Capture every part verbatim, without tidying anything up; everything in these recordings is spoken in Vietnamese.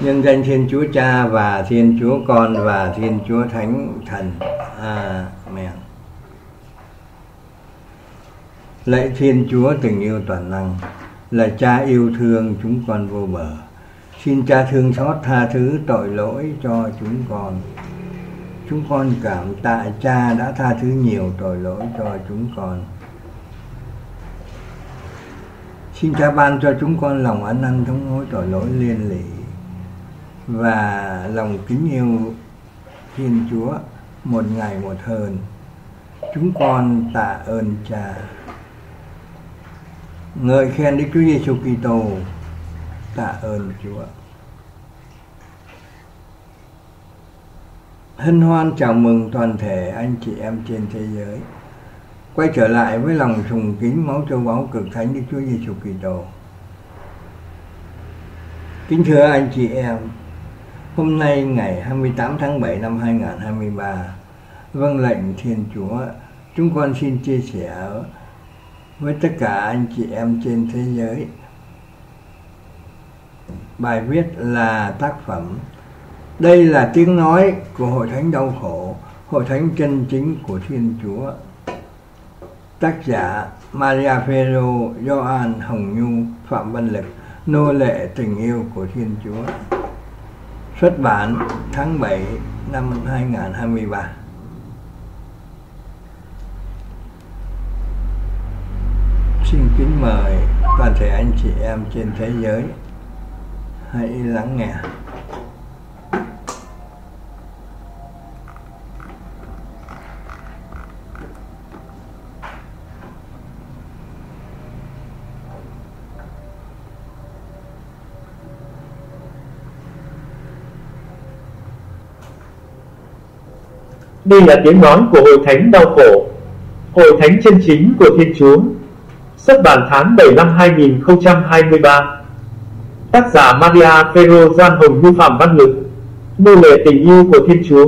Nhân danh Thiên Chúa Cha và Thiên Chúa Con và Thiên Chúa Thánh Thần. Amen. Lạy Thiên Chúa tình yêu toàn năng, là Cha yêu thương chúng con vô bờ. Xin Cha thương xót tha thứ tội lỗi cho chúng con. Chúng con cảm tạ Cha đã tha thứ nhiều tội lỗi cho chúng con. Xin Cha ban cho chúng con lòng ăn năn thống hối tội lỗi liên lỉ và lòng kính yêu Thiên Chúa một ngày một hơn. Chúng con tạ ơn Cha. Ngợi khen Đức Chúa Giêsu Kitô. Tạ ơn Chúa. Hân hoan chào mừng toàn thể anh chị em trên thế giới quay trở lại với lòng sùng kính máu châu báu cực thánh Đức Chúa Giêsu Kitô. Kính thưa anh chị em, hôm nay ngày hai mươi tám tháng bảy năm hai nghìn không trăm hai mươi ba, vâng lệnh Thiên Chúa, chúng con xin chia sẻ với tất cả anh chị em trên thế giới bài viết là tác phẩm Đây là tiếng nói của Hội Thánh đau khổ, Hội Thánh chân chính của Thiên Chúa. Tác giả Maria Phêrô, Gioan Hồng Nhu, Phạm Văn Lực, nô lệ tình yêu của Thiên Chúa. Xuất bản tháng bảy năm hai nghìn không trăm hai mươi ba. Xin kính mời toàn thể anh chị em trên thế giới hãy lắng nghe. Đây là tiếng nói của Hội Thánh đau khổ, Hội Thánh chân chính của Thiên Chúa. Xuất bản tháng bảy năm hai nghìn không trăm hai mươi ba. Tác giả Maria Phêrô, Gioan Hồng Nhu, Phạm Văn Lực, nô lệ tình yêu của Thiên Chúa.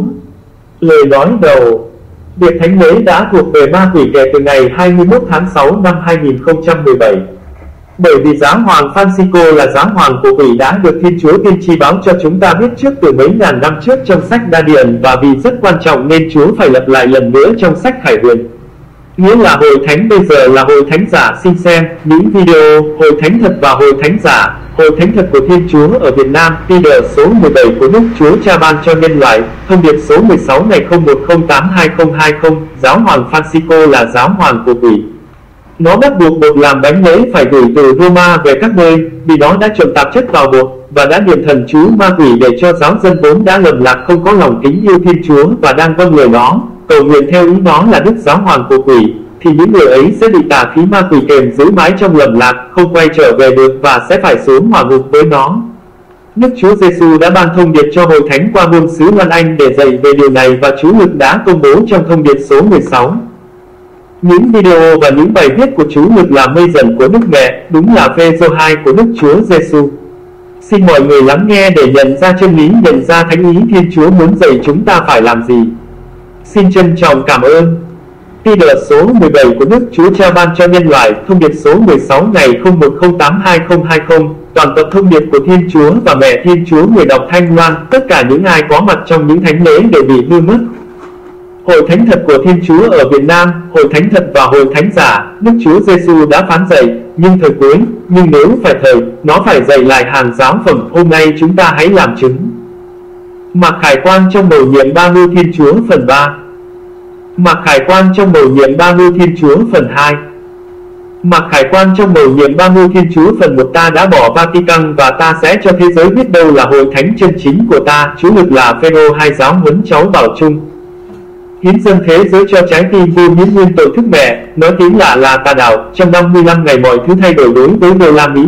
Lời nói đầu. Việc thánh lễ đã thuộc về ma quỷ kể từ ngày hai mươi mốt tháng sáu năm hai nghìn không trăm mười bảy. Bởi vì giáo hoàng Francisco là giáo hoàng của quỷ đã được Thiên Chúa tiên tri báo cho chúng ta biết trước từ mấy ngàn năm trước trong sách Đa Điển, và vì rất quan trọng nên Chúa phải lặp lại lần nữa trong sách Khải Huyền. Nghĩa là Hội Thánh bây giờ là Hội Thánh giả. Xin xem những video Hội Thánh thật và Hội Thánh giả. Hội Thánh thật của Thiên Chúa ở Việt Nam, Peter số mười bảy của Đức Chúa Cha ban cho nhân loại. Thông điệp số mười sáu ngày không một không tám hai không hai không. Giáo hoàng Francisco là giáo hoàng của quỷ. Nó bắt buộc bột làm bánh lễ phải gửi từ Roma về các nơi, vì nó đã trộn tạp chất vào bột, và đã niệm thần chú ma quỷ để cho giáo dân vốn đã lầm lạc không có lòng kính yêu Thiên Chúa và đang vâng lời nó, cầu nguyện theo ý nó là Đức Giáo hoàng của quỷ, thì những người ấy sẽ bị tà khí ma quỷ kèm giữ mãi trong lầm lạc, không quay trở về được và sẽ phải xuống hỏa ngục với nó. Đức Chúa Giêsu đã ban thông điệp cho Hội Thánh qua ngôn sứ Loan Anh để dạy về điều này, và Chú Lực đã công bố trong thông điệp số mười sáu. Những video và những bài viết của Chú Lực là mây dần của Đức Mẹ, đúng là Phê-rô hai của Đức Chúa Giêsu. Xin mọi người lắng nghe để nhận ra chân lý, nhận ra thánh ý Thiên Chúa muốn dạy chúng ta phải làm gì. Xin trân trọng cảm ơn. Peter số mười bảy của Đức Chúa Cha ban cho nhân loại, thông điệp số mười sáu ngày không một không tám hai không hai không, toàn tập thông điệp của Thiên Chúa và Mẹ Thiên Chúa. Người đọc Thanh Loan, tất cả những ai có mặt trong những thánh lễ đều bị hư mất. Hội Thánh thật của Thiên Chúa ở Việt Nam, Hội Thánh thật và Hội Thánh giả. Đức Chúa Giêsu đã phán dạy, nhưng thời cuối, nhưng nếu phải thời, nó phải dạy lại hàng giáo phẩm. Hôm nay chúng ta hãy làm chứng. Mặc khải quan trong mầu nhiệm ba ngôi Thiên Chúa phần ba. Mặc khải quan trong mầu nhiệm ba ngôi Thiên Chúa phần hai. Mặc khải quan trong mầu nhiệm ba ngôi Thiên Chúa phần một. Ta đã bỏ Vatican và ta sẽ cho thế giới biết đâu là Hội Thánh chân chính của ta. Chú Lực là Phêrô hai giáo huấn cháu bảo chung. Hiến dâng thế giới cho trái tim vô miễn nguyên tội thức mẹ, nói tiếng lạ là tà đạo. Trong năm mươi lăm ngày mọi thứ thay đổi đối với đô la Mỹ.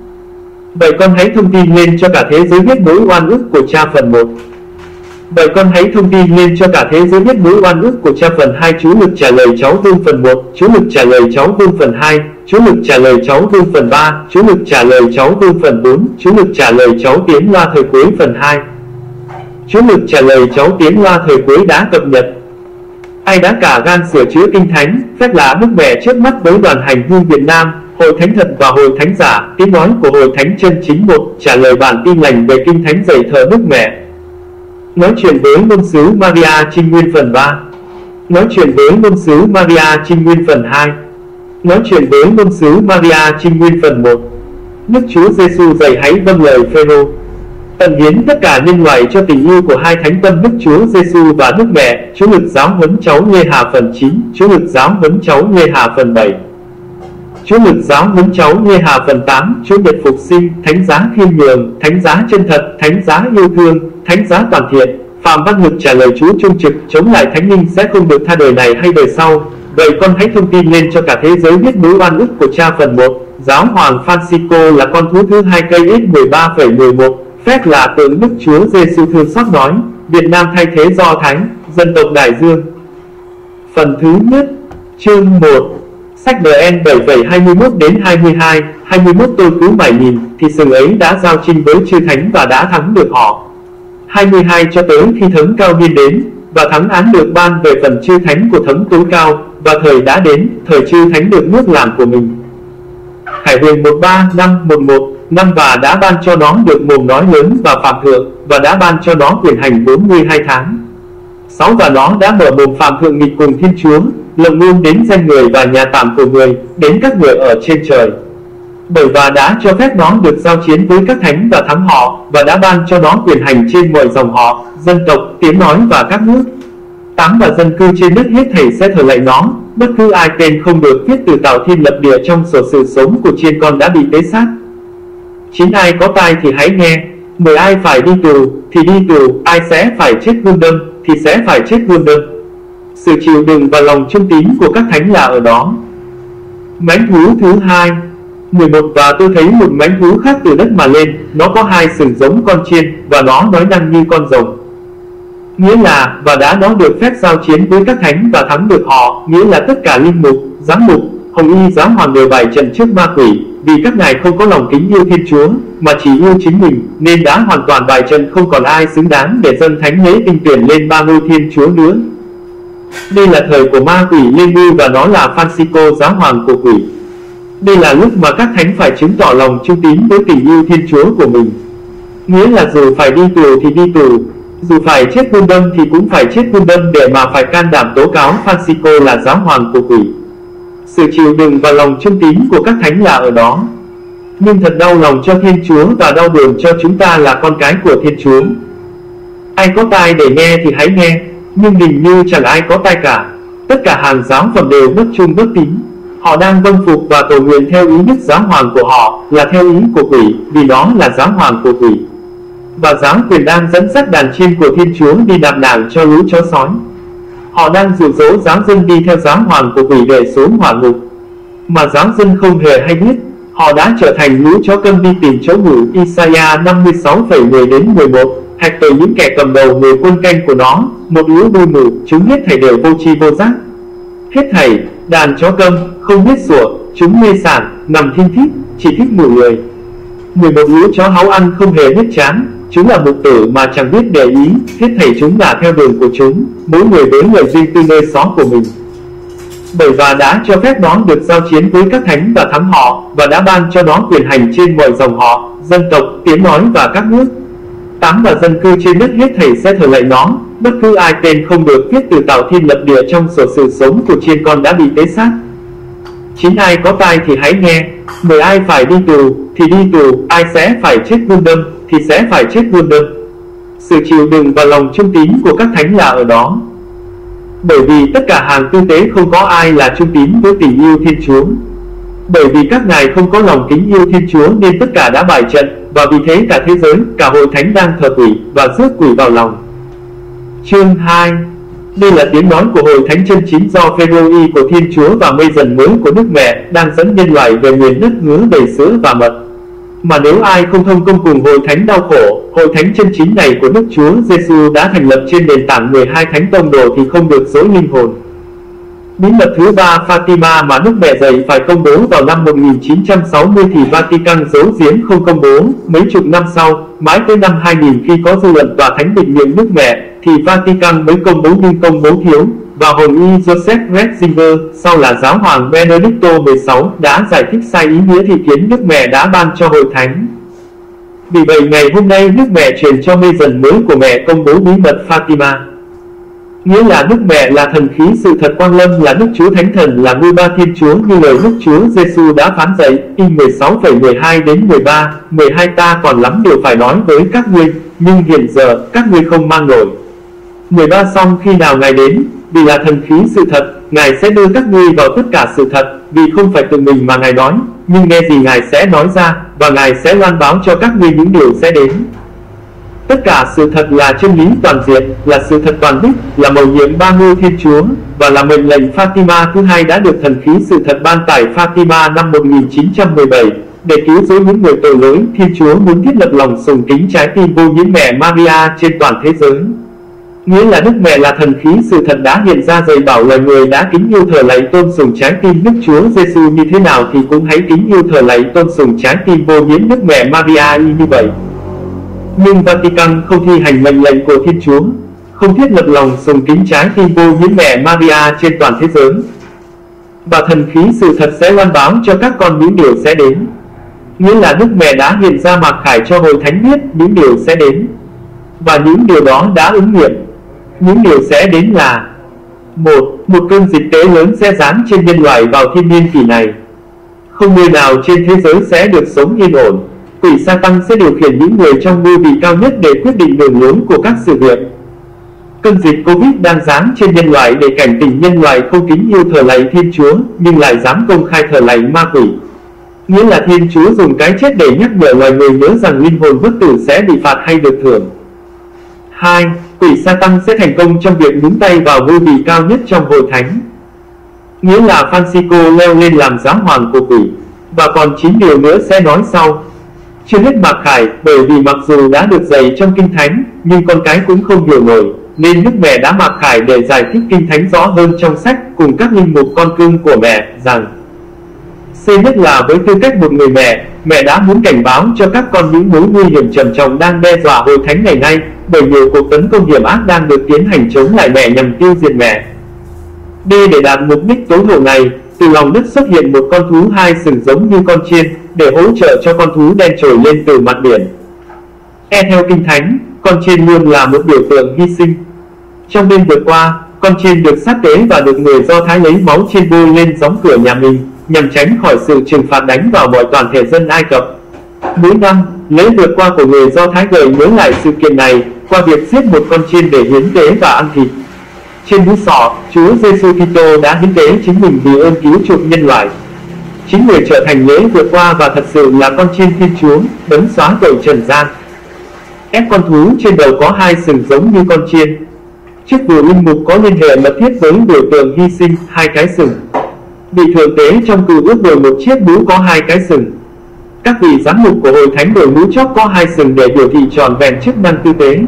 Vậy con hãy thông tin lên cho cả thế giới biết mối oan ức của cha phần một. Vậy con hãy thông tin lên cho cả thế giới biết mối oan ức của cha phần hai. Chú Lực trả lời cháu Vương phần một, Chú Lực trả lời cháu Vương phần hai, Chú Lực trả lời cháu Vương phần ba, Chú Lực trả lời cháu Vương phần bốn, Chú Lực trả lời cháu Tiến Loa thời cuối phần hai. Chú Lực trả lời cháu Tiến Loa thời cuối đã cập nhật. Ai đã cả gan sửa chữa kinh thánh, phép lạ Đức Mẹ trước mắt với đoàn hành hương Việt Nam, Hội thánh thật và hội thánh giả, tiếng nói của hội thánh chân chính. Một. Trả lời bản tin lành về kinh thánh dạy thờ Đức Mẹ. Nói chuyện với ngôn sứ Maria Trinh Nguyên phần ba. Nói chuyện với ngôn sứ Maria Trinh Nguyên phần hai. Nói chuyện với ngôn sứ Maria Trinh Nguyên phần một. Đức Chúa Giêsu dạy hãy vâng lời Phêrô. Tận hiến tất cả nhân loại cho tình yêu của hai thánh tâm Đức Chúa Giêsu và Đức Mẹ. Chúa lực giáo huấn cháu Lê Hà phần chín. Chúa lực giáo huấn cháu Lê Hà phần bảy. Chúa lực giáo huấn cháu Lê Hà phần tám. Chúa nhật phục sinh, thánh giá khiêm nhường, thánh giá chân thật, thánh giá yêu thương, thánh giá toàn thiện. Phạm Văn Lực trả lời Chúa trung trực, chống lại thánh linh sẽ không được tha đời này hay đời sau. Vậy con hãy thông tin lên cho cả thế giới biết mối oan ức của cha. Phần một. Giáo hoàng Francisco là con thú thứ hai cây X mười ba phẩy mười một. Phép là tượng Đức Chúa Giêsu thương xót nói. Việt Nam thay thế Do Thánh, dân tộc Đại Dương. Phần thứ nhất. Chương một. Sách đê en bảy phẩy hai mươi mốt đến hai mươi hai. hai mươi mốt Tôi cứ mải nhìn thì sừng ấy đã giao chinh với chư thánh và đã thắng được họ. hai mươi hai Cho tới khi thấm cao niên đến và thắng án được ban về phần chư thánh của thấm tối cao, và thời đã đến, thời chư thánh được nước làm của mình. Khải Huyền một ba năm một một năm và đã ban cho nó được mồm nói lớn và phạm thượng, và đã ban cho nó quyền hành bốn mươi hai tháng. sáu Và nó đã mở mồm phạm thượng nghịch cùng Thiên Chúa, lộng ngôn đến danh người và nhà tạm của người, đến các người ở trên trời. Bởi và đã cho phép nó được giao chiến với các thánh và thắng họ, và đã ban cho nó quyền hành trên mọi dòng họ, dân tộc, tiếng nói và các nước. tám Và dân cư trên đất hết thảy sẽ thờ lạy nó, bất cứ ai tên không được viết từ tạo thiên lập địa trong sổ sự sống của chiên con đã bị tế sát. chín Ai có tai thì hãy nghe. mười Ai phải đi tù thì đi tù, ai sẽ phải chết gươm đâm thì sẽ phải chết gươm đâm. Sự chịu đựng và lòng trung tín của các thánh là ở đó. Mãnh thú thứ hai. mười một Và tôi thấy một mãnh thú khác từ đất mà lên, nó có hai sừng giống con chiên, và nó nói năng như con rồng. Nghĩa là, và đã nó được phép giao chiến với các thánh và thắng được họ, nghĩa là tất cả linh mục, giám mục, hồng y giáo hoàng đều bày trận trước ma quỷ, vì các ngài không có lòng kính yêu Thiên Chúa, mà chỉ yêu chính mình, nên đã hoàn toàn bày trận không còn ai xứng đáng để dâng thánh lễ tinh tuyển lên ba ngôi Thiên Chúa nữa. Đây là thời của ma quỷ lên ngôi và nó là Francisco giáo hoàng của quỷ. Đây là lúc mà các thánh phải chứng tỏ lòng trung tín với tình yêu Thiên Chúa của mình. Nghĩa là dù phải đi tù thì đi tù, dù phải chết gươm đâm thì cũng phải chết gươm đâm để mà phải can đảm tố cáo Francisco là giáo hoàng của quỷ. Sự chịu đựng và lòng trung tín của các thánh là ở đó. Nhưng thật đau lòng cho Thiên Chúa và đau buồn cho chúng ta là con cái của Thiên Chúa. Ai có tai để nghe thì hãy nghe, nhưng hình như chẳng ai có tai cả. Tất cả hàng giáo phẩm đều bất trung bất tín. Họ đang vâng phục và cầu nguyện theo ý đức giáo hoàng của họ, là theo ý của quỷ, vì đó là giáo hoàng của quỷ. Và giáo quyền đang dẫn dắt đàn chiên của Thiên Chúa đi nạp đảng cho lũ chó sói. Họ đang dụ dỗ giáo dân đi theo giáo hoàng của quỷ để xuống hỏa ngục. Mà giáo dân không hề hay biết, họ đã trở thành lũ chó câm đi tìm chỗ ngủ. Isaiah năm mươi sáu phẩy mười đến mười một. Hạch tội những kẻ cầm đầu người quân canh của nó, một lũ đuôi mù, chúng hết thảy đều vô tri vô giác. Hết thảy, đàn chó câm, không biết sủa, chúng mê sảng, nằm thiên thít, chỉ thích ngủ lười. mười một lũ chó háu ăn không hề biết chán, chúng là mục tử mà chẳng biết để ý, hết thảy chúng là theo đường của chúng, mỗi người với lời riêng tư nơi xó của mình. Bởi và đã cho phép nó được giao chiến với các thánh và thắng họ, và đã ban cho nó quyền hành trên mọi dòng họ, dân tộc, tiếng nói và các nước. tám Và dân cư trên đất hết thảy sẽ thờ lạy nó, bất cứ ai tên không được viết từ tạo thiên lập địa trong sổ sự sống của chiên con đã bị tế sát. chín Ai có tai thì hãy nghe. mười Ai phải đi tù thì đi tù, ai sẽ phải chết gươm đâm thì sẽ phải chết gươm đâm. Sự chịu đựng và lòng trung tín của các thánh là ở đó. Bởi vì tất cả hàng tư tế không có ai là trung tín với tình yêu Thiên Chúa. Bởi vì các ngài không có lòng kính yêu Thiên Chúa nên tất cả đã bại trận, và vì thế cả thế giới, cả hội thánh đang thờ quỷ và rước quỷ vào lòng. Chương hai. Đây là tiếng nói của hội thánh chân chính do Phêrô y của Thiên Chúa và mây dần mới của Đức Mẹ đang dẫn nhân loại về miền đất hứa đầy sữa và mật. Mà nếu ai không thông công cùng hội thánh đau khổ, hội thánh chân chính này của Đức Chúa Giêsu đã thành lập trên nền tảng mười hai thánh tông đồ thì không được dối linh hồn. Bí mật thứ ba Fatima mà Đức Mẹ dạy phải công bố vào năm một nghìn chín trăm sáu mươi thì Vatican giấu giếm không công bố. Mấy chục năm sau, mãi tới năm hai nghìn khi có dư luận và thánh định miệng Đức Mẹ, thì Vatican mới công bố, nhưng công bố thiếu. và hồng y Joseph Ratzinger, sau là giáo hoàng Benedicto mười sáu, đã giải thích sai ý nghĩa thị kiến Đức Mẹ đã ban cho Hội Thánh. Vì vậy ngày hôm nay Đức Mẹ truyền cho mê dần mới của mẹ công bố bí mật Fatima. Nghĩa là Đức Mẹ là thần khí sự thật quang lâm, là Đức Chúa Thánh Thần, là ngôi ba Thiên Chúa như lời Đức Chúa Giêsu đã phán dạy. In mười sáu mười hai đến mười ba, mười hai Ta còn lắm điều phải nói với các ngươi, nhưng hiện giờ các ngươi không mang nổi. mười ba Xong khi nào Ngài đến, vì là thần khí sự thật, Ngài sẽ đưa các ngươi vào tất cả sự thật, vì không phải tự mình mà Ngài nói, nhưng nghe gì Ngài sẽ nói ra, và Ngài sẽ loan báo cho các ngươi những điều sẽ đến. Tất cả sự thật là chân lý toàn diện, là sự thật toàn đích, là mầu nhiệm ba ngôi Thiên Chúa, và là mệnh lệnh Fatima thứ hai đã được thần khí sự thật ban tại Fatima năm một nghìn chín trăm mười bảy. Để cứu rỗi những người tội lỗi, Thiên Chúa muốn thiết lập lòng sùng kính trái tim vô nhiễm mẹ Maria trên toàn thế giới. Nghĩa là Đức Mẹ là thần khí sự thật đã hiện ra dạy bảo loài người đã kính yêu thờ lạy tôn sùng trái tim Đức Chúa Giêsu như thế nào thì cũng hãy kính yêu thờ lạy tôn sùng trái tim vô nhiễm Đức Mẹ Maria y như vậy. Nhưng Vatican không thi hành mệnh lệnh của Thiên Chúa, không thiết lập lòng sùng kính trái tim vô nhiễm mẹ Maria trên toàn thế giới. Và thần khí sự thật sẽ loan báo cho các con những điều sẽ đến. Nghĩa là Đức Mẹ đã hiện ra mặc khải cho Hội Thánh biết những điều sẽ đến. Và những điều đó đã ứng nghiệm. Những điều sẽ đến là: một. Một cơn dịch tế lớn sẽ giáng trên nhân loại vào thiên niên kỷ này. Không người nào trên thế giới sẽ được sống yên ổn. Quỷ Sa-tăng sẽ điều khiển những người trong ngôi vị cao nhất để quyết định đường lối của các sự việc. Cơn dịch Covid đang giáng trên nhân loại để cảnh tỉnh nhân loại không kính yêu thờ lạy Thiên Chúa, nhưng lại dám công khai thờ lạy ma quỷ. Nghĩa là Thiên Chúa dùng cái chết để nhắc nhở loài người nhớ rằng linh hồn bất tử sẽ bị phạt hay được thưởng. Hai. Quỷ Sa-tăng sẽ thành công trong việc nhúng tay vào ngôi vị cao nhất trong Hội Thánh. Nghĩa là Francisco leo lên làm giáo hoàng của quỷ. Và còn chín điều nữa sẽ nói sau. Chưa hết mặc khải, bởi vì mặc dù đã được dạy trong Kinh Thánh, nhưng con cái cũng không hiểu nổi, nên Đức Mẹ đã mặc khải để giải thích Kinh Thánh rõ hơn trong sách cùng các linh mục con cưng của mẹ, rằng C nhất là với tư cách một người mẹ, mẹ đã muốn cảnh báo cho các con những mối nguy hiểm trầm trọng đang đe dọa Hội Thánh ngày nay, bởi nhiều cuộc tấn công hiểm ác đang được tiến hành chống lại mẹ nhằm tiêu diệt mẹ. D. Để đạt mục đích tối hậu này, từ lòng đất xuất hiện một con thú hai sừng giống như con chiên, để hỗ trợ cho con thú đen trồi lên từ mặt biển. E. Theo Kinh Thánh, con chiên luôn là một biểu tượng hy sinh. Trong đêm vừa qua, con chiên được sát tế và được người Do Thái lấy máu chiên bôi lên gióng cửa nhà mình, nhằm tránh khỏi sự trừng phạt đánh vào mọi toàn thể dân Ai Cập. Mỗi năm, lễ vượt qua của người Do Thái gợi nhớ lại sự kiện này qua việc giết một con chiên để hiến tế và ăn thịt. Trên núi Sọ, Chúa Giêsu Kitô đã hiến tế chính mình vì ơn cứu chuộc nhân loại. Chính người trở thành lễ vượt qua và thật sự là con chiên Thiên Chúa, đấng xóa tội trần gian. Ép con thú trên đầu có hai sừng giống như con chiên. Chiếc bùa linh mục có liên hệ mật thiết với biểu tượng hy sinh, hai cái sừng. Vị thượng tế trong Cựu Ước đội một chiếc mũ có hai cái sừng. Các vị giám mục của Hội Thánh đội mũ chóp có hai sừng để biểu thị tròn vẹn chức năng tư tế.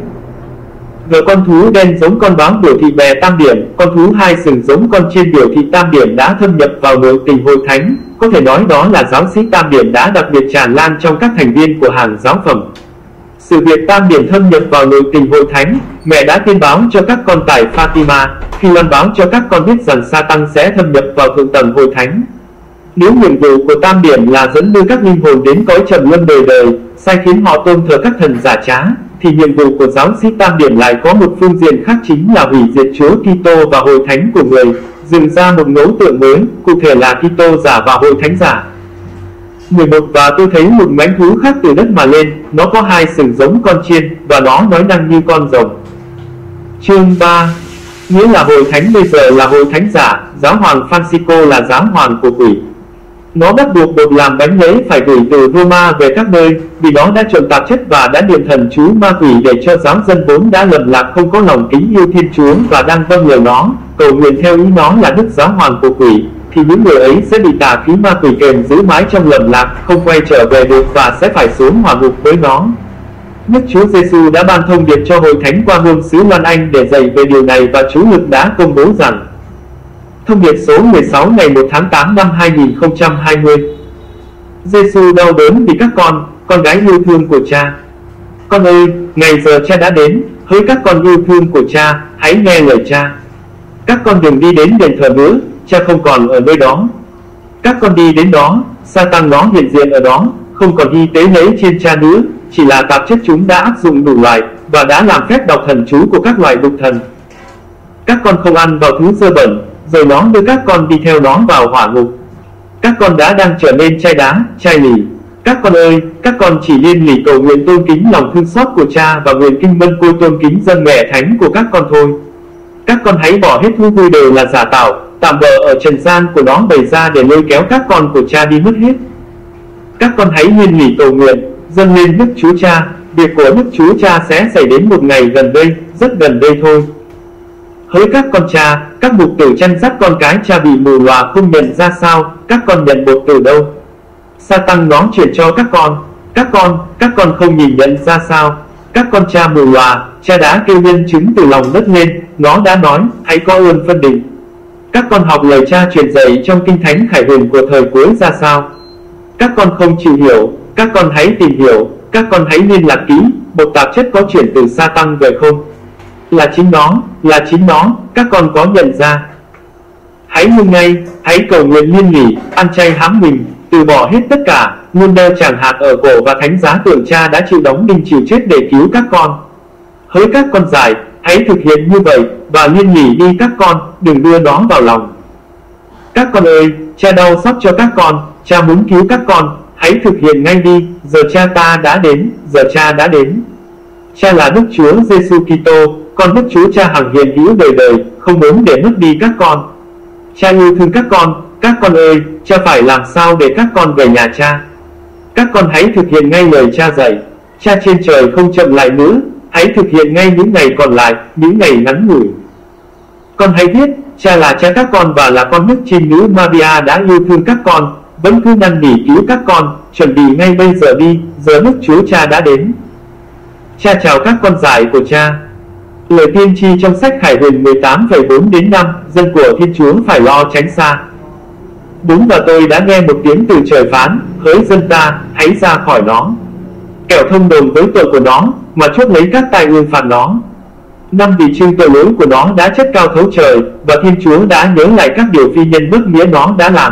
Gờ con thú đen giống con báo biểu thị bè tam điểm, con thú hai sừng giống con chiên biểu thị tam điểm đã thâm nhập vào nội tình Hội Thánh. Có thể nói đó là giáo sĩ tam điểm đã đặc biệt tràn lan trong các thành viên của hàng giáo phẩm. Sự việc tam điểm thâm nhập vào nội tình Hội Thánh, mẹ đã tiên báo cho các con tại Fatima, khi loan báo cho các con biết rằng Sa-tăng sẽ thâm nhập vào thượng tầng Hội Thánh. Nếu nhiệm vụ của tam điểm là dẫn đưa các linh hồn đến cõi trầm luân đời đời, sai khiến họ tôn thờ các thần giả trá, thì nhiệm vụ của giáo sĩ tam điểm lại có một phương diện khác, chính là hủy diệt Chúa Kitô và Hội Thánh của người, dựng ra một ngẫu tượng mới, cụ thể là Kitô giả và Hội Thánh giả. mười một Và tôi thấy một mãnh thú khác từ đất mà lên, nó có hai sừng giống con chiên, và nó nói năng như con rồng. Chương ba. Nghĩa là Hội Thánh bây giờ là Hội Thánh giả, giáo hoàng Francisco là giáo hoàng của quỷ. Nó bắt buộc bột làm bánh lễ phải gửi từ Roma về các nơi, vì nó đã trộn tạp chất và đã niệm thần chú ma quỷ để cho giáo dân vốn đã lầm lạc không có lòng kính yêu Thiên Chúa và đang vâng lời nó, cầu nguyện theo ý nó là đức giáo hoàng của quỷ, thì những người ấy sẽ bị tà khí ma quỷ kèm giữ mãi trong lầm lạc, không quay trở về được và sẽ phải xuống hỏa ngục với nó. Đức Chúa Giêsu đã ban thông điệp cho Hội Thánh qua ngôn sứ Loan Anh để dạy về điều này, và Chủ Lực đã công bố rằng: Thông điệp số mười sáu ngày một tháng tám năm hai nghìn không trăm hai mươi. Giêsu đau đớn vì các con, con gái yêu thương của Cha. Con ơi, ngày giờ Cha đã đến, hỡi các con yêu thương của Cha, hãy nghe lời Cha. Các con đừng đi đến đền thờ nữa, cha không còn ở nơi đó. Các con đi đến đó, Sa-tăng nó hiện diện ở đó, không còn đi tế lễ trên cha nữa, chỉ là tạp chất chúng đã áp dụng đủ loại, và đã làm phép đọc thần chú của các loại đục thần. Các con không ăn vào thứ dơ bẩn, rồi nó đưa các con đi theo nó vào hỏa ngục. Các con đã đang trở nên chai đá, chai lì. Các con ơi, các con chỉ liên lỉ cầu nguyện tôn kính lòng thương xót của cha và nguyện kinh mân côi tôn kính dân mẹ thánh của các con thôi. Các con hãy bỏ hết thú vui đều là giả tạo, tạm bợ ở trần gian của nó bày ra để lôi kéo các con của cha đi mất hết. Các con hãy liên lỉ cầu nguyện, dâng lên Đức Chúa Cha. Việc của Đức Chúa Cha sẽ xảy đến một ngày gần đây, rất gần đây thôi. Hỡi các con cha, các mục tử chăn dắt con cái cha bị mù lòa không nhận ra sao, các con nhận bột từ đâu? Sa-tăng nó chuyển cho các con. Các con, các con không nhìn nhận ra sao? Các con cha mù lòa, cha đã kêu nhân chứng từ lòng đất lên, nó đã nói, hãy có ơn phân định. Các con học lời cha truyền dạy trong kinh thánh khải huyền của thời cuối ra sao? Các con không chịu hiểu, các con hãy tìm hiểu, các con hãy liên lạc kỹ, một tạp chất có chuyển từ Sa-tăng về không? Là chính nó, là chính nó, các con có nhận ra. Hãy ngưng ngay, hãy cầu nguyện liên lỉ, ăn chay hãm mình, từ bỏ hết tất cả, luôn đeo chàng hạt ở cổ và thánh giá tượng cha đã chịu đóng đinh chịu chết để cứu các con. Hỡi các con giải, hãy thực hiện như vậy, và liên lỉ đi các con, đừng đưa nó vào lòng. Các con ơi, cha đau xót cho các con, cha muốn cứu các con, hãy thực hiện ngay đi, giờ cha ta đã đến, giờ cha đã đến. Cha là Đức Chúa Giêsu Kitô, con Đức Chúa Cha hằng hiện hữu đời đời, không muốn để mất đi các con. Cha yêu thương các con, các con ơi, cha phải làm sao để các con về nhà cha? Các con hãy thực hiện ngay lời cha dạy. Cha trên trời không chậm lại nữa, hãy thực hiện ngay những ngày còn lại, những ngày ngắn ngủi. Con hãy biết, cha là cha các con và là con Đức Trinh Nữ Maria đã yêu thương các con, vẫn cứ năn nỉ cứu các con, chuẩn bị ngay bây giờ đi, giờ Đức Chúa Cha đã đến. Cha chào các con giải của cha. Lời tiên tri trong sách Khải Huyền mười tám phẩy bốn đến năm, dân của Thiên Chúa phải lo tránh xa. Đúng, và tôi đã nghe một tiếng từ trời phán, hỡi dân ta, hãy ra khỏi nó. Kẻo thông đồng với tội của nó, mà chuốc lấy các tai ương phạt nó. Năm vì chưng tội lỗi của nó đã chất cao thấu trời, và Thiên Chúa đã nhớ lại các điều phi nhân bất nghĩa nó đã làm.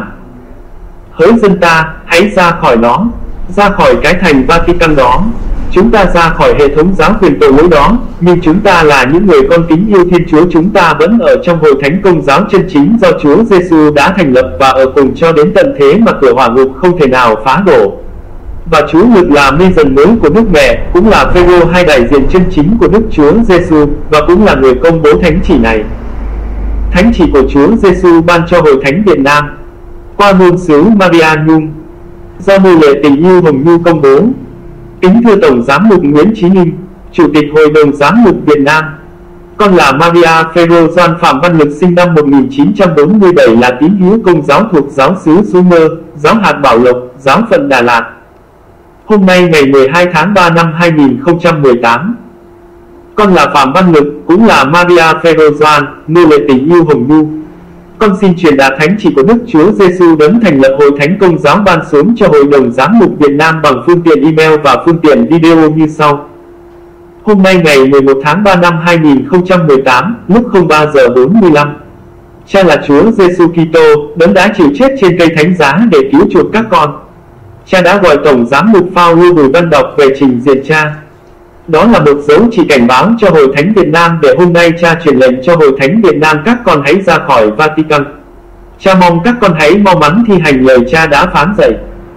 Hỡi dân ta, hãy ra khỏi nó, ra khỏi cái thành Vatican đó. Chúng ta ra khỏi hệ thống giáo quyền tội lỗi đó, nhưng chúng ta là những người con kính yêu Thiên Chúa. Chúng ta vẫn ở trong hội thánh công giáo chân chính do Chúa Giêsu đã thành lập và ở cùng cho đến tận thế mà cửa hỏa ngục không thể nào phá đổ. Và Chúa Ngực là mê dần mới của Đức Mẹ, cũng là Phêrô hai đại diện chân chính của Đức Chúa Giêsu, và cũng là người công bố thánh chỉ này. Thánh chỉ của Chúa Giêsu ban cho hội thánh Việt Nam qua ngôn sứ Maria Nhung, do nô lệ tình yêu Hồng Nhu công bố. Kính thưa Tổng Giám mục Nguyễn Chí Ninh, Chủ tịch Hội đồng Giám mục Việt Nam, con là Maria Phêrô Doan Phạm Văn Lực, sinh năm một nghìn chín trăm bốn mươi bảy, là tín hữu công giáo thuộc giáo xứ Suối Mơ, giáo hạt Bảo Lộc, giáo phận Đà Lạt. Hôm nay ngày mười hai tháng ba năm hai nghìn không trăm mười tám, con là Phạm Văn Lực, cũng là Maria Phêrô Doan, nô lệ tình yêu Hồng Nhu. Con xin truyền đạt thánh chỉ của Đức Chúa Giêsu đấng thành lập hội thánh công giáo ban xuống cho Hội đồng Giám mục Việt Nam bằng phương tiện email và phương tiện video như sau. Hôm nay ngày mười một tháng ba năm hai nghìn không trăm mười tám, lúc không ba giờ bốn mươi lăm, cha là Chúa Giêsu Kitô, đấng đã chịu chết trên cây thánh giá để cứu chuộc các con. Cha đã gọi Tổng Giám mục Phao-lô Bùi Văn Đọc về trình diện cha. Đó là một dấu chỉ cảnh báo cho Hội Thánh Việt Nam để hôm nay cha truyền lệnh cho Hội Thánh Việt Nam các con hãy ra khỏi Vatican. Cha mong các con hãy mau mắn thi hành lời cha đã phán dạy.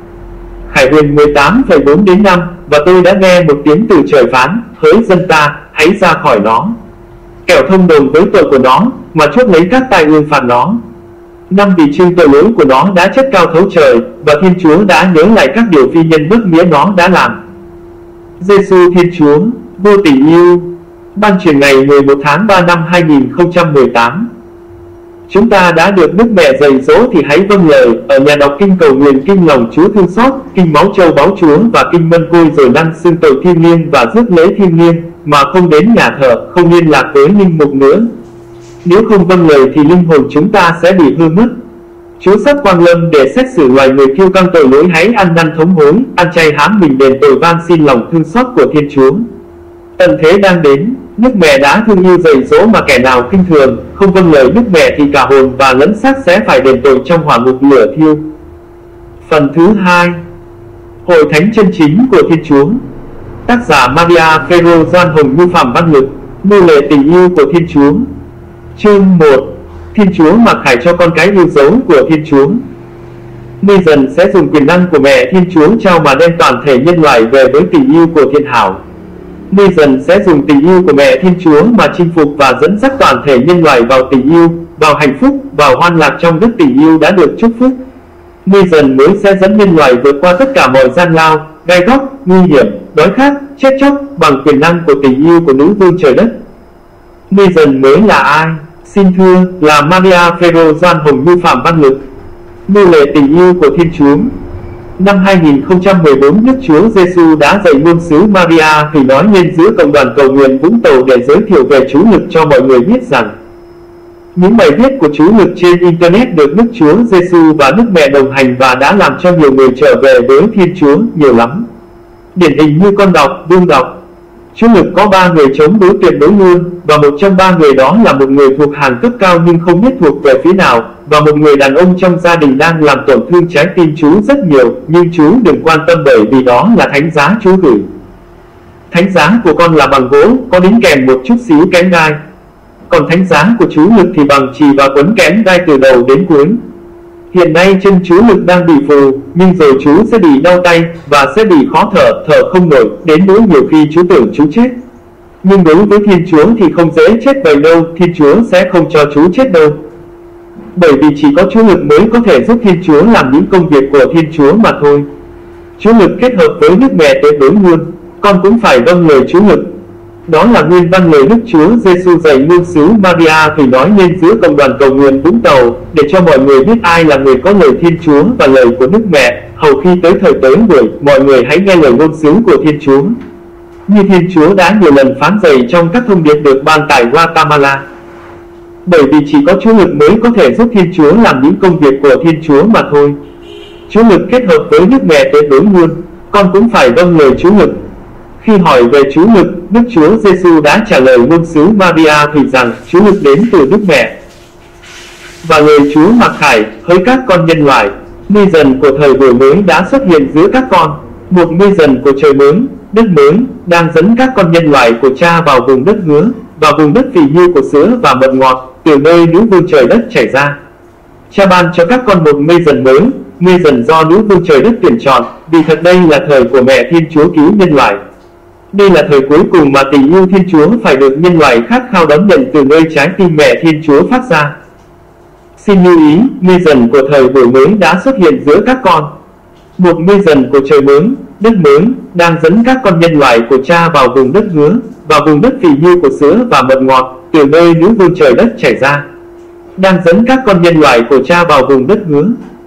Khải Huyền mười tám phẩy bốn đến năm, và tôi đã nghe một tiếng từ trời phán, hỡi dân ta, hãy ra khỏi nó. Kẻo thông đồng với tội của nó, mà chuốc lấy các tai ương phạt nó. Năm vì chưng tội lỗi của nó đã chất cao thấu trời, và Thiên Chúa đã nhớ lại các điều phi nhân bất nghĩa nó đã làm. Giêsu Thiên Chúa, vô tình yêu, ban truyền ngày mười một tháng ba năm hai nghìn không trăm mười tám. Chúng ta đã được Đức Mẹ dạy dỗ thì hãy vâng lời. Ở nhà đọc kinh cầu nguyện kinh lòng Chúa thương xót, kinh máu châu báu Chúa và kinh mân côi rồi lăn xưng tội thiêng liêng và rước lễ thiêng liêng, mà không đến nhà thờ, không liên lạc với linh mục nữa. Nếu không vâng lời thì linh hồn chúng ta sẽ bị hư mất. Chúa sắp quang lâm để xét xử loài người kiêu căng tội lỗi. Hãy ăn năn thống hối, ăn chay hãm mình đền tội van xin lòng thương xót của Thiên Chúa. Tận thế đang đến, Nước mẹ đã thương yêu dạy dỗ mà kẻ nào khinh thường, không vâng lời Đức Mẹ thì cả hồn và lẫn xác sẽ phải đền tội trong hỏa ngục lửa thiêu. Phần thứ hai, Hội thánh chân chính của Thiên Chúa. Tác giả Maria Ferro Doan Hồng Như Phạm Văn Lực. Nô lệ tình yêu của Thiên Chúa. Chương một. Thiên Chúa mặc khải cho con cái yêu dấu của Thiên Chúa. Ni dần sẽ dùng quyền năng của mẹ Thiên Chúa trao mà đem toàn thể nhân loại về với tình yêu của Thiên Hảo. Ni dần sẽ dùng tình yêu của mẹ Thiên Chúa mà chinh phục và dẫn dắt toàn thể nhân loại vào tình yêu, vào hạnh phúc, vào hoan lạc trong đức tình yêu đã được chúc phúc. Ni dần mới sẽ dẫn nhân loại vượt qua tất cả mọi gian lao, gai góc, nguy hiểm, đói khát, chết chóc bằng quyền năng của tình yêu của nữ vương trời đất. Ni dần mới là ai? Xin thưa, là Maria Ferro Doan Hồng Như Phạm Văn Lực. Nô lệ tình yêu của Thiên Chúa. Năm hai nghìn không trăm mười bốn, Đức Chúa Giêsu đã dạy ngôn sứ Maria thì nói lên giữa cộng đoàn cầu nguyện Vũng Tàu để giới thiệu về Chú Lực cho mọi người biết rằng những bài viết của Chú Lực trên Internet được Đức Chúa Giêsu và Đức Mẹ đồng hành và đã làm cho nhiều người trở về với Thiên Chúa nhiều lắm. Điển hình như con đọc, Vương đọc. Chú Lực có ba người chống đối tuyệt đối luôn, và một trong ba người đó là một người thuộc hàng cấp cao nhưng không biết thuộc về phía nào, và một người đàn ông trong gia đình đang làm tổn thương trái tim chú rất nhiều, nhưng chú đừng quan tâm bởi vì đó là thánh giá chú gửi. Thánh giá của con là bằng gỗ, có đính kèm một chút xíu kẽm gai. Còn thánh giá của chú Lực thì bằng chì và quấn kẽm gai từ đầu đến cuối. Hiện nay chân chú Lực đang bị phù, nhưng rồi chú sẽ bị đau tay và sẽ bị khó thở, thở không nổi, đến nỗi nhiều khi chú tưởng chú chết. Nhưng đối với Thiên Chúa thì không dễ chết vậy đâu, Thiên Chúa sẽ không cho chú chết đâu. Bởi vì chỉ có chú Lực mới có thể giúp Thiên Chúa làm những công việc của Thiên Chúa mà thôi. Chú Lực kết hợp với Đức Mẹ tuyệt đối luôn, con cũng phải vâng lời chú Lực. Đó là nguyên văn lời Đức Chúa Giêsu dạy ngôn sứ Maria thì nói lên giữa cộng đoàn cầu nguyện Vũng Tàu, để cho mọi người biết ai là người có lời Thiên Chúa và lời của Đức Mẹ. Hầu khi tới thời tới buổi, mọi người hãy nghe lời ngôn sứ của Thiên Chúa. Như Thiên Chúa đã nhiều lần phán dạy trong các thông điệp được ban tại Guatemala. Bởi vì chỉ có chú Lực mới có thể giúp Thiên Chúa làm những công việc của Thiên Chúa mà thôi. Chú Lực kết hợp với Đức Mẹ tuyệt đối luôn, con cũng phải vâng lời chú Lực. Khi hỏi về chú Lực, Đức Chúa Giêsu đã trả lời ngôn sứ Maria thì rằng chú Lực đến từ Đức Mẹ. Và lời Chúa mặc khải, hỡi các con nhân loại, mây dần của thời buổi mới đã xuất hiện giữa các con, một mây dần của trời mới, đất mới, đang dẫn các con nhân loại của Cha vào vùng đất hứa, vào vùng đất phì nhiêu của sữa và mật ngọt, từ nơi nữ vương trời đất chảy ra. Cha ban cho các con một mây dần mới, mây dần do nữ vương trời đất tuyển chọn, vì thật đây là thời của mẹ Thiên Chúa cứu nhân loại. Đây là thời cuối cùng mà tình yêu Thiên Chúa phải được nhân loại khát khao đón nhận từ nơi trái tim mẹ Thiên Chúa phát ra. Xin lưu ý, mây dần của thời buổi mới đã xuất hiện giữa các con. Một mây dần của trời mới, đất mới, đang dẫn các con nhân loại của Cha vào vùng đất hứa, vào vùng đất phì nhiêu của sữa và mật ngọt, từ nơi nữ vương trời đất chảy ra. Đang dẫn các con nhân loại của Cha vào vùng đất hứa.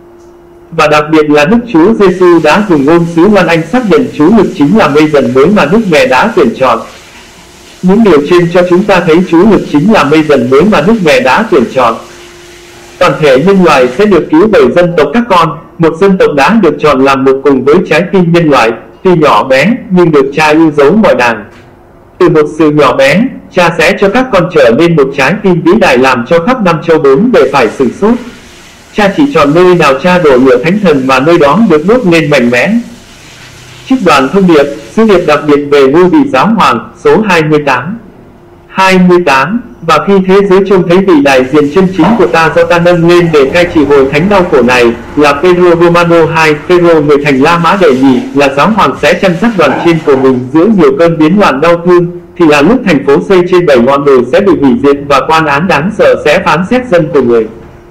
Và đặc biệt là Đức Chúa Giêsu đã dùng ngôn sứ Loan Anh xác nhận chú Lực chính là mây dần mới mà Đức Mẹ đã tuyển chọn. Những điều trên cho chúng ta thấy chú Lực chính là mây dần mới mà Đức Mẹ đã tuyển chọn. Toàn thể nhân loại sẽ được cứu bởi dân tộc các con, một dân tộc đã được chọn làm một cùng với trái tim nhân loại, tuy nhỏ bé nhưng được Cha yêu dấu mọi đàn. Từ một sự nhỏ bé, Cha sẽ cho các con trở nên một trái tim vĩ đại làm cho khắp năm châu bốn để phải sửng sốt. Cha chỉ chọn nơi nào Cha đổ lửa thánh thần mà nơi đó được đốt lên mạnh mẽ. Trích đoạn thông điệp, sứ điệp đặc biệt về ngôi vị giáo hoàng, số hai mươi tám. hai mươi tám. Và khi thế giới trông thấy vị đại diện chân chính của ta do ta nâng lên để cai trị hội thánh đau khổ này, là Pedro Romano hai, Pedro người thành La Mã đệ nhị, là giáo hoàng sẽ chăn dắt đoàn chiên của mình giữa nhiều cơn biến loạn đau thương, thì là lúc thành phố xây trên bảy ngọn đồi sẽ bị hủy diệt và quan án đáng sợ sẽ phán xét dân của người.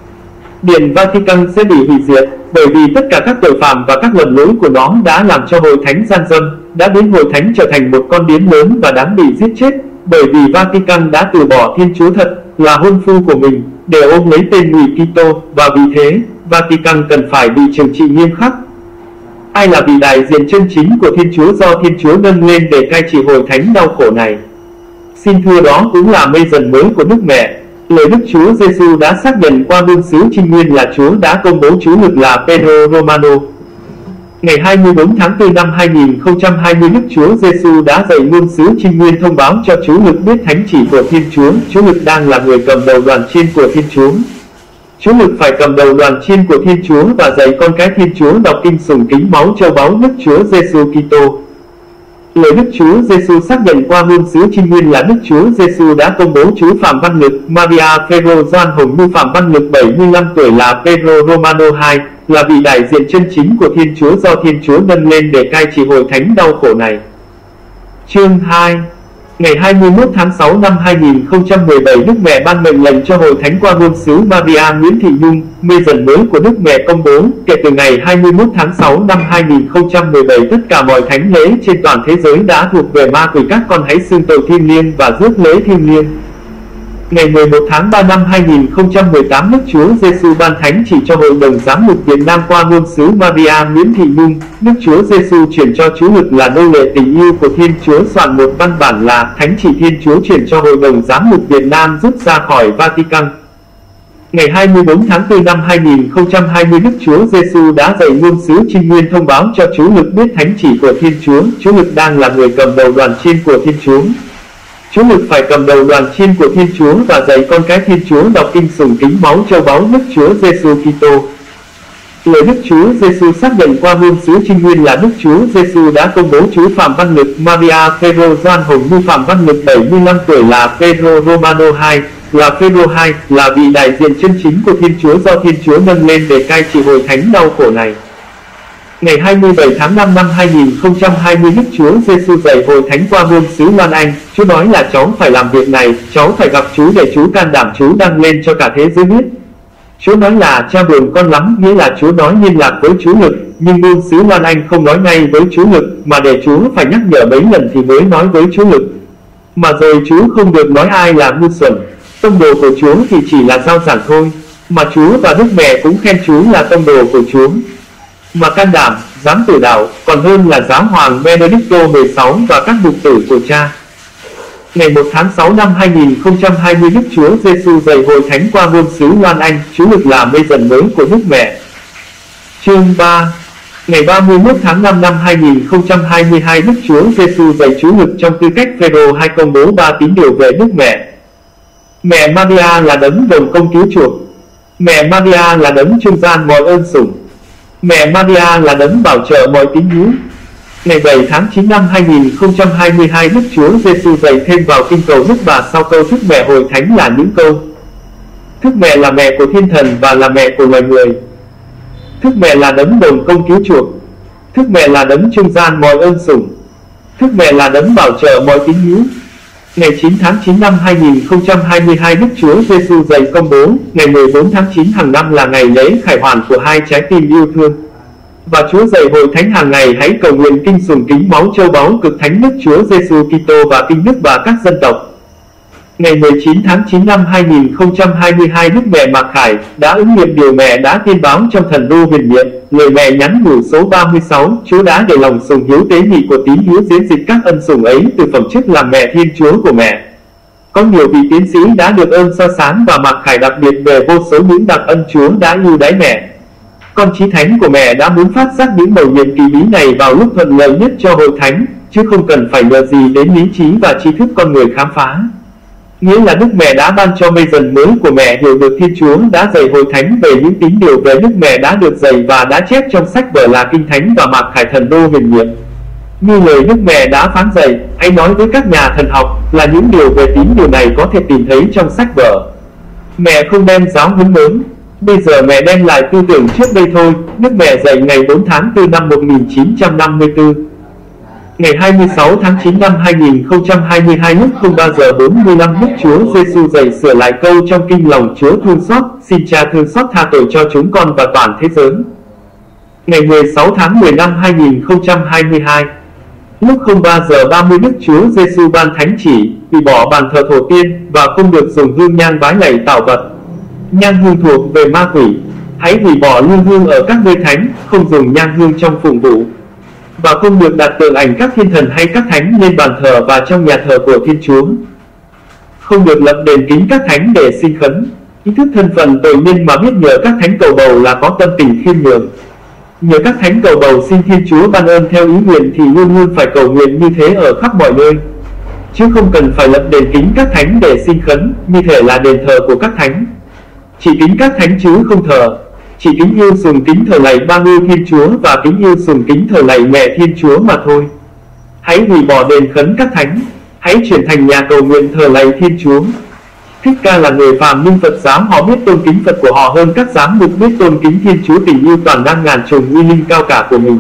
Điện Vatican sẽ bị hủy diệt, bởi vì tất cả các tội phạm và các lầm lỗi của nó đã làm cho hội thánh gian dâm, đã biến hội thánh trở thành một con điếm lớn và đáng bị giết chết, bởi vì Vatican đã từ bỏ Thiên Chúa thật, là hôn phu của mình, để ôm lấy tên người Kitô, và vì thế, Vatican cần phải bị trừng trị nghiêm khắc. Ai là vị đại diện chân chính của Thiên Chúa do Thiên Chúa nâng lên để cai trị hội thánh đau khổ này? Xin thưa, đó cũng là mây dần mới của Đức Mẹ. Lời Đức Chúa Giêsu đã xác nhận qua ngôn sứ Trinh Nguyên là Chúa đã công bố chú Lực là Pedro Romano. Ngày hai mươi bốn tháng tư năm hai nghìn không trăm hai mươi, Đức Chúa Giêsu đã dạy ngôn sứ Trinh Nguyên thông báo cho chú Lực biết thánh chỉ của Thiên Chúa. Chú Lực đang là người cầm đầu đoàn chiên của Thiên Chúa. Chú Lực phải cầm đầu đoàn chiên của Thiên Chúa và dạy con cái Thiên Chúa đọc kinh sùng kính máu châu báu Đức Chúa Giêsu Kitô. Lời Đức Chúa Giêsu xác nhận qua ngôn sứ Trinh Nguyên là Đức Chúa Giêsu đã công bố chú Phạm Văn Lực, Maria Phêrô Gioan Hồng như Phạm Văn Lực bảy mươi lăm tuổi là Pedro Romano hai, là vị đại diện chân chính của Thiên Chúa do Thiên Chúa nâng lên để cai trị hội thánh đau khổ này. Chương hai. Ngày hai mươi mốt tháng sáu năm hai nghìn không trăm mười bảy, Đức Mẹ ban mệnh lệnh cho hội thánh qua ngôn sứ Maria Nguyễn Thị Nhung, mê dần mới của Đức Mẹ công bố. Kể từ ngày hai mươi mốt tháng sáu năm hai nghìn không trăm mười bảy, tất cả mọi thánh lễ trên toàn thế giới đã thuộc về ma quỷ. Các con hãy xưng tội thiêng liêng và rước lễ thiêng liêng. Ngày mười một tháng ba năm hai nghìn không trăm mười tám, Đức Chúa Giêsu ban thánh chỉ cho Hội đồng Giám mục Việt Nam qua ngôn sứ Maria Nguyễn Thị Nhung. Đức Chúa Giêsu truyền cho chú Lực là nô lệ tình yêu của Thiên Chúa soạn một văn bản là Thánh chỉ Thiên Chúa truyền cho Hội đồng Giám mục Việt Nam rút ra khỏi Vatican. Ngày hai mươi bốn tháng tư năm hai nghìn không trăm hai mươi, Đức Chúa Giêsu đã dạy ngôn sứ Trinh Nguyên thông báo cho chú Lực biết thánh chỉ của Thiên Chúa. Chú Lực đang là người cầm đầu đoàn chiên của Thiên Chúa. Chú Lực phải cầm đầu đoàn chiên của Thiên Chúa và dạy con cái Thiên Chúa đọc kinh sùng kính máu châu báu Đức Chúa Giêsu Kitô. Lời Đức Chúa Giêsu xác nhận qua ngôn sứ Trinh Nguyên là Đức Chúa Giêsu đã công bố chú Phạm Văn Lực, Maria Phêrô Gioan Hồng như Phạm Văn Lực bảy mươi lăm tuổi là Pedro Romano hai, là Phêrô hai, là vị đại diện chân chính của Thiên Chúa do Thiên Chúa nâng lên để cai trị hội thánh đau khổ này. Ngày hai mươi bảy tháng năm năm hai nghìn không trăm hai mươi, Đức Chúa Giêsu dạy hội thánh qua ngôn sứ Loan Anh. Chú nói là cháu phải làm việc này, cháu phải gặp chú để chú can đảm chú đăng lên cho cả thế giới biết. Chú nói là cha buồn con lắm, nghĩa là chú nói liên lạc với chú Lực, nhưng ngôn sứ Loan Anh không nói ngay với chú Lực, mà để chú phải nhắc nhở mấy lần thì mới nói với chú Lực. Mà rồi chú không được nói ai là ngu xuẩn. Tông đồ của chú thì chỉ là giao giảng thôi, mà chú và Đức Mẹ cũng khen chú là tông đồ của chú. Mà can đảm, dám tử đạo, còn hơn là giáo hoàng Benedicto mười sáu và các mục tử của cha. Ngày một tháng sáu năm hai nghìn không trăm hai mươi, Đức Chúa Giêsu dạy hội thánh qua ngôn sứ Loan Anh. Chú Lực là mê dần mới của Đức Mẹ. Chương ba. Ngày ba mươi mốt tháng năm năm hai nghìn không trăm hai mươi hai, Đức Chúa Giêsu dạy chú Lực trong tư cách Phêrô hai công bố ba tín điều về Đức Mẹ. Mẹ Maria là đấng đồng công cứu chuộc. Mẹ Maria là đấng trung gian mọi ơn sủng. Mẹ Maria là đấng bảo trợ mọi tín hiếu. Ngày bảy tháng chín năm hai nghìn không trăm hai mươi hai, Đức Chúa Giêsu dạy thêm vào kinh cầu Đức Bà sau câu Thức Mẹ hội thánh là những câu: Thức Mẹ là mẹ của thiên thần và là mẹ của loài người. Thức Mẹ là đấng đồng công cứu chuộc. Thức Mẹ là đấng trung gian mọi ơn sủng. Thức Mẹ là đấng bảo trợ mọi tín hiếu. Ngày chín tháng chín năm hai nghìn không trăm hai mươi hai, Đức Chúa Giêsu dạy công bố ngày mười bốn tháng chín hàng năm là ngày lễ khải hoàn của hai trái tim yêu thương. Và Chúa dạy hội thánh hàng ngày hãy cầu nguyện kinh sùng kính máu châu báu cực thánh Đức Chúa Giêsu Kitô và kinh Đức Bà các dân tộc. Ngày mười chín tháng chín năm hai nghìn không trăm hai mươi hai, Đức Mẹ Mạc Khải đã ứng nghiệm điều mẹ đã tiên báo trong thần đô huyền nhiệm. Lời mẹ nhắn nhủ số ba mươi sáu, Chúa đã để lòng sùng hiếu tế nhị của tín hiếu diễn dịch các ân sủng ấy từ phẩm chất làm mẹ Thiên Chúa của mẹ. Có nhiều vị tiến sĩ đã được ơn so sáng và Mạc Khải đặc biệt về vô số những đặc ân Chúa đã ưu đãi mẹ. Con chí thánh của mẹ đã muốn phát giác những mầu nhiệm kỳ bí này vào lúc thuận lợi nhất cho hội thánh, chứ không cần phải nhờ gì đến lý trí và tri thức con người khám phá. Nghĩa là Đức Mẹ đã ban cho mây dần mới của mẹ hiểu được Thiên Chúa đã dạy hội thánh về những tín điều về Đức Mẹ đã được dạy và đã chép trong sách vở là Kinh Thánh và Mạc Khải thần đô huyền nhiệm. Như lời Đức Mẹ đã phán dạy, hãy nói với các nhà thần học là những điều về tín điều này có thể tìm thấy trong sách vở. Mẹ không đem giáo huấn lớn, bây giờ mẹ đem lại tư tưởng trước đây thôi. Đức Mẹ dạy ngày bốn tháng tư năm một nghìn chín trăm năm mươi tư. Ngày hai mươi sáu tháng chín năm hai nghìn không trăm hai mươi hai lúc không ba giờ bốn mươi lăm, Đức Chúa Giêsu dạy sửa lại câu trong kinh lòng Chúa thương xót, xin Cha thương xót tha tội cho chúng con và toàn thế giới. Ngày mười sáu tháng mười năm hai nghìn không trăm hai mươi hai, lúc không ba giờ ba mươi, Đức Chúa Giêsu ban thánh chỉ hủy bỏ bàn thờ thổ tiên và không được dùng hương nhang vái lạy tạo vật. Nhang hương thuộc về ma quỷ, hãy hủy bỏ lư hương ở các nơi thánh, không dùng nhang hương trong phụng vụ. Và không được đặt tượng ảnh các thiên thần hay các thánh lên bàn thờ và trong nhà thờ của Thiên Chúa. Không được lập đền kính các thánh để xin khấn. Ý thức thân phận tội nhân mà biết nhờ các thánh cầu bầu là có tâm tình khiêm nhường. Nhờ các thánh cầu bầu xin Thiên Chúa ban ơn theo ý nguyện thì luôn luôn phải cầu nguyện như thế ở khắp mọi nơi, chứ không cần phải lập đền kính các thánh để xin khấn, như thể là đền thờ của các thánh. Chỉ kính các thánh chứ không thờ, chỉ kính yêu sùng kính thờ lạy Ba Ngưu Thiên Chúa và kính yêu sùng kính thờ lạy Mẹ Thiên Chúa mà thôi. Hãy hủy bỏ đền khấn các thánh, hãy chuyển thành nhà cầu nguyện thờ lạy Thiên Chúa. Thích Ca là người phàm nhưng Phật giáo họ biết tôn kính Phật của họ hơn các giám mục biết tôn kính Thiên Chúa tình yêu toàn năng ngàn trùng uy linh cao cả của mình.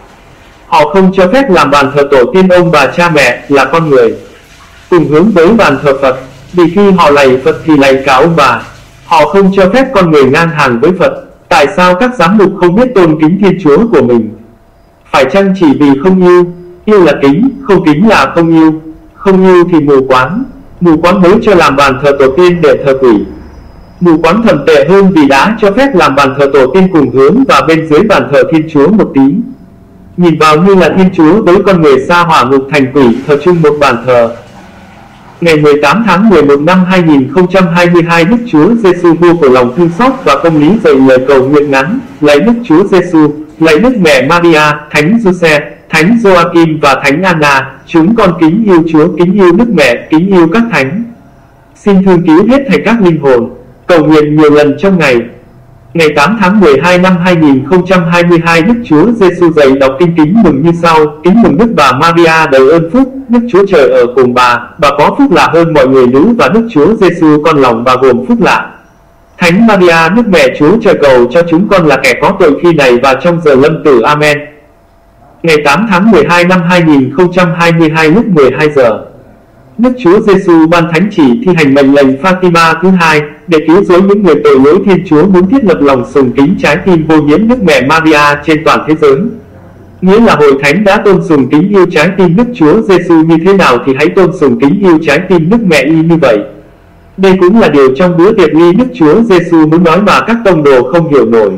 Họ không cho phép làm bàn thờ tổ tiên ông bà cha mẹ là con người cùng hướng với bàn thờ Phật, vì khi họ lạy Phật thì lạy cả ông bà. Họ không cho phép con người ngang hàng với Phật. Tại sao các giám mục không biết tôn kính Thiên Chúa của mình? Phải chăng chỉ vì không yêu? Yêu là kính, không kính là không yêu. Không yêu thì mù quáng. Mù quáng mới cho làm bàn thờ tổ tiên để thờ quỷ. Mù quáng thậm tệ hơn vì đã cho phép làm bàn thờ tổ tiên cùng hướng và bên dưới bàn thờ Thiên Chúa một tí. Nhìn vào như là Thiên Chúa với con người sa hỏa ngục thành quỷ thờ chung một bàn thờ. Ngày mười tám tháng mười một năm hai nghìn không trăm hai mươi hai, Đức Chúa Giêsu vua của lòng thương xót và công lý dạy lời cầu nguyện ngắn: lạy Đức Chúa Giêsu, lạy Đức Mẹ Maria, Thánh Giuse, Thánh Gioakim và Thánh Anna, chúng con kính yêu Chúa, kính yêu Đức Mẹ, kính yêu các thánh. Xin thương cứu hết thảy các linh hồn. Cầu nguyện nhiều lần trong ngày. Ngày tám tháng mười hai năm hai nghìn không trăm hai mươi hai, Đức Chúa Giêsu dạy đọc kinh kính mừng như sau: kính mừng Đức Bà Maria đầy ơn phúc, Đức Chúa Trời ở cùng bà, bà có phúc lạ hơn mọi người nữ và Đức Chúa Giêsu con lòng bà gồm phúc lạ. Thánh Maria, Đức Mẹ Chúa Trời, cầu cho chúng con là kẻ có tội khi này và trong giờ lâm tử. Amen. Ngày tám tháng mười hai năm hai nghìn không trăm hai mươi hai, lúc mười hai giờ, Đức Chúa Giêsu ban thánh chỉ thi hành mệnh lệnh Fatima thứ hai để cứu rỗi những người tội lỗi. Thiên Chúa muốn thiết lập lòng sùng kính trái tim vô nhiễm Đức Mẹ Maria trên toàn thế giới. Nghĩa là hội thánh đã tôn sùng kính yêu trái tim Đức Chúa Giêsu như thế nào thì hãy tôn sùng kính yêu trái tim Đức Mẹ y như vậy. Đây cũng là điều trong bữa tiệc ly Đức Chúa Giêsu muốn nói mà các tông đồ không hiểu nổi.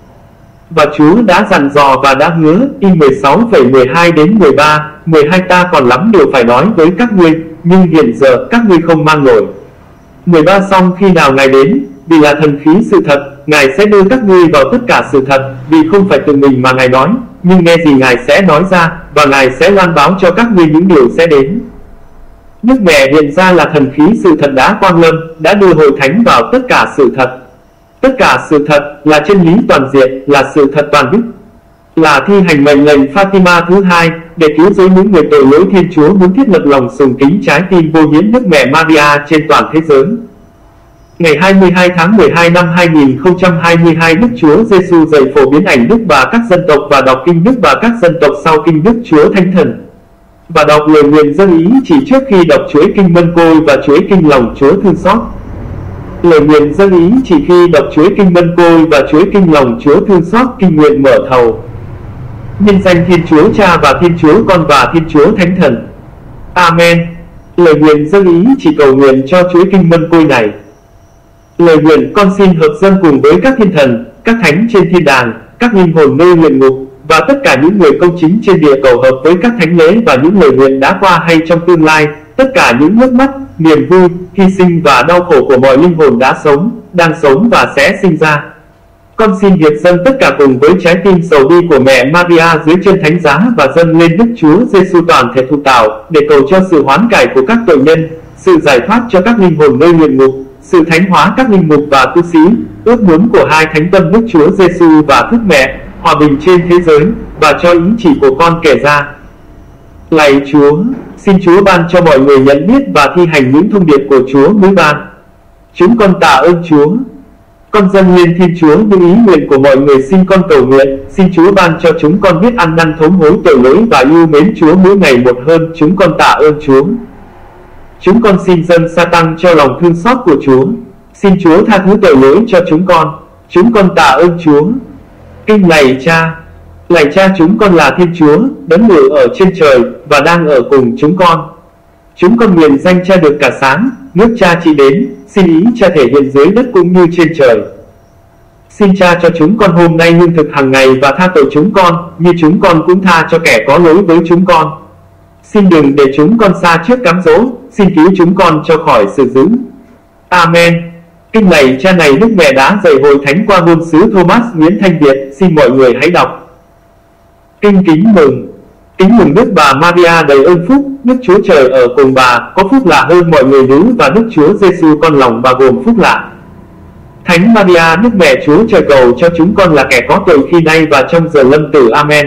Và Chúa đã dặn dò và đã hứa. Y mười sáu mười hai đến mười ba, mười hai ta còn lắm điều phải nói với các ngươi, nhưng hiện giờ các ngươi không mang nổi. mười ba Xong khi nào Ngài đến, vì là thần khí sự thật, Ngài sẽ đưa các ngươi vào tất cả sự thật, vì không phải tự mình mà Ngài nói, nhưng nghe gì Ngài sẽ nói ra, và Ngài sẽ loan báo cho các ngươi những điều sẽ đến. Đức Mẹ hiện ra là thần khí sự thật đã quang lâm, đã đưa hội thánh vào tất cả sự thật. Tất cả sự thật là chân lý toàn diện, là sự thật toàn đức, là thi hành mệnh lệnh Fatima thứ hai để cứu rỗi những người tội lỗi. Thiên Chúa muốn thiết lập lòng sùng kính trái tim vô nhiễm Đức Mẹ Maria trên toàn thế giới. Ngày hai mươi hai tháng mười hai năm hai nghìn không trăm hai mươi hai, Đức Chúa Giêsu dạy phổ biến ảnh Đức Bà các dân tộc và đọc kinh Đức Bà các dân tộc sau kinh Đức Chúa Thánh Thần, và đọc lời nguyện dâng ý chỉ trước khi đọc chuỗi kinh Mân Côi và chuỗi kinh Lòng Chúa Thương Xót. Lời nguyện dâng ý chỉ khi đọc chuỗi kinh Mân Côi và chuỗi kinh Lòng Chúa Thương Xót. Kinh nguyện mở thầu. Nhân danh Thiên Chúa Cha và Thiên Chúa Con và Thiên Chúa Thánh Thần. Amen. Lời nguyện dâng ý chỉ cầu nguyện cho chuỗi kinh Mân Côi này. Lời nguyện con xin hợp dâng cùng với các thiên thần, các thánh trên thiên đàng, các linh hồn nơi luyện ngục, và tất cả những người công chính trên địa cầu hợp với các thánh lễ và những lời nguyện đã qua hay trong tương lai, tất cả những nước mắt, niềm vui, hy sinh và đau khổ của mọi linh hồn đã sống, đang sống và sẽ sinh ra. Con xin hiệp dâng tất cả cùng với trái tim sầu bi của mẹ Maria dưới chân thánh giá và dâng lên Đức Chúa Giêsu toàn thể thụ tạo để cầu cho sự hoán cải của các tội nhân, sự giải thoát cho các linh hồn nơi luyện ngục, sự thánh hóa các linh mục và tu sĩ, ước muốn của hai thánh tâm Đức Chúa Giêsu và Đức Mẹ, hòa bình trên thế giới, và cho ý chỉ của con kể ra. Lạy Chúa, xin Chúa ban cho mọi người nhận biết và thi hành những thông điệp của Chúa mới ban. Chúng con tạ ơn Chúa. Con dâng lên Thiên Chúa những ý nguyện của mọi người. Xin con cầu nguyện, xin Chúa ban cho chúng con biết ăn năn thống hối tội lỗi và yêu mến Chúa mỗi ngày một hơn. Chúng con tạ ơn Chúa. Chúng con xin dâng sa tăng cho lòng thương xót của Chúa. Xin Chúa tha thứ tội lỗi cho chúng con. Chúng con tạ ơn Chúa. Kinh lạy Cha. Lạy Cha, chúng con là Thiên Chúa, đấng ngự ở trên trời và đang ở cùng chúng con. Chúng con nguyện danh Cha được cả sáng, nước Cha trị đến, xin ý Cha thể hiện dưới đất cũng như trên trời. Xin Cha cho chúng con hôm nay lương thực hàng ngày và tha tội chúng con, như chúng con cũng tha cho kẻ có lỗi với chúng con. Xin đừng để chúng con xa trước cám dỗ, xin cứu chúng con cho khỏi sự dữ. Amen. Kinh lạy Cha này Đức Mẹ đã dạy hội thánh qua ngôn sứ Thomas Nguyễn Thanh Việt, xin mọi người hãy đọc. Kinh kính mừng. Kính mừng Đức Bà Maria đầy ơn phúc, Đức Chúa Trời ở cùng bà, có phúc lạ hơn mọi người nữ, và Đức Chúa Giêsu con lòng bà gồm phúc lạ. Thánh Maria, Đức Mẹ Chúa Trời, cầu cho chúng con là kẻ có tội khi nay và trong giờ lâm tử. Amen.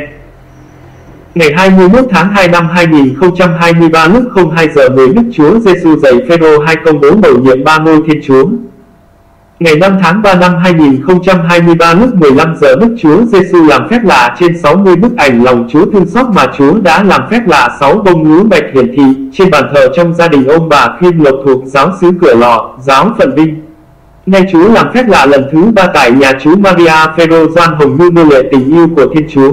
Ngày hai mươi mốt tháng hai năm hai nghìn không trăm hai mươi ba, lúc không hai giờ mười, Đức Chúa Giêsu dạy Phêrô hai công bố bổ nhiệm ba ngôi Thiên Chúa. Ngày năm tháng ba năm hai nghìn không trăm hai mươi ba, lúc mười lăm giờ, Đức Chúa Giêsu làm phép lạ trên sáu mươi bức ảnh lòng Chúa thương xót mà Chúa đã làm phép lạ sáu bông lúa bạch hiển thị trên bàn thờ trong gia đình ông bà Khiêm Lộc thuộc giáo xứ Cửa Lò, giáo phận Vinh. Nay Chúa làm phép lạ lần thứ ba tại nhà chú Maria Phêrô Doan Hồng như nô lệ tình yêu của Thiên Chúa.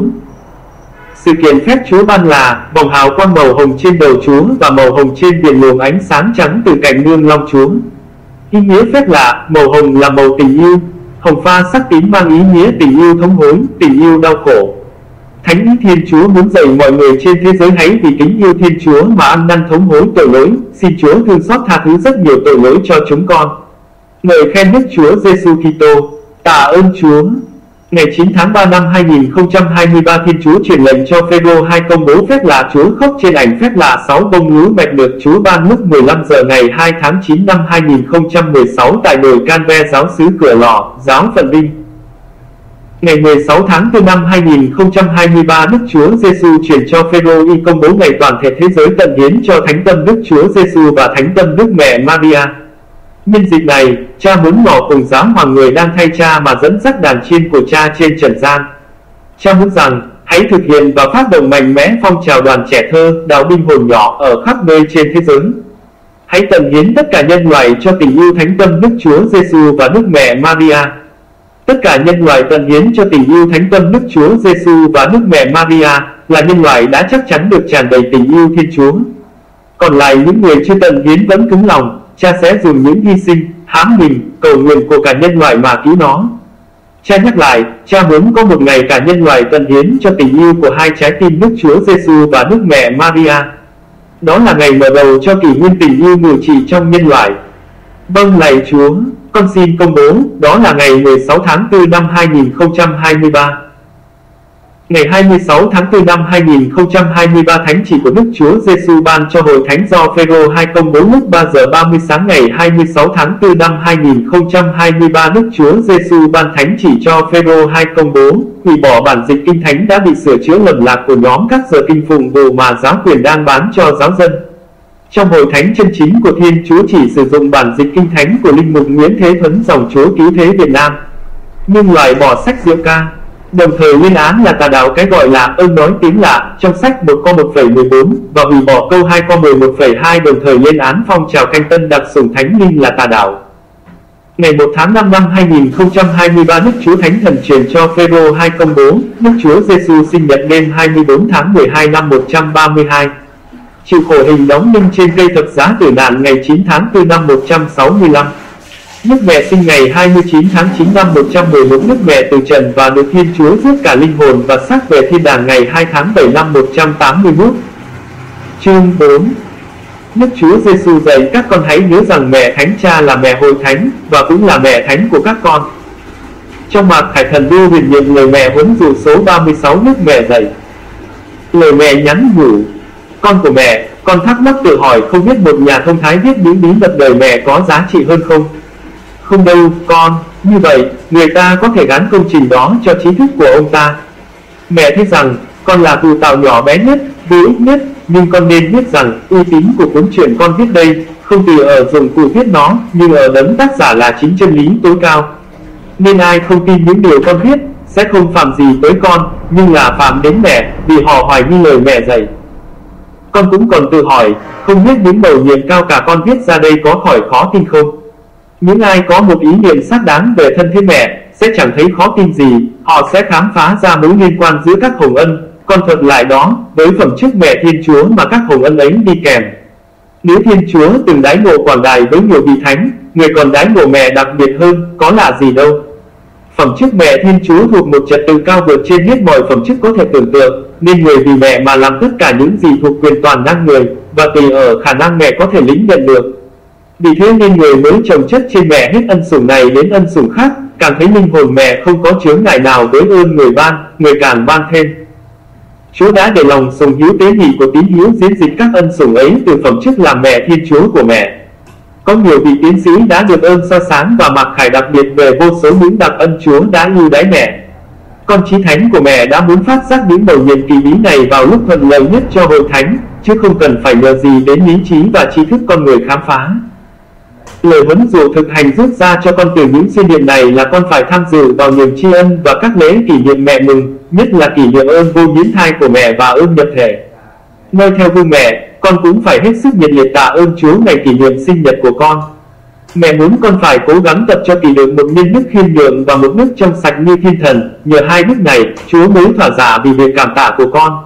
Sự kiện phép Chúa ban là vòng hào quang màu hồng trên đầu Chúa và màu hồng trên biển luồng ánh sáng trắng từ cạnh nương long Chúa. Ý nghĩa phép lạ, màu hồng là màu tình yêu, hồng pha sắc tím mang ý nghĩa tình yêu thống hối, tình yêu đau khổ. Thánh ý Thiên Chúa muốn dạy mọi người trên thế giới hãy vì kính yêu Thiên Chúa mà ăn năn thống hối tội lỗi, xin Chúa thương xót tha thứ rất nhiều tội lỗi cho chúng con. Ngợi khen Đức Chúa Giêsu Kitô. Tạ ơn Chúa. Ngày chín tháng ba năm hai nghìn không trăm hai mươi ba, Thiên Chúa truyền lệnh cho Phêrô hai công bố phép lạ Chúa khóc trên ảnh phép lạ sáu bông lúa bạch được Chúa ban lúc mười lăm giờ ngày hai tháng chín năm hai nghìn không trăm mười sáu tại đồi Can-ve, giáo xứ Cửa Lò, giáo phận Vinh. Ngày mười sáu tháng tư năm hai nghìn không trăm hai mươi ba, Đức Chúa Giêsu truyền cho Phêrô y công bố ngày toàn thể thế giới tận hiến cho Thánh tâm Đức Chúa Giêsu và Thánh tâm Đức Mẹ Maria. Nhân dịp này, cha muốn ngỏ cùng giáo hoàng người đang thay cha mà dẫn dắt đàn chiên của cha trên trần gian. Cha muốn rằng, hãy thực hiện và phát động mạnh mẽ phong trào đoàn trẻ thơ, đào binh hồn nhỏ ở khắp nơi trên thế giới. Hãy tận hiến tất cả nhân loại cho tình yêu Thánh tâm Đức Chúa Giêsu và Đức Mẹ Maria. Tất cả nhân loại tận hiến cho tình yêu Thánh tâm Đức Chúa Giêsu và Đức Mẹ Maria là nhân loại đã chắc chắn được tràn đầy tình yêu Thiên Chúa. Còn lại những người chưa tận hiến vẫn cứng lòng, cha sẽ dùng những hy sinh, hãm mình, cầu nguyện của cả nhân loại mà cứu nó. Cha nhắc lại, cha muốn có một ngày cả nhân loại tận hiến cho tình yêu của hai trái tim Đức Chúa Giêsu và Đức Mẹ Maria. Đó là ngày mở đầu cho kỷ nguyên tình yêu ngự trị trong nhân loại. Vâng lạy Chúa, con xin công bố, đó là ngày mười sáu tháng tư năm hai nghìn không trăm hai mươi ba. Ngày hai mươi sáu tháng tư năm hai nghìn không trăm hai mươi ba, thánh chỉ của Đức Chúa Giêsu ban cho hội thánh do Phêrô hai công bố lúc ba giờ ba mươi sáng ngày hai mươi sáu tháng tư năm hai nghìn không trăm hai mươi ba. Đức Chúa Giêsu ban thánh chỉ cho Phêrô hai công bố hủy bỏ bản dịch kinh thánh đã bị sửa chữa lầm lạc của nhóm các giờ kinh phụng vụ mà giáo quyền đang bán cho giáo dân. Trong hội thánh chân chính của Thiên Chúa chỉ sử dụng bản dịch kinh thánh của linh mục Nguyễn Thế Thuấn dòng Chúa Cứu Thế Việt Nam, nhưng loại bỏ sách Diệu Ca. Đồng thời lên án là tà đạo cái gọi là ơn nói tiếng lạ trong sách một câu một phẩy mười bốn và hủy bỏ câu hai câu mười một phẩy hai, đồng thời lên án phong trào canh tân đặc sủng thánh linh là tà đạo. Ngày một tháng năm năm hai nghìn không trăm hai mươi ba, Đức Chúa Thánh Thần truyền cho Phêrô hai công bố Đức Chúa Giêsu sinh nhật đêm hai mươi bốn tháng mười hai năm một trăm ba mươi hai, chịu khổ hình đóng đinh trên cây thập giá tử nạn ngày chín tháng tư năm một trăm sáu mươi lăm. Đức Mẹ sinh ngày hai mươi chín tháng chín năm một trăm mười một. Đức Mẹ từ trần và được Thiên Chúa rước cả linh hồn và xác về thiên đàng ngày hai tháng bảy năm một trăm tám mươi mốt. Chương bốn. Đức Chúa Giêsu dạy các con hãy nhớ rằng mẹ Thánh Cha là mẹ hội thánh và cũng là mẹ thánh của các con. Trong mạc Khải Thần Đô huyền nhiệm lời mẹ huấn dụ số ba mươi sáu, Đức Mẹ dạy. Lời mẹ nhắn nhủ: con của mẹ, con thắc mắc tự hỏi không biết một nhà thông thái viết những bí mật đời mẹ có giá trị hơn không? Không đâu, con, như vậy, người ta có thể gán công trình đó cho trí thức của ông ta. Mẹ thấy rằng, con là cụ tạo nhỏ bé nhất, vô ích nhất, nhưng con nên biết rằng, uy tín của cuốn truyện con viết đây, không từ ở dụng cụ viết nó, nhưng ở đấng tác giả là chính chân lý tối cao. Nên ai không tin những điều con viết, sẽ không phạm gì tới con, nhưng là phạm đến mẹ, vì họ hoài nghi lời mẹ dạy. Con cũng còn tự hỏi, không biết những bầu nhiệm cao cả con viết ra đây có khỏi khó tin không? Những ai có một ý niệm xác đáng về thân thế mẹ, sẽ chẳng thấy khó tin gì, họ sẽ khám phá ra mối liên quan giữa các hồng ân, con thuật lại đó, với phẩm chức mẹ Thiên Chúa mà các hồng ân ấy đi kèm. Nếu Thiên Chúa từng đái ngộ quảng đài với nhiều vị thánh, người còn đái ngộ mẹ đặc biệt hơn, có lạ gì đâu. Phẩm chức mẹ Thiên Chúa thuộc một trật tự cao vượt trên hết mọi phẩm chức có thể tưởng tượng, nên người vì mẹ mà làm tất cả những gì thuộc quyền toàn năng người, và tùy ở khả năng mẹ có thể lĩnh nhận được. Vì thế nên người mới chồng chất trên mẹ hết ân sủng này đến ân sủng khác, càng thấy linh hồn mẹ không có chướng ngại nào với ơn người ban, người càng ban thêm. Chúa đã để lòng sùng hiếu tế nhị của tín hiếu diễn dịch các ân sủng ấy từ phẩm chức làm mẹ Thiên Chúa của mẹ. Có nhiều vị tiến sĩ đã được ơn soi sáng và mặc khải đặc biệt về vô số những đặc ân Chúa đã ưu đãi mẹ. Con Chí Thánh của mẹ đã muốn phát giác những mầu nhiệm kỳ bí này vào lúc thuận lợi nhất cho hội thánh, chứ không cần phải nhờ gì đến lý trí và trí thức con người khám phá. Lời huấn dụ thực hành rút ra cho con từ những siêu niệm này là con phải tham dự vào niềm tri ân và các lễ kỷ niệm mẹ mừng, nhất là kỷ niệm ơn vô nhiễm thai của mẹ và ơn nhập thể. Noi theo gương mẹ, con cũng phải hết sức nhiệt liệt tạ ơn Chúa ngày kỷ niệm sinh nhật của con. Mẹ muốn con phải cố gắng tập cho kỷ được một nhân đức khiêm nhường và một nước trong sạch như thiên thần. Nhờ hai đức này, Chúa mới thỏa dạ vì việc cảm tạ của con.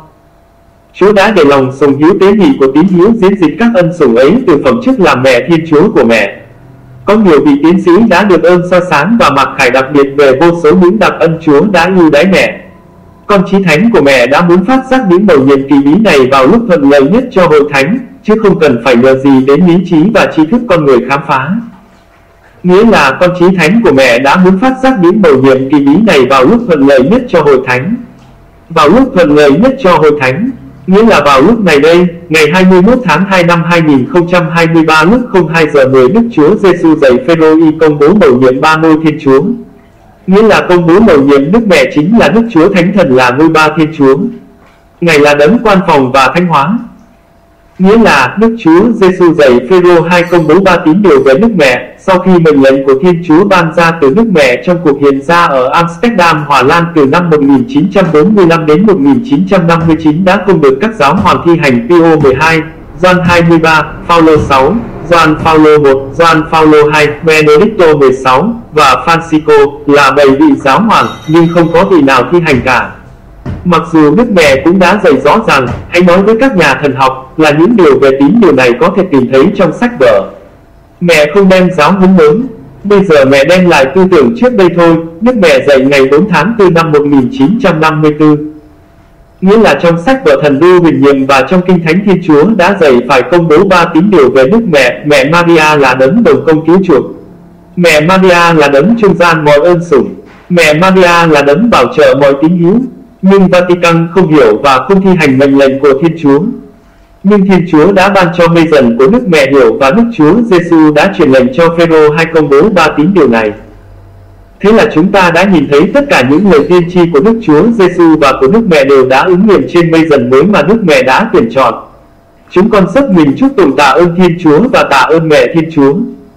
Chúa đã để lòng sùng hiếu tế nhị của tín hiếu diễn dịch các ân sủng ấy từ phẩm chức làm mẹ Thiên Chúa của mẹ. Có nhiều vị tiến sĩ đã được ơn soi sáng và mặc khải đặc biệt về vô số những đặc ân Chúa đã ưu đãi mẹ. Con Chí Thánh của mẹ đã muốn phát giác những mầu nhiệm kỳ bí này vào lúc thuận lợi nhất cho hội thánh, chứ không cần phải nhờ gì đến lý trí và trí thức con người khám phá. Nghĩa là con Chí Thánh của mẹ đã muốn phát giác những mầu nhiệm kỳ bí này vào lúc thuận lợi nhất cho hội thánh. Vào lúc thuận lợi nhất cho hội thánh, nghĩa là vào lúc này đây, ngày hai mươi mốt tháng hai năm hai nghìn không trăm hai mươi ba lúc không hai giờ mười, Đức Chúa Giêsu dạy Phêrô y công bố mầu nhiệm ba ngôi Thiên Chúa. Nghĩa là công bố mầu nhiệm Đức Mẹ chính là Đức Chúa Thánh Thần là ngôi ba Thiên Chúa. Ngài là đấng quan phòng và thánh hóa. Nghĩa là Đức Chúa Giêsu dạy Phêrô hai công bố ba tín điều về Đức Mẹ, sau khi mệnh lệnh của Thiên Chúa ban ra từ Đức Mẹ trong cuộc hiện ra ở Amsterdam, Hòa Lan từ năm một nghìn chín trăm bốn mươi lăm đến một nghìn chín trăm năm mươi chín đã không được các giáo hoàng thi hành. Pio mười hai, Gioan hai mươi ba, Phaolô sáu, Gioan Phaolô một, Gioan Phaolô hai, Benedicto mười sáu và Francisco là bảy vị giáo hoàng, nhưng không có vị nào thi hành cả. Mặc dù Đức Mẹ cũng đã dạy rõ rằng, hãy nói với các nhà thần học, là những điều về tín điều này có thể tìm thấy trong sách vở. Mẹ không đem giáo huấn lớn. Bây giờ mẹ đem lại tư tưởng trước đây thôi. Đức Mẹ dạy ngày bốn tháng tư năm một nghìn chín trăm năm mươi tư. Nghĩa là trong sách vở Thần Lưu Huyền Nhiệm và trong Kinh Thánh Thiên Chúa đã dạy phải công bố ba tín điều về Đức Mẹ. Mẹ Maria là đấng đồng công cứu chuộc. Mẹ Maria là đấng trung gian mọi ơn sủng. Mẹ Maria là đấng bảo trợ mọi tín hiếu. Nhưng Vatican không hiểu và không thi hành mệnh lệnh của Thiên Chúa. Nhưng Thiên Chúa đã ban cho mây dần của Đức Mẹ hiểu, và Đức Chúa Giêsu đã truyền lệnh cho Phêrô hai công bố ba tín điều này. Thế là chúng ta đã nhìn thấy tất cả những lời tiên tri của Đức Chúa Giêsu và của Đức Mẹ đều đã ứng nghiệm trên mây dần mới mà Đức Mẹ đã tuyển chọn. Chúng con sấp mình chúc tụng tạ ơn Thiên Chúa và tạ ơn Mẹ Thiên Chúa.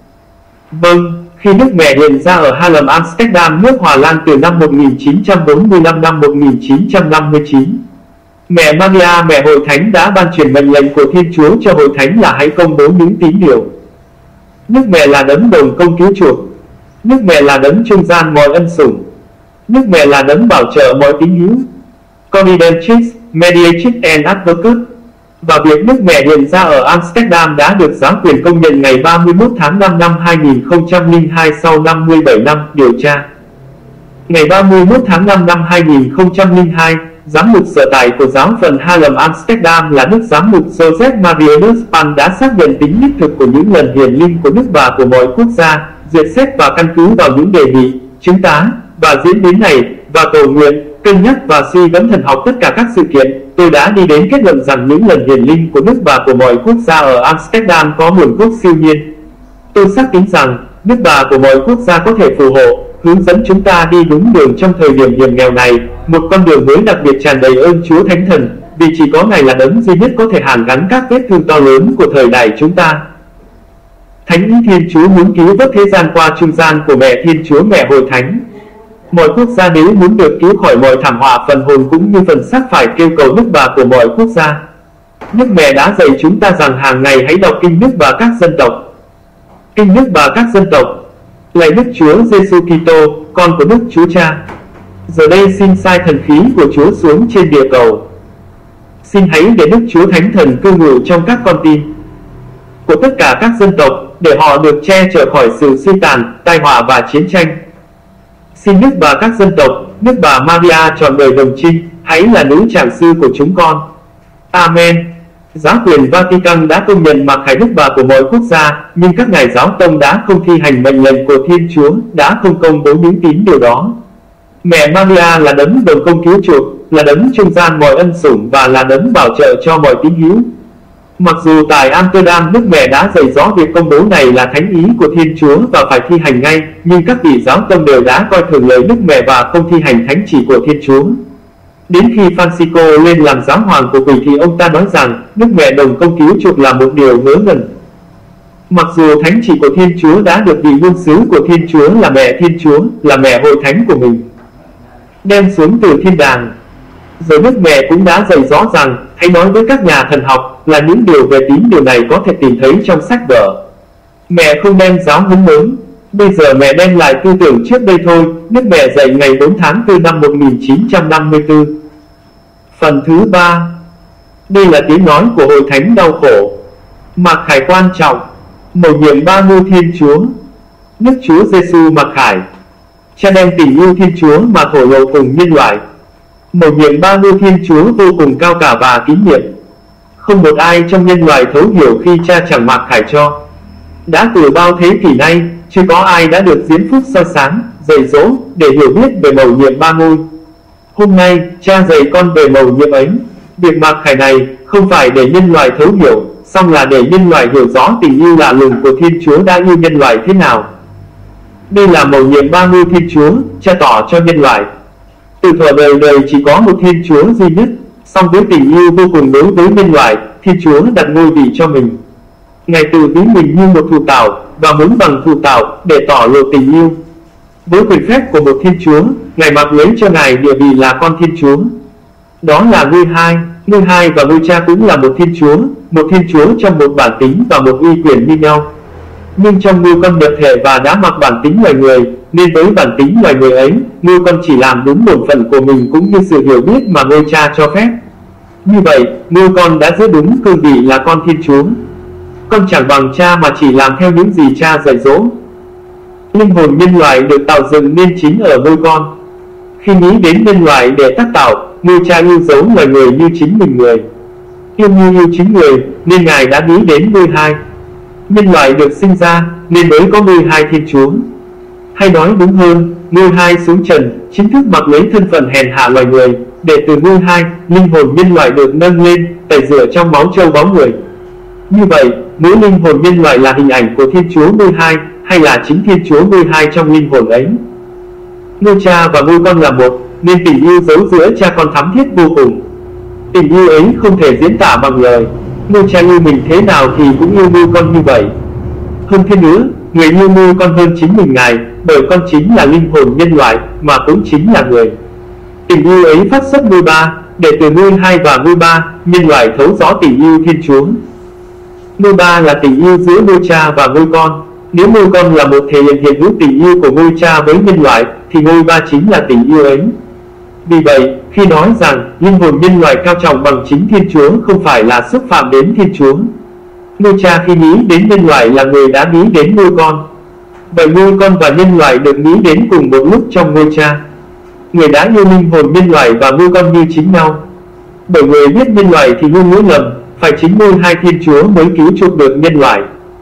Vâng, khi Đức Mẹ hiện ra ở Haarlem, Amsterdam, nước Hòa Lan từ năm một nghìn chín trăm bốn mươi lăm năm một nghìn chín trăm năm mươi chín, Mẹ Maria, Mẹ Hội Thánh đã ban truyền mệnh lệnh của Thiên Chúa cho Hội Thánh là hãy công bố những tín điều. Đức Mẹ là đấng đồng công cứu chuộc. Đức Mẹ là đấng trung gian mọi ân sủng. Đức Mẹ là đấng bảo trợ mọi tín hiếu. Confidentis, Mediatrix and Advocate. Và việc Đức Mẹ hiện ra ở Amsterdam đã được giáo quyền công nhận ngày ba mươi mốt tháng năm năm hai nghìn không trăm lẻ hai sau năm mươi bảy năm điều tra. Ngày ba mươi mốt tháng năm năm hai nghìn không trăm lẻ hai, giám mục sở tại của giáo phận Haarlem Amsterdam là Đức Giám mục Joseph Marianus Pan đã xác nhận tính đích thực của những lần hiển linh của Đức Bà của mọi quốc gia, duyệt xét và căn cứ vào những đề nghị, chứng tá và diễn biến này, và cầu nguyện, cân nhắc và suy gẫm thần học tất cả các sự kiện. Tôi đã đi đến kết luận rằng những lần hiển linh của Đức Bà của mọi quốc gia ở Amsterdam có nguồn gốc siêu nhiên. Tôi xác tín rằng Đức Bà của mọi quốc gia có thể phù hộ, hướng dẫn chúng ta đi đúng đường trong thời điểm hiểm nghèo này, một con đường mới đặc biệt tràn đầy ơn Chúa Thánh Thần, vì chỉ có Ngài là đấng duy nhất có thể hàn gắn các vết thương to lớn của thời đại chúng ta. Thánh ý Thiên Chúa muốn cứu vớt thế gian qua trung gian của Mẹ Thiên Chúa, Mẹ Hội Thánh. Mọi quốc gia nếu muốn được cứu khỏi mọi thảm họa phần hồn cũng như phần xác phải kêu cầu Đức Bà của mọi quốc gia. Đức Mẹ đã dạy chúng ta rằng hàng ngày hãy đọc kinh Đức Bà các dân tộc. Kinh Đức Bà các dân tộc. Lạy Đức Chúa Giêsu Kitô, con của Đức Chúa Cha. Giờ đây xin sai thần khí của Chúa xuống trên địa cầu. Xin hãy để Đức Chúa Thánh Thần cư ngụ trong các con tim của tất cả các dân tộc, để họ được che chở khỏi sự suy tàn, tai họa và chiến tranh. Xin Đức Bà các dân tộc, Đức Bà Maria trọn đời đồng trinh, hãy là nữ trạng sư của chúng con. Amen. Giáo quyền Vatican đã công nhận mặc khải Đức Bà của mọi quốc gia, nhưng các ngài giáo tông đã không thi hành mệnh lệnh của Thiên Chúa, đã không công bố những tín điều đó. Mẹ Maria là đấng đồng công cứu chuộc, là đấng trung gian mọi ân sủng và là đấng bảo trợ cho mọi tín hữu. Mặc dù tại Amsterdam Đức Mẹ đã dạy rõ việc công bố này là thánh ý của Thiên Chúa và phải thi hành ngay, nhưng các vị giáo tông đều đã coi thường lời Đức Mẹ và không thi hành thánh chỉ của Thiên Chúa. Đến khi Francisco lên làm giáo hoàng của Quỷ thì ông ta nói rằng Đức Mẹ đồng công cứu chuộc là một điều ngớ ngẩn. Mặc dù thánh chỉ của Thiên Chúa đã được vị ngôn sứ của Thiên Chúa là Mẹ Thiên Chúa, là mẹ hội thánh của mình, đem xuống từ thiên đàng, rồi Đức Mẹ cũng đã dạy rõ rằng, hãy nói với các nhà thần học là những điều về tín điều này có thể tìm thấy trong sách vở. Mẹ không đem giáo huấn lớn, bây giờ mẹ đem lại tư tưởng trước đây thôi. Đức Mẹ dạy ngày bốn tháng tư năm một nghìn chín trăm năm mươi tư. Phần thứ ba. Đây là tiếng nói của hội thánh đau khổ. Mặc khải quan trọng. Mầu nhiệm ba ngôi Thiên Chúa. Đức Chúa Giêsu mặc khải, Cha đem tình yêu Thiên Chúa mà thổ lộ cùng nhân loại. Mầu nhiệm ba ngôi Thiên Chúa vô cùng cao cả và tín nhiệm. Không một ai trong nhân loại thấu hiểu khi Cha chẳng mặc khải cho. Đã từ bao thế kỷ nay, chưa có ai đã được diễn phúc soi sáng, dạy dỗ để hiểu biết về mầu nhiệm ba ngôi. Hôm nay, Cha dạy con về mầu nhiệm ấy. Việc mặc khải này không phải để nhân loại thấu hiểu, song là để nhân loại hiểu rõ tình yêu lạ lùng của Thiên Chúa đã yêu nhân loại thế nào. Đây là mầu nhiệm ba ngôi Thiên Chúa, Cha tỏ cho nhân loại. Từ thuở đời đời chỉ có một Thiên Chúa duy nhất, song với tình yêu vô cùng đối với nhân loại, Thiên Chúa đặt ngôi vị cho mình. Ngài tự ví mình như một thụ tạo, và muốn bằng thụ tạo để tỏ lộ tình yêu. Với quyền phép của một Thiên Chúa, Ngài mặc lấy cho Ngài địa vị là con Thiên Chúa. Đó là ngôi hai. Ngôi hai và ngôi Cha cũng là một Thiên Chúa, một Thiên Chúa trong một bản tính và một uy quyền như nhau. Nhưng trong ngôi con nhập thể và đã mặc bản tính loài người, nên với bản tính loài người ấy, ngôi con chỉ làm đúng bổn phận của mình cũng như sự hiểu biết mà ngôi Cha cho phép. Như vậy, ngôi con đã giữ đúng cương vị là con Thiên Chúa. Con chẳng bằng Cha mà chỉ làm theo những gì Cha dạy dỗ. Linh hồn nhân loại được tạo dựng nên chính ở ngôi con. Khi nghĩ đến nhân loại để tác tạo, ngôi Cha yêu dấu loài người như chính mình người. Yêu như yêu chính người, nên Ngài đã nghĩ đến ngôi hai. Nhân loại được sinh ra, nên mới có ngôi hai Thiên Chúa. Hay nói đúng hơn, ngôi hai xuống trần, chính thức mặc lấy thân phận hèn hạ loài người, để từ ngôi hai, linh hồn nhân loại được nâng lên, tẩy rửa trong máu trâu báu người. Như vậy, mỗi linh hồn nhân loại là hình ảnh của Thiên Chúa ngôi hai, hay là chính Thiên Chúa ngôi hai trong linh hồn ấy. Ngôi Cha và ngôi con là một, nên tình yêu giấu giữa cha con thắm thiết vô cùng. Tình yêu ấy không thể diễn tả bằng lời. Ngôi Cha yêu mình thế nào thì cũng yêu ngôi con như vậy. Hơn thế nữa, người yêu ngôi con hơn chính mình Ngài, bởi con chính là linh hồn nhân loại, mà cũng chính là người. Tình yêu ấy phát xuất ngôi ba, để từ ngôi hai và ngôi ba, nhân loại thấu rõ tình yêu Thiên Chúa. Ngôi ba là tình yêu giữa ngôi Cha và ngôi con. Nếu ngôi con là một thể hiện hiện hữu tình yêu của ngôi Cha với nhân loại, thì ngôi ba chính là tình yêu ấy. Vì vậy, khi nói rằng linh hồn nhân loại cao trọng bằng chính Thiên Chúa không phải là xúc phạm đến Thiên Chúa. Ngôi Cha khi nghĩ đến nhân loại là người đã nghĩ đến ngôi con. Vậy ngôi con và nhân loại được nghĩ đến cùng một lúc trong ngôi Cha. Người đã yêu linh hồn nhân loại và ngôi con như chính nhau. Bởi người biết nhân loại thì luôn nghĩ lầm, phải chính ngôi hai Thiên Chúa mới cứu chuộc được nhân loại.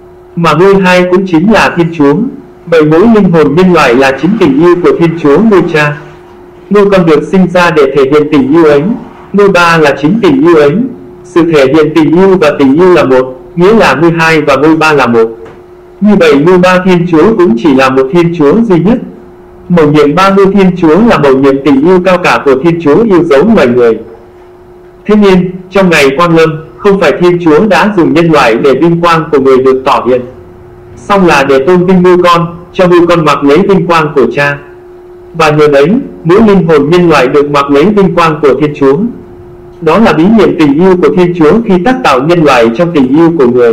Mà ngôi hai cũng chính là Thiên Chúa. Vậy mỗi linh hồn nhân loại là chính tình yêu của Thiên Chúa ngôi Cha. Ngôi con được sinh ra để thể hiện tình yêu ấy. Ngôi ba là chính tình yêu ấy. Sự thể hiện tình yêu và tình yêu là một, nghĩa là ngôi hai và ngôi ba là một. Như vậy ngôi ba Thiên Chúa cũng chỉ là một Thiên Chúa duy nhất. Mầu nhiệm ba ngôi Thiên Chúa là mầu nhiệm tình yêu cao cả của Thiên Chúa yêu dấu loài người. Thế nên, trong ngày Quang Lâm, không phải Thiên Chúa đã dùng nhân loại để vinh quang của người được tỏ hiện, song là để tôn vinh ngôi con, cho ngôi con mặc lấy vinh quang của Cha. Và nhờ đấy, mỗi linh hồn nhân loại được mặc lấy vinh quang của Thiên Chúa. Đó là bí nhiệm tình yêu của Thiên Chúa khi tác tạo nhân loại trong tình yêu của người.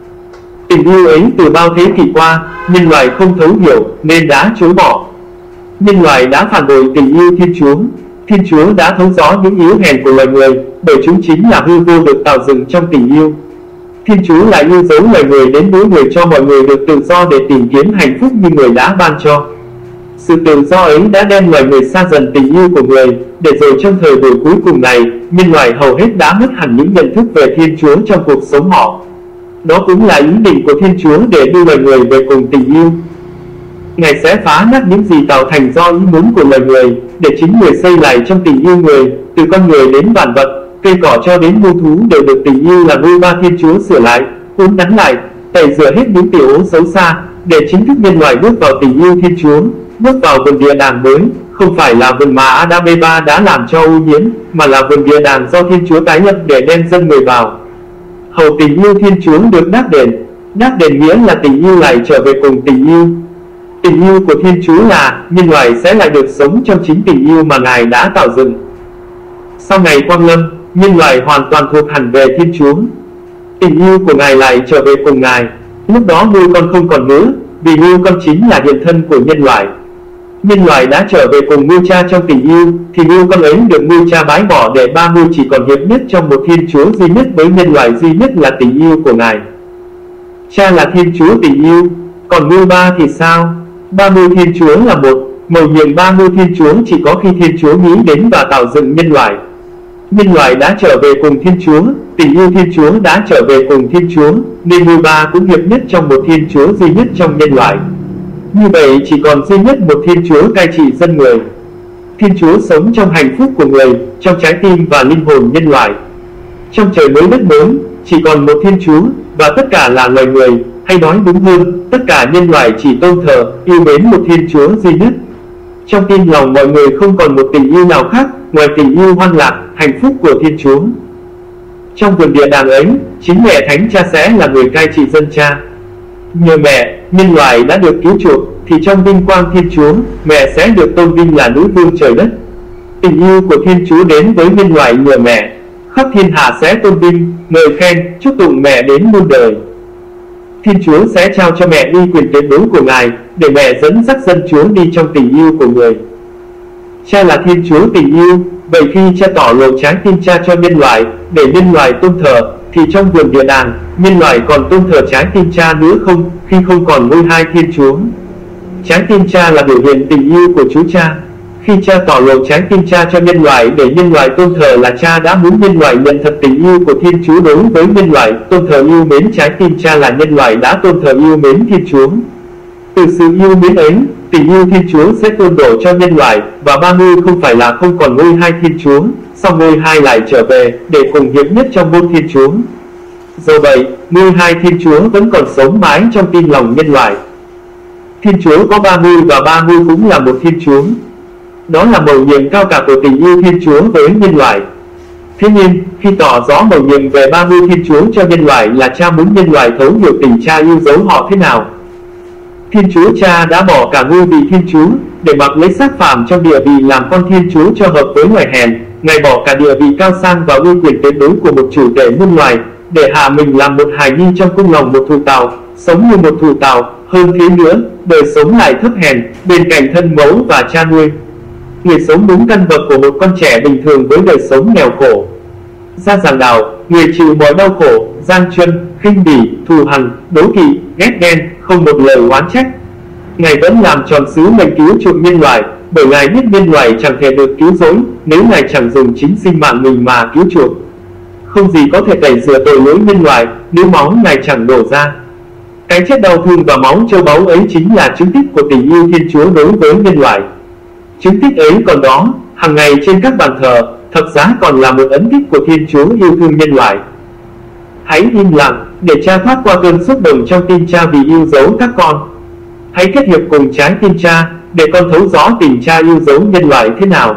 Tình yêu ấy từ bao thế kỷ qua, nhân loại không thấu hiểu nên đã chối bỏ. Nhân loại đã phản bội tình yêu Thiên Chúa. Thiên Chúa đã thấu rõ những yếu hèn của loài người, bởi chúng chính là hư vô được tạo dựng trong tình yêu. Thiên Chúa lại yêu dấu loài người đến mỗi người cho mọi người được tự do để tìm kiếm hạnh phúc như người đã ban cho. Sự tự do ấy đã đem loài người xa dần tình yêu của người, để rồi trong thời buổi cuối cùng này, nhân loại hầu hết đã mất hẳn những nhận thức về Thiên Chúa trong cuộc sống họ. Đó cũng là ý định của Thiên Chúa để đưa loài người về cùng tình yêu. Ngài sẽ phá nát những gì tạo thành do ý muốn của loài người, để chính người xây lại trong tình yêu người. Từ con người đến vạn vật, cây cỏ cho đến muôn thú đều được tình yêu là ngôi ba Thiên Chúa sửa lại, uốn nắn lại, tẩy rửa hết những tiểu ố xấu xa, để chính thức nhân loại bước vào tình yêu Thiên Chúa, bước vào vườn địa đàng mới. Không phải là vườn mà Adam Eva đã làm cho ô nhiễm, mà là vườn địa đàng do Thiên Chúa tái lập để đem dân người vào. Hầu tình yêu Thiên Chúa được đáp đền. Đáp đền nghĩa là tình yêu lại trở về cùng tình yêu. Tình yêu của Thiên Chúa là nhân loại sẽ lại được sống trong chính tình yêu mà Ngài đã tạo dựng. Sau ngày quang lâm, nhân loại hoàn toàn thuộc hẳn về Thiên Chúa. Tình yêu của Ngài lại trở về cùng Ngài. Lúc đó nuôi con không còn nữa, vì nuôi con chính là hiện thân của nhân loại. Nhân loại đã trở về cùng nuôi cha trong tình yêu, thì nuôi con ấy được nuôi cha bái bỏ để ba nuôi chỉ còn hiệp nhất trong một Thiên Chúa duy nhất với nhân loại duy nhất là tình yêu của Ngài. Cha là Thiên Chúa tình yêu, còn nuôi ba thì sao? Ba nuôi Thiên Chúa là một, mầu nhiệm ba nuôi Thiên Chúa chỉ có khi Thiên Chúa nghĩ đến và tạo dựng nhân loại. Nhân loại đã trở về cùng Thiên Chúa, tình yêu Thiên Chúa đã trở về cùng Thiên Chúa, nên nuôi ba cũng hiệp nhất trong một Thiên Chúa duy nhất trong nhân loại. Như vậy chỉ còn duy nhất một Thiên Chúa cai trị dân người. Thiên Chúa sống trong hạnh phúc của người, trong trái tim và linh hồn nhân loại. Trong trời mới đất mới, chỉ còn một Thiên Chúa, và tất cả là loài người, hay nói đúng hơn, tất cả nhân loại chỉ tôn thờ, yêu mến một Thiên Chúa duy nhất. Trong tim lòng mọi người không còn một tình yêu nào khác, ngoài tình yêu hoan lạc, hạnh phúc của Thiên Chúa. Trong vườn địa đàng ấy, chính mẹ Thánh Cha sẽ là người cai trị dân cha. Nhờ mẹ, nhân loại đã được cứu chuộc, thì trong vinh quang Thiên Chúa, mẹ sẽ được tôn vinh là nữ vương trời đất. Tình yêu của Thiên Chúa đến với nhân loại nhờ mẹ, khắp thiên hạ sẽ tôn vinh, ngợi khen, chúc tụng mẹ đến muôn đời. Thiên Chúa sẽ trao cho mẹ uy quyền tuyệt đối của Ngài, để mẹ dẫn dắt dân Chúa đi trong tình yêu của người. Cha là Thiên Chúa tình yêu, vậy khi Cha tỏ lộ trái tim Cha cho nhân loại, để nhân loại tôn thờ, thì trong vườn địa đàng, nhân loại còn tôn thờ trái tim Cha nữa không, khi không còn ngôi hai Thiên Chúa. Trái tim Cha là biểu hiện tình yêu của Chúa Cha. Khi Cha tỏ lộ trái tim Cha cho nhân loại để nhân loại tôn thờ là Cha đã muốn nhân loại nhận thật tình yêu của Thiên Chúa đối với nhân loại, tôn thờ yêu mến trái tim Cha là nhân loại đã tôn thờ yêu mến Thiên Chúa. Từ sự yêu mến ấy, tình yêu Thiên Chúa sẽ tôn đổ cho nhân loại, và ba ngôi không phải là không còn ngôi hai Thiên Chúa, song ngôi hai lại trở về, để cùng hiệp nhất trong môn Thiên Chúa. Do vậy, ngôi hai Thiên Chúa vẫn còn sống mãi trong tim lòng nhân loại. Thiên Chúa có ba ngôi và ba ngôi cũng là một Thiên Chúa. Đó là mầu nhiệm cao cả của tình yêu Thiên Chúa với nhân loại. Thế nhưng, khi tỏ rõ mầu nhiệm về ba ngôi Thiên Chúa cho nhân loại là Cha muốn nhân loại thấu hiểu tình Cha yêu dấu họ thế nào. Thiên Chúa Cha đã bỏ cả ngôi vị Thiên Chúa, để mặc lấy xác phàm trong địa vị làm con Thiên Chúa cho hợp với loài hèn. Ngài bỏ cả địa vị cao sang và uy quyền tuyệt đối của một chủ tể muôn loài, để hạ mình làm một hài nhi trong cung lòng một thù tào, sống như một thù tào. Hơn thế nữa, đời sống lại thấp hèn, bên cạnh thân mẫu và cha nuôi. Người sống đúng căn bậc của một con trẻ bình thường với đời sống nghèo khổ. Ra giảng đạo, người chịu mọi đau khổ, gian truân, khinh bỉ, thù hằn, đố kỵ, ghét ghen, không một lời oán trách. Ngài vẫn làm tròn sứ mệnh cứu chuộc nhân loại, bởi Ngài biết nhân loại chẳng thể được cứu rỗi nếu Ngài chẳng dùng chính sinh mạng mình mà cứu chuộc. Không gì có thể tẩy rửa tội lỗi nhân loại nếu máu Ngài chẳng đổ ra. Cái chết đau thương và máu châu báu ấy chính là chứng tích của tình yêu Thiên Chúa đối với nhân loại. Chứng tích ấy còn đó, hàng ngày trên các bàn thờ, thật giá còn là một ấn tích của Thiên Chúa yêu thương nhân loại. Hãy im lặng, để Cha thoát qua cơn xúc động trong tim Cha vì yêu dấu các con. Hãy kết hiệp cùng trái tim Cha, để con thấu rõ tình Cha yêu dấu nhân loại thế nào.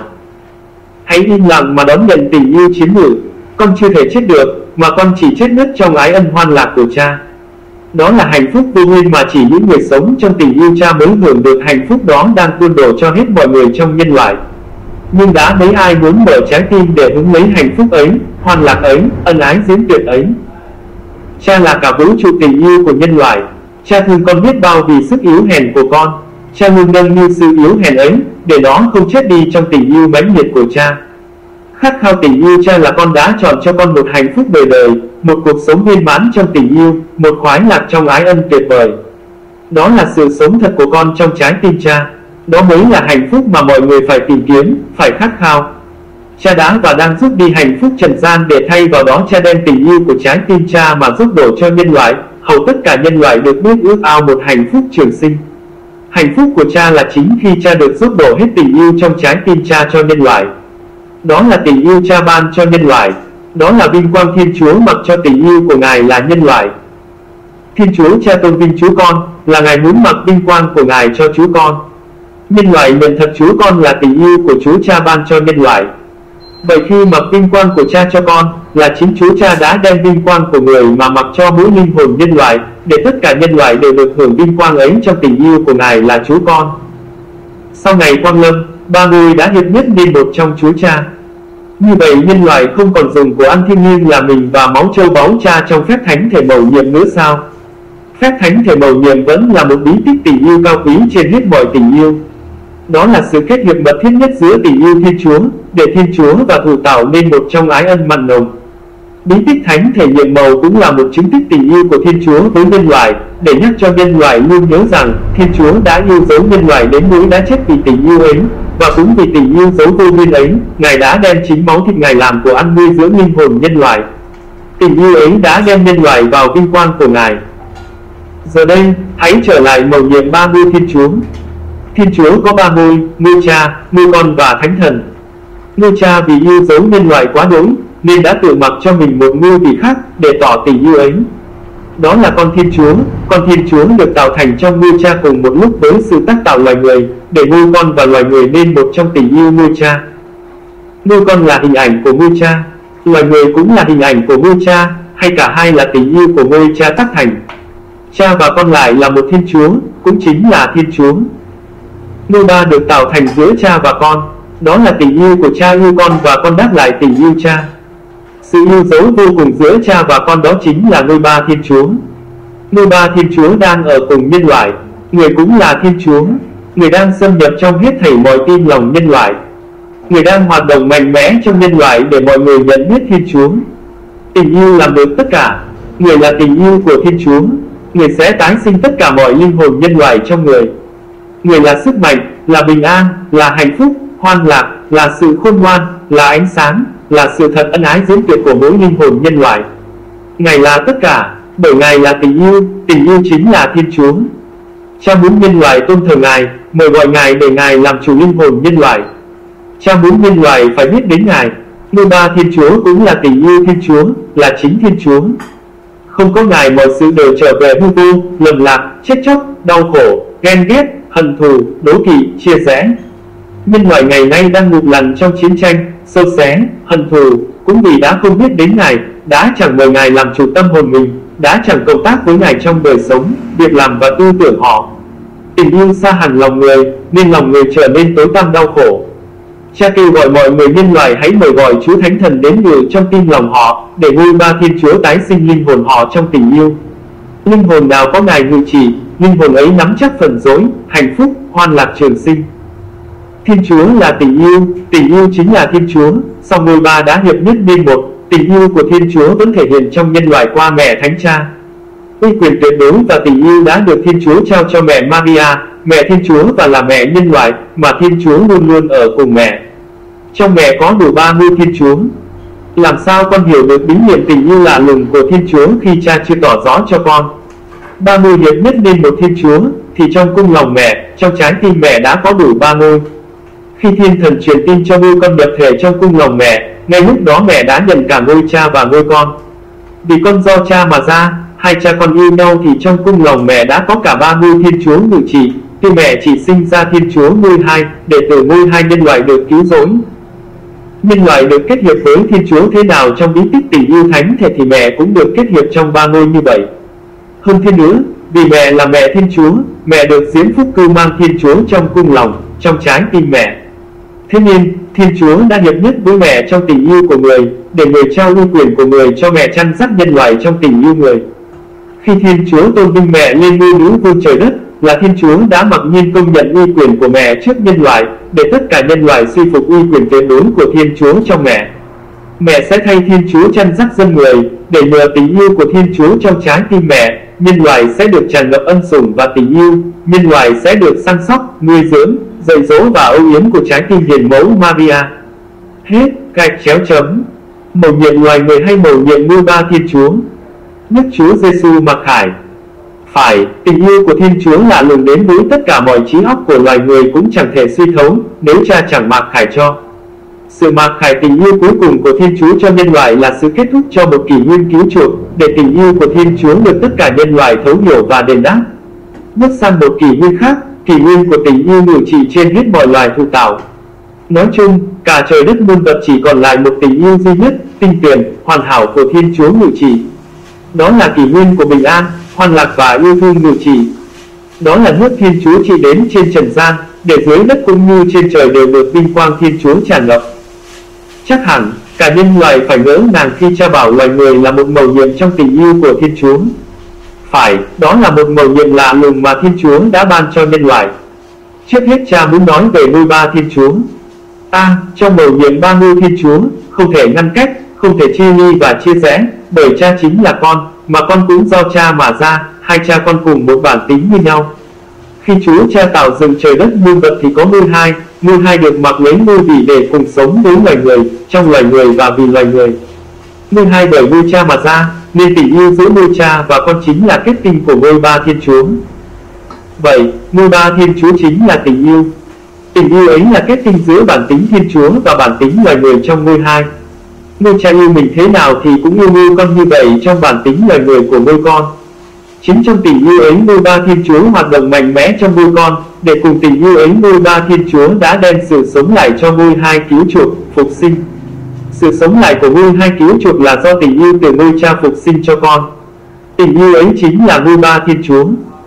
Hãy im lặng mà đón nhận tình yêu chiến ngự. Con chưa thể chết được, mà con chỉ chết ngất trong ái ân hoan lạc của Cha. Đó là hạnh phúc vô nguyên mà chỉ những người sống trong tình yêu Cha mới hưởng được. Hạnh phúc đó đang tuôn đổ cho hết mọi người trong nhân loại. Nhưng đã mấy ai muốn mở trái tim để hứng lấy hạnh phúc ấy, hoan lạc ấy, ân ái diễn tuyệt ấy. Cha là cả vũ trụ tình yêu của nhân loại. Cha thương con biết bao vì sức yếu hèn của con. Cha luôn nâng niu sự yếu hèn ấy, để nó không chết đi trong tình yêu mãnh liệt của Cha. Khát khao tình yêu Cha là con đã chọn cho con một hạnh phúc đời đời, một cuộc sống viên mãn trong tình yêu, một khoái lạc trong ái ân tuyệt vời. Đó là sự sống thật của con trong trái tim Cha. Đó mới là hạnh phúc mà mọi người phải tìm kiếm, phải khát khao. Cha đã và đang giúp đi hạnh phúc trần gian, để thay vào đó Cha đem tình yêu của trái tim Cha mà giúp đổ cho nhân loại, hầu tất cả nhân loại được biết ước ao một hạnh phúc trường sinh. Hạnh phúc của cha là chính khi cha được dốc đổ hết tình yêu trong trái tim cha cho nhân loại. Đó là tình yêu cha ban cho nhân loại. Đó là vinh quang Thiên Chúa mặc cho tình yêu của Ngài là nhân loại. Thiên Chúa Cha tôn vinh Chúa Con, là Ngài muốn mặc vinh quang của Ngài cho Chúa Con. Nhân loại nhận thật Chúa Con là tình yêu của Chúa Cha ban cho nhân loại. Vậy khi mặc vinh quang của Cha cho con, là chính Chúa Cha đã đem vinh quang của người mà mặc cho mỗi linh hồn nhân loại, để tất cả nhân loại đều được hưởng vinh quang ấy trong tình yêu của Ngài là Chúa Con. Sau ngày quang lâm, ba ngôi đã hiệp nhất nên một trong Chúa Cha. Như vậy nhân loại không còn dùng của ăn thiêng liêng là mình và máu châu báu Cha trong phép thánh thể mầu nhiệm nữa sao? Phép thánh thể mầu nhiệm vẫn là một bí tích tình yêu cao quý trên hết mọi tình yêu. Đó là sự kết hiệp mật thiết nhất giữa tình yêu Thiên Chúa, để Thiên Chúa và Thụ tạo nên một trong ái ân mặn nồng. Bí tích thánh thể nhiệm màu cũng là một chứng tích tình yêu của Thiên Chúa với nhân loại, để nhắc cho nhân loại luôn nhớ rằng Thiên Chúa đã yêu dấu nhân loại đến nỗi đã chết vì tình yêu ấy, và cũng vì tình yêu dấu vô biên ấy, Ngài đã đem chính máu thịt Ngài làm của ăn nuôi dưỡng linh hồn nhân loại. Tình yêu ấy đã đem nhân loại vào vinh quang của Ngài. Giờ đây, hãy trở lại mầu nhiệm ba ngôi Thiên Chúa. Thiên Chúa có ba ngôi, ngôi Cha, ngôi Con và Thánh Thần. Ngôi Cha vì yêu dấu nhân loại quá đỗi, nên đã tự mặc cho mình một ngôi vị khác để tỏ tình yêu ấy. Đó là con Thiên Chúa. Con Thiên Chúa được tạo thành trong ngôi Cha cùng một lúc với sự tác tạo loài người, để ngôi Con và loài người nên một trong tình yêu ngôi Cha. Ngôi Con là hình ảnh của ngôi Cha, loài người cũng là hình ảnh của ngôi Cha, hay cả hai là tình yêu của ngôi Cha tác thành. Cha và Con lại là một Thiên Chúa, cũng chính là Thiên Chúa. Ngôi Ba được tạo thành giữa Cha và Con. Đó là tình yêu của Cha yêu Con và Con đáp lại tình yêu Cha. Sự yêu dấu vô cùng giữa Cha và Con đó chính là ngôi Ba Thiên Chúa. Ngôi Ba Thiên Chúa đang ở cùng nhân loại. Người cũng là Thiên Chúa. Người đang xâm nhập trong hết thảy mọi tim lòng nhân loại. Người đang hoạt động mạnh mẽ trong nhân loại để mọi người nhận biết Thiên Chúa. Tình yêu làm được tất cả. Người là tình yêu của Thiên Chúa. Người sẽ tái sinh tất cả mọi linh hồn nhân loại trong người. Người là sức mạnh, là bình an, là hạnh phúc, hoan lạc, là sự khôn ngoan, là ánh sáng, là sự thật ân ái diễn tuyệt của mỗi linh hồn nhân loại. Ngài là tất cả, bởi Ngài là tình yêu, tình yêu chính là Thiên Chúa. Cha muốn nhân loại tôn thờ Ngài, mời gọi Ngài để Ngài làm chủ linh hồn nhân loại. Cha muốn nhân loại phải biết đến Ngài. Ngôi Ba Thiên Chúa cũng là tình yêu Thiên Chúa, là chính Thiên Chúa. Không có Ngài mọi sự đều trở về hư vô, lầm lạc, chết chóc, đau khổ, ghen ghét, hận thù, đố kỵ, chia rẽ. Nhân loại ngày nay đang ngục lằn trong chiến tranh, sâu xé, hận thù, cũng vì đã không biết đến Ngài, đã chẳng mời Ngài làm chủ tâm hồn mình, đã chẳng cộng tác với Ngài trong đời sống, việc làm và tư tưởng họ. Tình yêu xa hẳn lòng người, nên lòng người trở nên tối tăm đau khổ. Cha kêu gọi mọi người nhân loại hãy mời gọi Chúa Thánh Thần đến ngự trong tim lòng họ, để ngôi Ba Thiên Chúa tái sinh linh hồn họ trong tình yêu. Linh hồn nào có Ngài ngự trị, linh hồn ấy nắm chắc phần dối, hạnh phúc, hoan lạc trường sinh. Thiên Chúa là tình yêu, tình yêu chính là Thiên Chúa, song ngôi Ba đã hiệp nhất nên một. Tình yêu của Thiên Chúa vẫn thể hiện trong nhân loại qua mẹ Thánh Cha. Uy quyền tuyệt đối và tình yêu đã được Thiên Chúa trao cho mẹ Maria, mẹ Thiên Chúa và là mẹ nhân loại, mà Thiên Chúa luôn luôn ở cùng mẹ. Trong mẹ có đủ ba ngôi Thiên Chúa. Làm sao con hiểu được bí nhiệm tình yêu lạ lùng của Thiên Chúa khi Cha chưa tỏ rõ cho con? Ba ngôi hiệp nhất nên một Thiên Chúa, thì trong cung lòng mẹ, trong trái tim mẹ đã có đủ ba ngôi. Khi Thiên Thần truyền tin cho ngôi Con nhập thể trong cung lòng mẹ, ngay lúc đó mẹ đã nhận cả ngôi Cha và ngôi Con. Vì con do Cha mà ra, hai cha con yêu nhau thì trong cung lòng mẹ đã có cả ba ngôi Thiên Chúa ngự trị. Tuy mẹ chỉ sinh ra Thiên Chúa ngôi hai, để từ ngôi hai nhân loại được cứu rỗi. Nhân loại được kết hiệp với Thiên Chúa thế nào trong bí tích tình yêu thánh thể thì mẹ cũng được kết hiệp trong ba ngôi như vậy. Hơn thế nữa, vì mẹ là mẹ Thiên Chúa, mẹ được giếng phúc cưu mang Thiên Chúa trong cung lòng, trong trái tim mẹ. Thế nên, Thiên Chúa đã hiệp nhất với mẹ trong tình yêu của người, để người trao uy quyền của người cho mẹ chăn dắt nhân loại trong tình yêu người. Khi Thiên Chúa tôn vinh mẹ lên ngôi nữ vương trời đất, là Thiên Chúa đã mặc nhiên công nhận uy quyền của mẹ trước nhân loại, để tất cả nhân loại suy phục uy quyền tuyệt đối của Thiên Chúa trong mẹ. Mẹ sẽ thay Thiên Chúa chăn dắt dân người, để nhờ tình yêu của Thiên Chúa trong trái tim mẹ, nhân loại sẽ được tràn ngập ân sủng và tình yêu, nhân loại sẽ được săn sóc, nuôi dưỡng, dạy dỗ và âu yếm của trái tim hiền mẫu Maria. Hết, gạch chéo chấm. Mầu nhiệm loài người hay mầu nhiệm ngôi Ba Thiên Chúa? Đức Chúa Giêsu mặc khải. Phải, tình yêu của Thiên Chúa lạ lùng đến nỗi tất cả mọi trí óc của loài người cũng chẳng thể suy thấu, nếu Cha chẳng mặc khải cho. Sự mặc khải tình yêu cuối cùng của Thiên Chúa cho nhân loại là sự kết thúc cho một kỷ nguyên cứu chuộc, để tình yêu của Thiên Chúa được tất cả nhân loại thấu hiểu và đền đáp. Bước sang một kỷ nguyên khác, kỷ nguyên của tình yêu ngự trị trên hết mọi loài thụ tạo. Nói chung, cả trời đất muôn vật chỉ còn lại một tình yêu duy nhất, tinh tuyển, hoàn hảo của Thiên Chúa ngự trị. Đó là kỷ nguyên của bình an, hoan lạc và yêu thương ngự trị. Đó là nước Thiên Chúa trị đến trên trần gian, để dưới đất cũng như trên trời đều được vinh quang Thiên Chúa tràn ngập. Chắc hẳn, cả nhân loại phải ngỡ ngàng khi Cha bảo loài người là một mầu nhiệm trong tình yêu của Thiên Chúa. Phải, đó là một mầu nhiệm lạ lùng mà Thiên Chúa đã ban cho nhân loại. Trước hết Cha muốn nói về ngôi ba Thiên Chúa. Ta, trong mầu nhiệm ba ngôi Thiên Chúa, không thể ngăn cách, không thể chia ly và chia rẽ, bởi Cha chính là con, mà con cũng do Cha mà ra, hai cha con cùng một bản tính như nhau. Khi Chúa Cha tạo dựng trời đất muôn vật thì có ngôi hai, ngôi hai được mặc lấy ngôi vị để cùng sống với loài người, trong loài người và vì loài người. Ngôi hai bởi ngôi Cha mà ra, nên tình yêu giữa ngôi Cha và con chính là kết tinh của ngôi ba Thiên Chúa. Vậy, ngôi ba Thiên Chúa chính là tình yêu. Tình yêu ấy là kết tinh giữa bản tính Thiên Chúa và bản tính loài người trong ngôi hai. Ngôi Cha yêu mình thế nào thì cũng yêu ngôi con như vậy trong bản tính loài người của ngôi con. Chính trong tình yêu ấy ngôi ba Thiên Chúa hoạt động mạnh mẽ trong ngôi con, để cùng tình yêu ấy ngôi ba Thiên Chúa đã đem sự sống lại cho ngôi hai cứu chuộc, phục sinh. Sự sống lại của ngôi hai cứu chuộc là do tình yêu từ ngôi Cha phục sinh cho con. Tình yêu ấy chính là ngôi ba Thiên Chúa.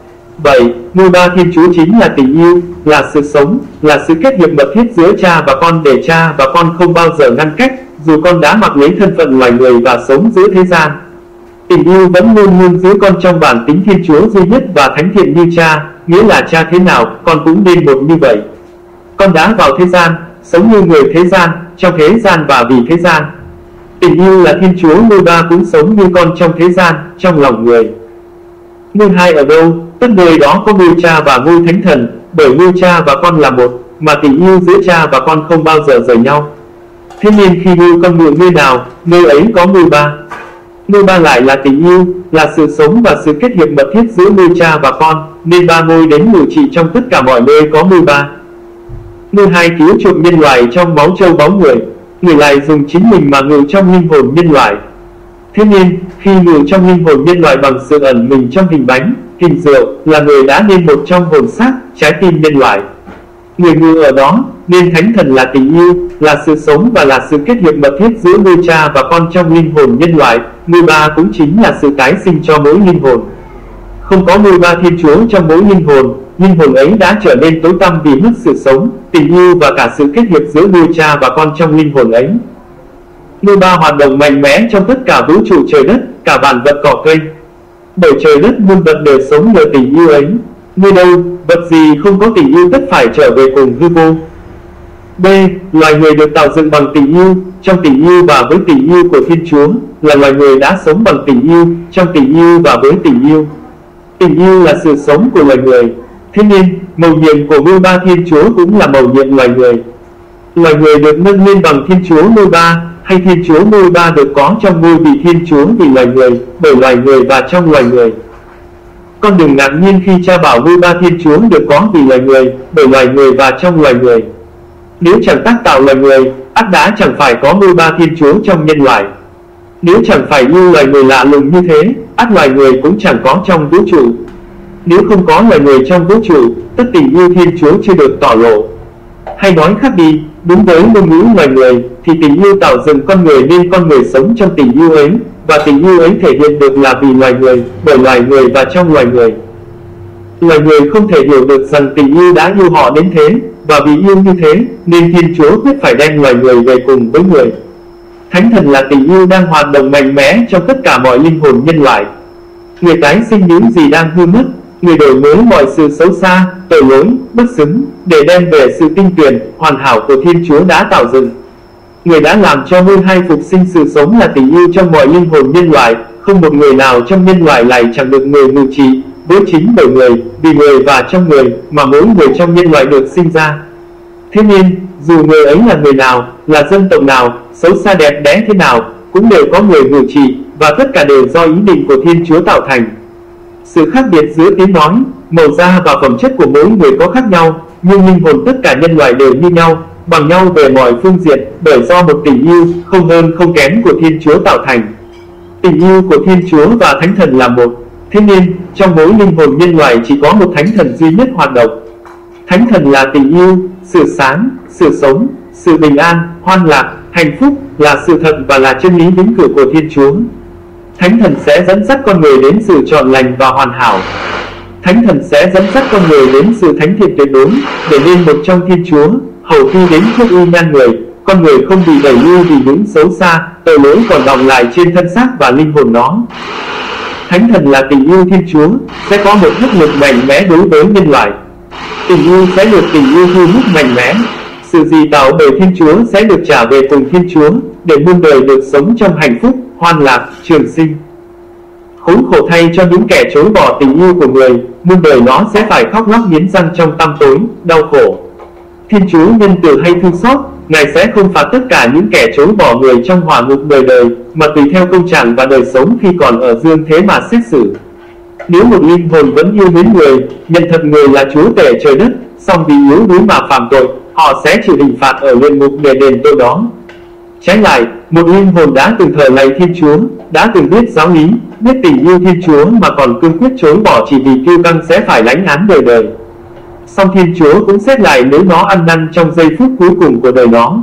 Vậy, ngôi ba Thiên Chúa chính là tình yêu, là sự sống, là sự kết hiệp mật thiết giữa Cha và con, để Cha và con không bao giờ ngăn cách, dù con đã mặc lấy thân phận loài người và sống giữa thế gian. Tình yêu vẫn luôn luôn giữ con trong bản tính Thiên Chúa duy nhất và thánh thiện như Cha, nghĩa là Cha thế nào, con cũng nên một như vậy. Con đã vào thế gian, sống như người thế gian, trong thế gian và vì thế gian. Tình yêu là Thiên Chúa ngôi ba cũng sống như con trong thế gian, trong lòng người. Ngôi hai ở đâu? Tất nơi đó có ngôi Cha và ngôi Thánh Thần, bởi ngôi Cha và con là một, mà tình yêu giữa Cha và con không bao giờ rời nhau. Thế nên khi ngôi con ngự nơi nào, nơi ấy có ngôi ba. Ngôi ba lại là tình yêu, là sự sống và sự kết hiệp mật thiết giữa ngôi Cha và con, nên ba ngôi đến ngự trị trong tất cả mọi nơi có ngôi ba. Ngôi hai cứu chuộc nhân loại trong máu trâu báu người, người lại dùng chính mình mà ngự trong linh hồn nhân loại. Thế nên, khi ngự trong linh hồn nhân loại bằng sự ẩn mình trong hình bánh, hình rượu, là người đã nên một trong hồn xác, trái tim nhân loại. Người ngự ở đó, nên Thánh Thần là tình yêu, là sự sống và là sự kết hiệp mật thiết giữa ngôi Cha và con trong linh hồn nhân loại. Ngôi ba cũng chính là sự tái sinh cho mỗi linh hồn. Không có ngôi ba Thiên Chúa trong mỗi linh hồn, linh hồn ấy đã trở nên tối tăm vì mất sự sống, tình yêu và cả sự kết hiệp giữa ngôi Cha và con trong linh hồn ấy. Ngôi ba hoạt động mạnh mẽ trong tất cả vũ trụ trời đất, cả vạn vật cỏ cây. Bởi trời đất muôn vật đều sống nhờ tình yêu ấy. Nơi đâu, vật gì không có tình yêu tất phải trở về cùng hư vô. B. Loài người được tạo dựng bằng tình yêu, trong tình yêu và với tình yêu của Thiên Chúa, là loài người đã sống bằng tình yêu, trong tình yêu và với tình yêu. Tình yêu là sự sống của loài người. Thế nên, mầu nhiệm của ngôi ba Thiên Chúa cũng là mầu nhiệm loài người. Loài người được nâng lên bằng Thiên Chúa ngôi ba, hay Thiên Chúa ngôi ba được có trong ngôi vị Thiên Chúa vì loài người, bởi loài người và trong loài người. Con đừng ngạc nhiên khi Cha bảo ngôi ba Thiên Chúa được có vì loài người, bởi loài người và trong loài người. Nếu chẳng tác tạo loài người, ắt đã chẳng phải có ngôi ba Thiên Chúa trong nhân loại. Nếu chẳng phải yêu loài người lạ lùng như thế, ắt loài người cũng chẳng có trong vũ trụ. Nếu không có loài người trong vũ trụ, tất tình yêu Thiên Chúa chưa được tỏ lộ. Hay nói khác đi, đúng với ngôn ngữ loài người, thì tình yêu tạo dựng con người nên con người sống trong tình yêu ấy, và tình yêu ấy thể hiện được là vì loài người, bởi loài người và trong loài người. Loài người không thể hiểu được rằng tình yêu đã yêu họ đến thế, và vì yêu như thế, nên Thiên Chúa quyết phải đem loài người về cùng với người. Thánh Thần là tình yêu đang hoạt động mạnh mẽ trong tất cả mọi linh hồn nhân loại. Người tái sinh những gì đang hư mất, người đổi mới mọi sự xấu xa, tội lỗi, bất xứng, để đem về sự tinh tuyển, hoàn hảo của Thiên Chúa đã tạo dựng. Người đã làm cho ngôi hai phục sinh sự sống là tình yêu trong mọi linh hồn nhân loại, không một người nào trong nhân loại lại chẳng được người ngự trị, với chính bởi người, vì người và trong người, mà mỗi người trong nhân loại được sinh ra. Thế nên, dù người ấy là người nào, là dân tộc nào, xấu xa đẹp đẽ thế nào, cũng đều có người ngự trị, và tất cả đều do ý định của Thiên Chúa tạo thành. Sự khác biệt giữa tiếng nói, màu da và phẩm chất của mỗi người có khác nhau, nhưng linh hồn tất cả nhân loại đều như nhau, bằng nhau về mọi phương diện, bởi do một tình yêu không hơn không kém của Thiên Chúa tạo thành. Tình yêu của Thiên Chúa và Thánh Thần là một, thế nên trong mỗi linh hồn nhân loại chỉ có một Thánh Thần duy nhất hoạt động. Thánh Thần là tình yêu, sự sáng, sự sống, sự bình an, hoan lạc, hạnh phúc, là sự thật và là chân lý vĩnh cửu của Thiên Chúa. Thánh Thần sẽ dẫn dắt con người đến sự trọn lành và hoàn hảo. Thánh Thần sẽ dẫn dắt con người đến sự thánh thiện tuyệt đối, để nên một trong Thiên Chúa, hầu khi đến trước uy nhan người, con người không bị đẩy lui vì những xấu xa, tội lỗi còn đọng lại trên thân xác và linh hồn nó. Thánh Thần là tình yêu Thiên Chúa, sẽ có một hấp lực mạnh mẽ đối với nhân loại. Tình yêu sẽ được tình yêu thu hút mạnh mẽ. Sự gì tạo bởi Thiên Chúa sẽ được trả về cùng Thiên Chúa, để muôn đời được sống trong hạnh phúc, hoan lạc, trường sinh. Khốn khổ thay cho những kẻ chối bỏ tình yêu của người, muôn đời nó sẽ phải khóc lóc nghiến răng trong tăm tối, đau khổ. Thiên Chúa nhân từ hay thương xót, Ngài sẽ không phạt tất cả những kẻ chối bỏ người trong hỏa ngục đời đời, mà tùy theo công trạng và đời sống khi còn ở dương thế mà xét xử. Nếu một linh hồn vẫn yêu mến người, nhận thật người là Chúa tể trời đất, song vì yếu đuối mà phạm tội, họ sẽ chịu hình phạt ở luyện ngục để đền tội đó. Trái lại, một linh hồn đã từng thờ lạy Thiên Chúa, đã từng biết giáo lý, biết tình yêu Thiên Chúa mà còn cương quyết chối bỏ chỉ vì kiêu căng sẽ phải lãnh án đời đời. Song Thiên Chúa cũng xét lại nếu nó ăn năn trong giây phút cuối cùng của đời nó.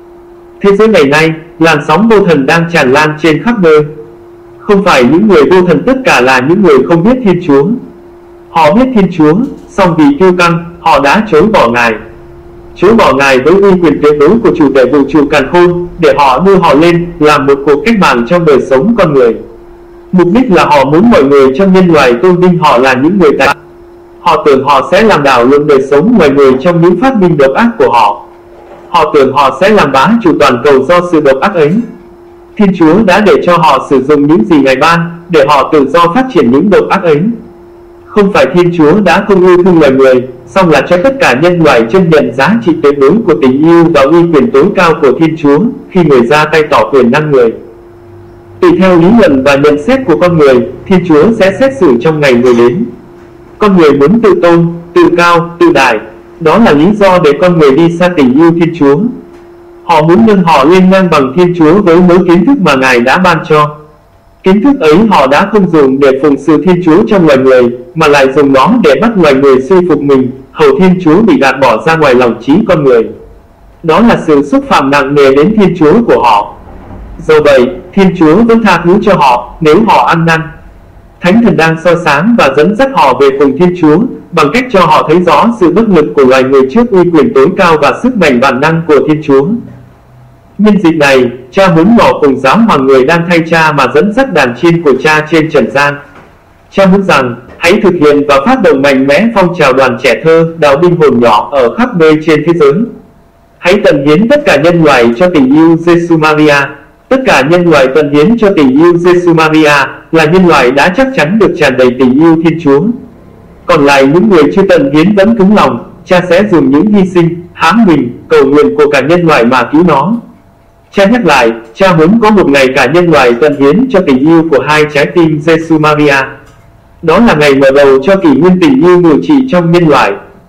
Thế giới ngày nay, làn sóng vô thần đang tràn lan trên khắp nơi. Không phải những người vô thần tất cả là những người không biết Thiên Chúa. Họ biết Thiên Chúa, song vì kiêu căng, họ đã chối bỏ Ngài. Chối bỏ Ngài với uy quyền tuyệt đối của chủ tể vũ trụ càn khôn, để họ đưa họ lên làm một cuộc cách mạng trong đời sống con người. Mục đích là họ muốn mọi người trong nhân loại tôn vinh họ là những người tài. Họ tưởng họ sẽ làm đảo lộn đời sống loài người trong những phát minh độc ác của họ. Họ tưởng họ sẽ làm bá chủ toàn cầu do sự độc ác ấy. Thiên Chúa đã để cho họ sử dụng những gì Ngài ban, để họ tự do phát triển những độc ác ấy. Không phải Thiên Chúa đã không yêu thương loài người, song là cho tất cả nhân loại chân nhận giá trị tuyệt đối của tình yêu và uy quyền tối cao của Thiên Chúa, khi người ra tay tỏ quyền năng người. Tùy theo lý luận và nhận xét của con người, Thiên Chúa sẽ xét xử trong ngày người đến. Con người muốn tự tôn, tự cao, tự đại. Đó là lý do để con người đi xa tình yêu Thiên Chúa. Họ muốn nâng họ lên ngang bằng Thiên Chúa với mớ kiến thức mà Ngài đã ban cho. Kiến thức ấy họ đã không dùng để phụng sự Thiên Chúa trong loài người, mà lại dùng nó để bắt loài người suy phục mình, hầu Thiên Chúa bị gạt bỏ ra ngoài lòng trí con người. Đó là sự xúc phạm nặng nề đến Thiên Chúa của họ. Do vậy, Thiên Chúa vẫn tha thứ cho họ nếu họ ăn năn. Thánh Thần đang soi sáng và dẫn dắt họ về cùng Thiên Chúa, bằng cách cho họ thấy rõ sự bất lực của loài người trước uy quyền tối cao và sức mạnh vạn năng của Thiên Chúa. Nhân dịp này, Cha muốn ngỏ cùng giáo hoàng người đang thay Cha mà dẫn dắt đàn chiên của Cha trên trần gian. Cha muốn rằng, hãy thực hiện và phát động mạnh mẽ phong trào đoàn trẻ thơ, đào binh hồn nhỏ ở khắp nơi trên thế giới. Hãy tận hiến tất cả nhân loại cho tình yêu Giêsu Maria. Tất cả nhân loại tận hiến cho tình yêu Giêsu Maria là nhân loại đã chắc chắn được tràn đầy tình yêu Thiên Chúa. Còn lại những người chưa tận hiến vẫn cứng lòng, Cha sẽ dùng những hy sinh, hãm mình, cầu nguyện của cả nhân loại mà cứu nó. Cha nhắc lại, Cha muốn có một ngày cả nhân loại tận hiến cho tình yêu của hai trái tim Giêsu Maria. Đó là ngày mở đầu cho kỷ nguyên tình yêu ngự trị trong nhân loại.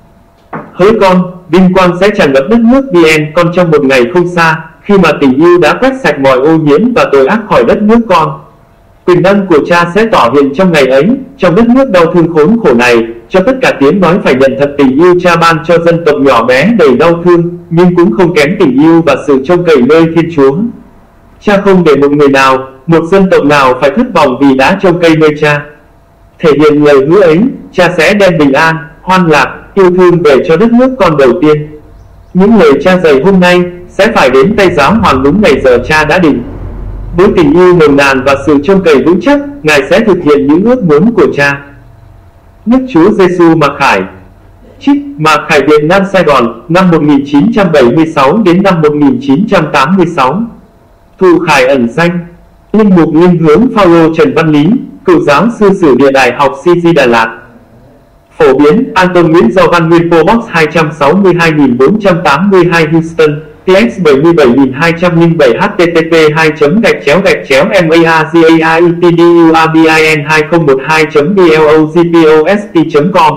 Hỡi con, vinh quang sẽ tràn ngập đất nước Bien con trong một ngày không xa, khi mà tình yêu đã quét sạch mọi ô nhiễm và tội ác khỏi đất nước con. Quyền năng của Cha sẽ tỏ hiện trong ngày ấy, trong đất nước đau thương khốn khổ này, cho tất cả tiếng nói phải nhận thật tình yêu Cha ban cho dân tộc nhỏ bé đầy đau thương, nhưng cũng không kém tình yêu và sự trông cậy nơi Thiên Chúa. Cha không để một người nào, một dân tộc nào phải thất vọng vì đã trông cậy nơi Cha. Thể hiện lời hứa ấy, Cha sẽ đem bình an, hoan lạc, yêu thương về cho đất nước con đầu tiên. Những lời Cha dạy hôm nay sẽ phải đến tay giáo hoàng đúng ngày giờ Cha đã định. Với tình yêu nồng nàn và sự trông cậy vững chắc, Ngài sẽ thực hiện những ước muốn của Cha. Đức Chúa Giêsu mặc khải. Trích Mạc Khải Viện Nam Sài Gòn, năm một nghìn chín trăm bảy mươi sáu đến năm một nghìn chín trăm tám mươi sáu. Thụ khải ẩn danh. Linh mục Linh Hướng Phao-lô Trần Văn Lý, cựu giáo sư sử địa Đại học xê giê Đà Lạt. Phổ biến Anton Nguyễn Do Văn Nguyên pê ô Box hai sáu hai bốn tám hai Houston. T X bảy bảy hai không bảy H T T P hai gạch chéo gạch chéo M A R G A I T D U R B I N hai không một hai B L O G P O S T chấm com.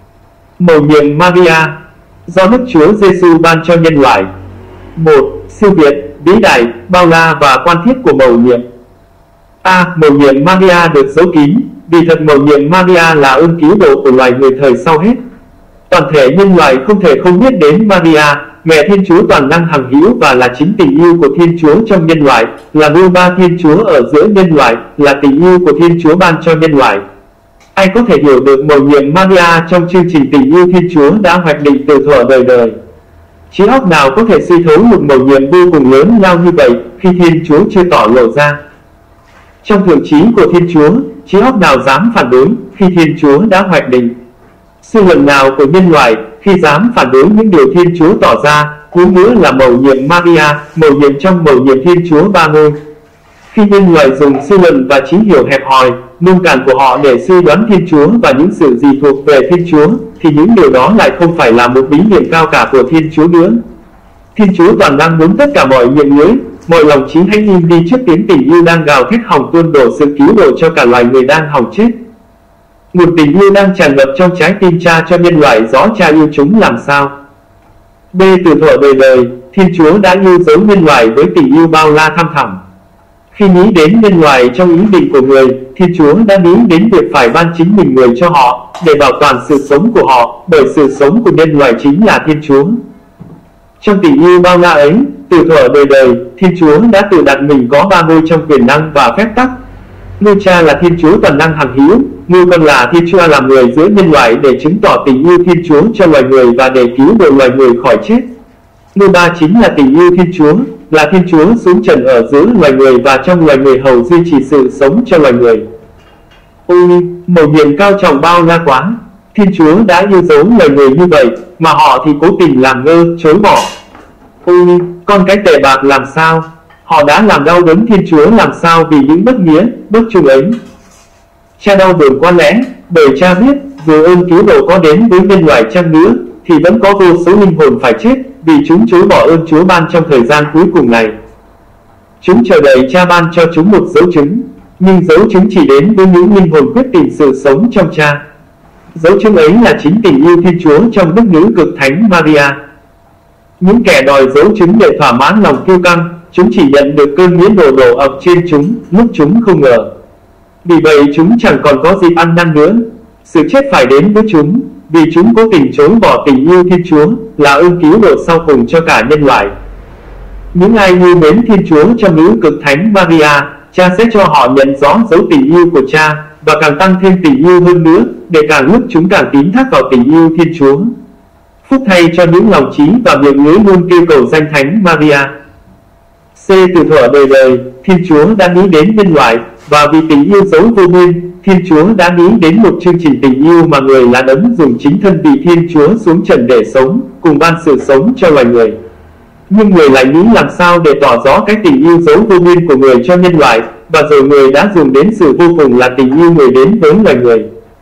Mầu nhiệm Maria do Đức Chúa Giêsu ban cho nhân loại. Một. Siêu việt, vĩ đại, bao la và quan thiết của mầu nhiệm. A. Mầu nhiệm Maria được giấu kín, vì thật mầu nhiệm Maria là ơn cứu độ của loài người thời sau hết. Toàn thể nhân loại không thể không biết đến Maria, mẹ Thiên Chúa toàn năng hằng hữu và là chính tình yêu của Thiên Chúa trong nhân loại, là ngôi ba Thiên Chúa ở giữa nhân loại, là tình yêu của Thiên Chúa ban cho nhân loại. Ai có thể hiểu được mầu nhiệm Maria trong chương trình tình yêu Thiên Chúa đã hoạch định từ thuở đời đời? Trí óc nào có thể suy thấu một mầu nhiệm vô cùng lớn lao như vậy khi Thiên Chúa chưa tỏ lộ ra? Trong thượng trí của Thiên Chúa, trí óc nào dám phản đối khi Thiên Chúa đã hoạch định? Suy luận nào của nhân loại khi dám phản đối những điều Thiên Chúa tỏ ra, huống nữa là mầu nhiệm Maria, mầu nhiệm trong mầu nhiệm Thiên Chúa ba ngôi? Khi nhân loại dùng suy luận và trí hiểu hẹp hòi, nông cạn của họ để suy đoán Thiên Chúa và những sự gì thuộc về Thiên Chúa, thì những điều đó lại không phải là một bí niệm cao cả của Thiên Chúa nữa. Thiên Chúa toàn năng muốn tất cả mọi miệng lưới, mọi lòng trí hãy im đi trước tiếng tình yêu đang gào thét hòng tuôn đổ sự cứu độ cho cả loài người đang hòng chết. Nguồn tình yêu đang tràn ngập trong trái tim Cha cho nhân loại rõ Cha yêu chúng làm sao. B. Từ thuở đời đời, Thiên Chúa đã yêu dấu nhân loại với tình yêu bao la thăm thẳm. Khi nghĩ đến nhân loại trong ý định của người, Thiên Chúa đã nghĩ đến việc phải ban chính mình người cho họ, để bảo toàn sự sống của họ, bởi sự sống của nhân loại chính là Thiên Chúa. Trong tình yêu bao la ấy, từ thuở đời đời, Thiên Chúa đã tự đặt mình có ba ngôi trong quyền năng và phép tắc. Ngôi Cha là Thiên Chúa toàn năng hằng hữu, ngôi Con là Thiên Chúa làm người giữa nhân loại để chứng tỏ tình yêu Thiên Chúa cho loài người và để cứu độ loài người khỏi chết. Ngôi Ba chính là tình yêu Thiên Chúa, là Thiên Chúa xuống trần ở giữa loài người và trong loài người hầu duy trì sự sống cho loài người. Ôi, mầu nhiệm cao trọng bao la quá! Thiên Chúa đã yêu dấu loài người như vậy, mà họ thì cố tình làm ngơ, chối bỏ. Ôi, con cái tệ bạc làm sao? Họ đã làm đau đớn Thiên Chúa làm sao vì những bất nghĩa, bất trung ấy. Cha đau buồn quá lẽ, bởi Cha biết, dù ơn cứu độ có đến với nhân loại chăng nữa, thì vẫn có vô số linh hồn phải chết, vì chúng chối bỏ ơn Chúa ban trong thời gian cuối cùng này. Chúng chờ đợi Cha ban cho chúng một dấu chứng, nhưng dấu chứng chỉ đến với những linh hồn quyết định sự sống trong Cha. Dấu chứng ấy là chính tình yêu Thiên Chúa trong đức nữ cực thánh Maria. Những kẻ đòi dấu chứng để thỏa mãn lòng kiêu căng, chúng chỉ nhận được cơn nghiến đổ đổ ập trên chúng, lúc chúng không ngờ. Vì vậy chúng chẳng còn có dịp ăn năn nữa. Sự chết phải đến với chúng, vì chúng cố tình chối bỏ tình yêu Thiên Chúa, là ơn cứu độ sau cùng cho cả nhân loại. Những ai yêu mến Thiên Chúa trong nữ cực thánh Maria, Cha sẽ cho họ nhận rõ dấu tình yêu của Cha, và càng tăng thêm tình yêu hơn nữa, để càng lúc chúng càng tín thác vào tình yêu Thiên Chúa. Phúc thay cho những lòng trí và miệng lưỡi luôn kêu cầu danh thánh Maria. C. Từ thuở đời đời, Thiên Chúa đã nghĩ đến nhân loại, và vì tình yêu dấu vô biên, Thiên Chúa đã nghĩ đến một chương trình tình yêu mà người là đấng dùng chính thân vị Thiên Chúa xuống trần để sống, cùng ban sự sống cho loài người. Nhưng người lại nghĩ làm sao để tỏ rõ cái tình yêu dấu vô biên của người cho nhân loại, và rồi người đã dùng đến sự vô cùng là tình yêu người đến với loài người.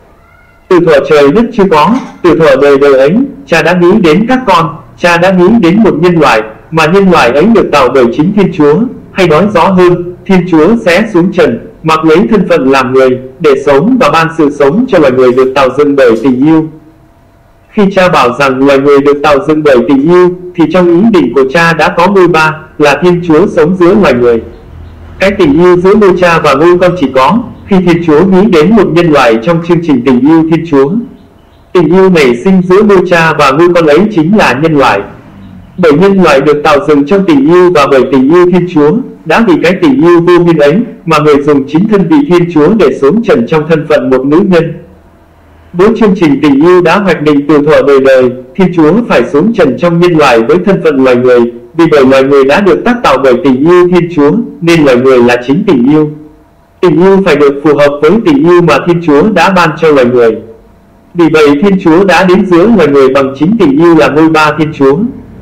Từ thuở trời đất chưa có, từ thuở đời đời ấy, Cha đã nghĩ đến các con, Cha đã nghĩ đến một nhân loại, mà nhân loại ấy được tạo bởi chính Thiên Chúa, hay nói rõ hơn, Thiên Chúa sẽ xuống trần, mặc lấy thân phận làm người, để sống và ban sự sống cho loài người được tạo dựng bởi tình yêu. Khi Cha bảo rằng loài người được tạo dựng bởi tình yêu, thì trong ý định của Cha đã có ngôi Ba, là Thiên Chúa sống giữa loài người. Cái tình yêu giữa ngôi Cha và ngôi Con chỉ có khi Thiên Chúa nghĩ đến một nhân loại trong chương trình tình yêu Thiên Chúa. Tình yêu nảy sinh giữa ngôi Cha và ngôi Con ấy chính là nhân loại. Bởi nhân loại được tạo dựng trong tình yêu và bởi tình yêu Thiên Chúa, đã vì cái tình yêu vô biên ấy mà người dùng chính thân vị Thiên Chúa để xuống trần trong thân phận một nữ nhân. Với chương trình tình yêu đã hoạch định từ thuở đời đời, Thiên Chúa phải xuống trần trong nhân loại với thân phận loài người, vì bởi loài người đã được tác tạo bởi tình yêu Thiên Chúa, nên loài người là chính tình yêu. Tình yêu phải được phù hợp với tình yêu mà Thiên Chúa đã ban cho loài người. Vì vậy Thiên Chúa đã đến giữa loài người bằng chính tình yêu là ngôi Ba Thiên Chúa.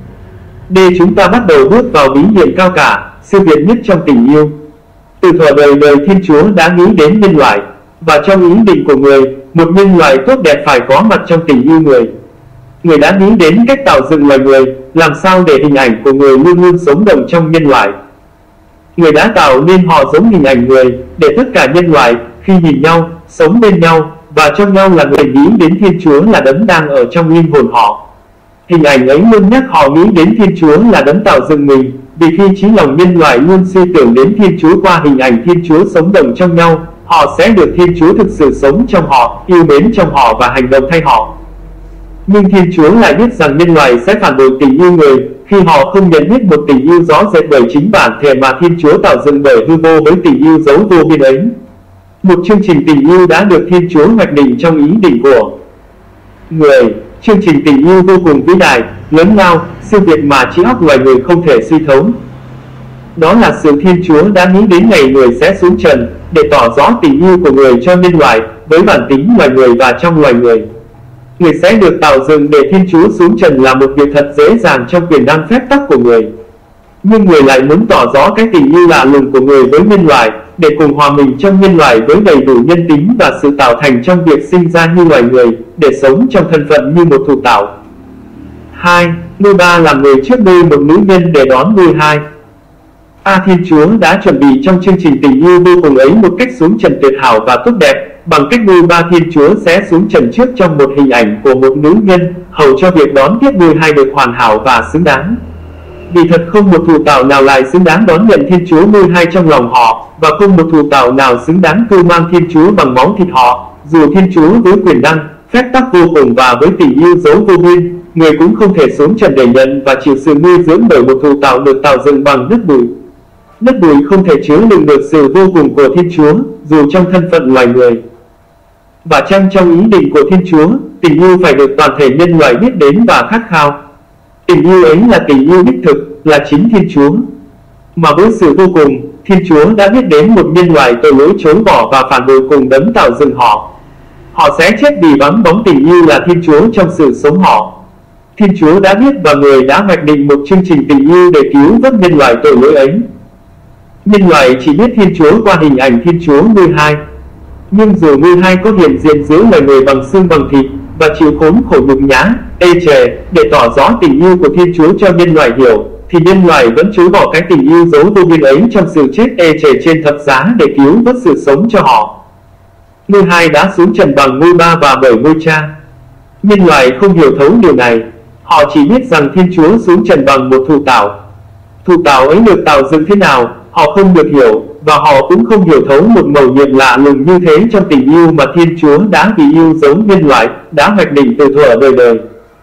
D. Chúng ta bắt đầu bước vào bí hiểm cao cả, siêu việt nhất trong tình yêu. Từ thuở đời đời Thiên Chúa đã nghĩ đến nhân loại, và trong ý định của người, một nhân loại tốt đẹp phải có mặt trong tình yêu người. Người đã nghĩ đến cách tạo dựng loài người, làm sao để hình ảnh của người luôn luôn sống động trong nhân loại. Người đã tạo nên họ giống hình ảnh người, để tất cả nhân loại, khi nhìn nhau, sống bên nhau, và trong nhau là người nghĩ đến Thiên Chúa là đấng đang ở trong linh hồn họ. Hình ảnh ấy luôn nhắc họ nghĩ đến Thiên Chúa là đấng tạo dựng mình, vì khi trí lòng nhân loại luôn suy tưởng đến Thiên Chúa qua hình ảnh Thiên Chúa sống động trong nhau, họ sẽ được Thiên Chúa thực sự sống trong họ, yêu mến trong họ và hành động thay họ. Nhưng Thiên Chúa lại biết rằng nhân loại sẽ phản bội tình yêu người, khi họ không nhận biết một tình yêu rõ rệt bởi chính bản thể mà Thiên Chúa tạo dựng bởi hư vô với tình yêu dấu vô biên ấy. Một chương trình tình yêu đã được Thiên Chúa hoạch định trong ý định của người. Chương trình tình yêu vô cùng vĩ đại, lớn lao, siêu việt mà trí óc loài người không thể suy thấu. Đó là sự Thiên Chúa đã nghĩ đến ngày người sẽ xuống trần, để tỏ rõ tình yêu của người cho nhân loại, với bản tính loài người và trong loài người. Người sẽ được tạo dựng để Thiên Chúa xuống trần là một việc thật dễ dàng trong quyền năng phép tắc của người. Nhưng người lại muốn tỏ rõ cái tình yêu lạ lùng của người với nhân loại, để cùng hòa mình trong nhân loại với đầy đủ nhân tính và sự tạo thành trong việc sinh ra như loài người, để sống trong thân phận như một thủ tạo. hai. Nuôi ba làm người trước nuôi một nữ nhân để đón nuôi hai. A Thiên Chúa đã chuẩn bị trong chương trình tình yêu vô cùng ấy một cách xuống trần tuyệt hảo và tốt đẹp, bằng cách nuôi ba Thiên Chúa sẽ xuống trần trước trong một hình ảnh của một nữ nhân, hầu cho việc đón tiếp nuôi hai được hoàn hảo và xứng đáng. Vì thật không một thủ tạo nào lại xứng đáng đón nhận Thiên Chúa nuôi hai trong lòng họ, và không một thủ tạo nào xứng đáng cưu mang Thiên Chúa bằng máu thịt họ, dù Thiên Chúa với quyền năng, phép tắc vô cùng và với tình yêu dấu vô biên, người cũng không thể xuống trần để nhận và chịu sự nuôi dưỡng bởi một thủ tạo được tạo dựng bằng đất bụi. Đất bụi không thể chứa đựng được sự vô cùng của Thiên Chúa, dù trong thân phận loài người. Và chăng trong ý định của Thiên Chúa, tình yêu phải được toàn thể nhân loại biết đến và khát khao. Tình yêu ấy là tình yêu đích thực, là chính Thiên Chúa. Mà với sự vô cùng, Thiên Chúa đã biết đến một nhân loại tội lỗi chối bỏ và phản bội cùng đấng tạo dựng họ. Họ sẽ chết vì vắng bóng tình yêu là Thiên Chúa trong sự sống họ. Thiên Chúa đã biết và người đã hoạch định một chương trình tình yêu để cứu vớt nhân loại tội lỗi ấy. Nhân loại chỉ biết Thiên Chúa qua hình ảnh Thiên Chúa nuôi hai. Nhưng dù nuôi hai có hiện diện giữa loài người bằng xương bằng thịt, và chịu khốn khổ nhục nhã, ê chề, để tỏ rõ tình yêu của Thiên Chúa cho nhân loại hiểu, thì nhân loại vẫn chối bỏ cái tình yêu dấu vô biên ấy trong sự chết ê chề trên thập giá để cứu vớt sự sống cho họ. Nuôi hai đã xuống trần bằng nuôi ba và bởi nuôi cha. Nhân loại không hiểu thấu điều này, họ chỉ biết rằng Thiên Chúa xuống trần bằng một thủ tạo. Thủ tạo ấy được tạo dựng thế nào, họ không được hiểu, và họ cũng không hiểu thấu một mầu nhiệm lạ lùng như thế trong tình yêu mà Thiên Chúa đã vì yêu dấu nhân loại, đã hoạch định từ thuở đời đời.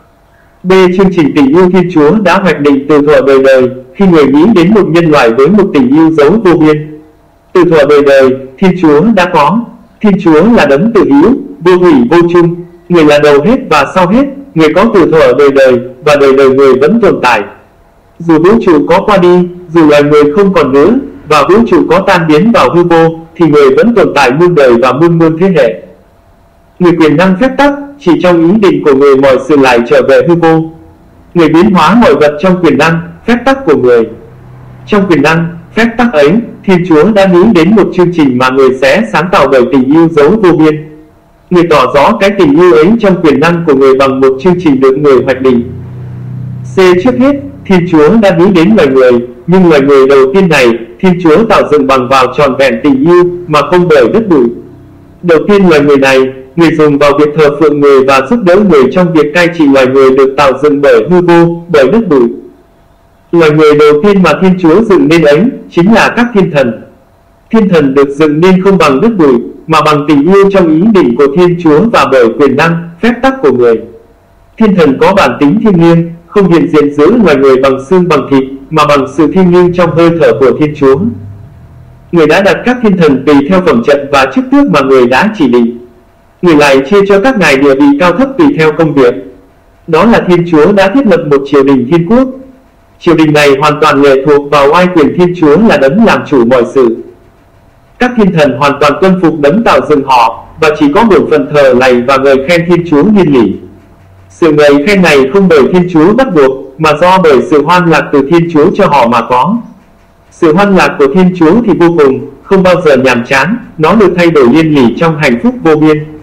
B. Chương trình tình yêu Thiên Chúa đã hoạch định từ thuở đời đời, khi người nghĩ đến một nhân loại với một tình yêu dấu vô biên. Từ thuở đời đời, Thiên Chúa đã có. Thiên Chúa là đấng tự hữu, vô hủy vô chung, người là đầu hết và sau hết, người có từ thuở đời đời, và đời đời người vẫn tồn tại. Dù vũ trụ có qua đi, dù loài người không còn nữa, và vũ trụ có tan biến vào hư vô, thì người vẫn tồn tại muôn đời và muôn muôn thế hệ. Người quyền năng phép tắc, chỉ trong ý định của người mọi sự lại trở về hư vô. Người biến hóa mọi vật trong quyền năng, phép tắc của người. Trong quyền năng, phép tắc ấy, Thiên Chúa đã nghĩ đến một chương trình mà người sẽ sáng tạo bởi tình yêu dấu vô biên. Người tỏ rõ cái tình yêu ấy trong quyền năng của người bằng một chương trình được người hoạch định. C. Trước hết, Thiên Chúa đã nghĩ đến loài người, nhưng loài người đầu tiên này, Thiên Chúa tạo dựng bằng vào trọn vẹn tình yêu, mà không bởi đất bụi. Đầu tiên loài người này, người dùng vào việc thờ phượng người và giúp đỡ người trong việc cai trị loài người được tạo dựng bởi hư vô, bởi đất bụi. Loài người đầu tiên mà Thiên Chúa dựng nên ấy, chính là các thiên thần. Thiên thần được dựng nên không bằng đất bụi, mà bằng tình yêu trong ý định của Thiên Chúa và bởi quyền năng, phép tắc của người. Thiên thần có bản tính thiêng liêng, không hiện diện giữa loài người bằng xương bằng thịt, mà bằng sự thiêng liêng trong hơi thở của Thiên Chúa. Người đã đặt các thiên thần tùy theo phẩm trận và chức tước mà người đã chỉ định. Người lại chia cho các ngài địa vị cao thấp tùy theo công việc. Đó là Thiên Chúa đã thiết lập một triều đình thiên quốc. Triều đình này hoàn toàn lệ thuộc vào oai quyền Thiên Chúa là đấng làm chủ mọi sự. Các thiên thần hoàn toàn tuân phục đấng tạo dựng họ, và chỉ có bổn phận thờ lạy và ngợi khen Thiên Chúa liên lỉ. Sự ngợi khen này không bởi Thiên Chúa bắt buộc, mà do bởi sự hoan lạc từ Thiên Chúa cho họ mà có. Sự hoan lạc của Thiên Chúa thì vô cùng, không bao giờ nhàm chán, nó được thay đổi liên lỉ trong hạnh phúc vô biên.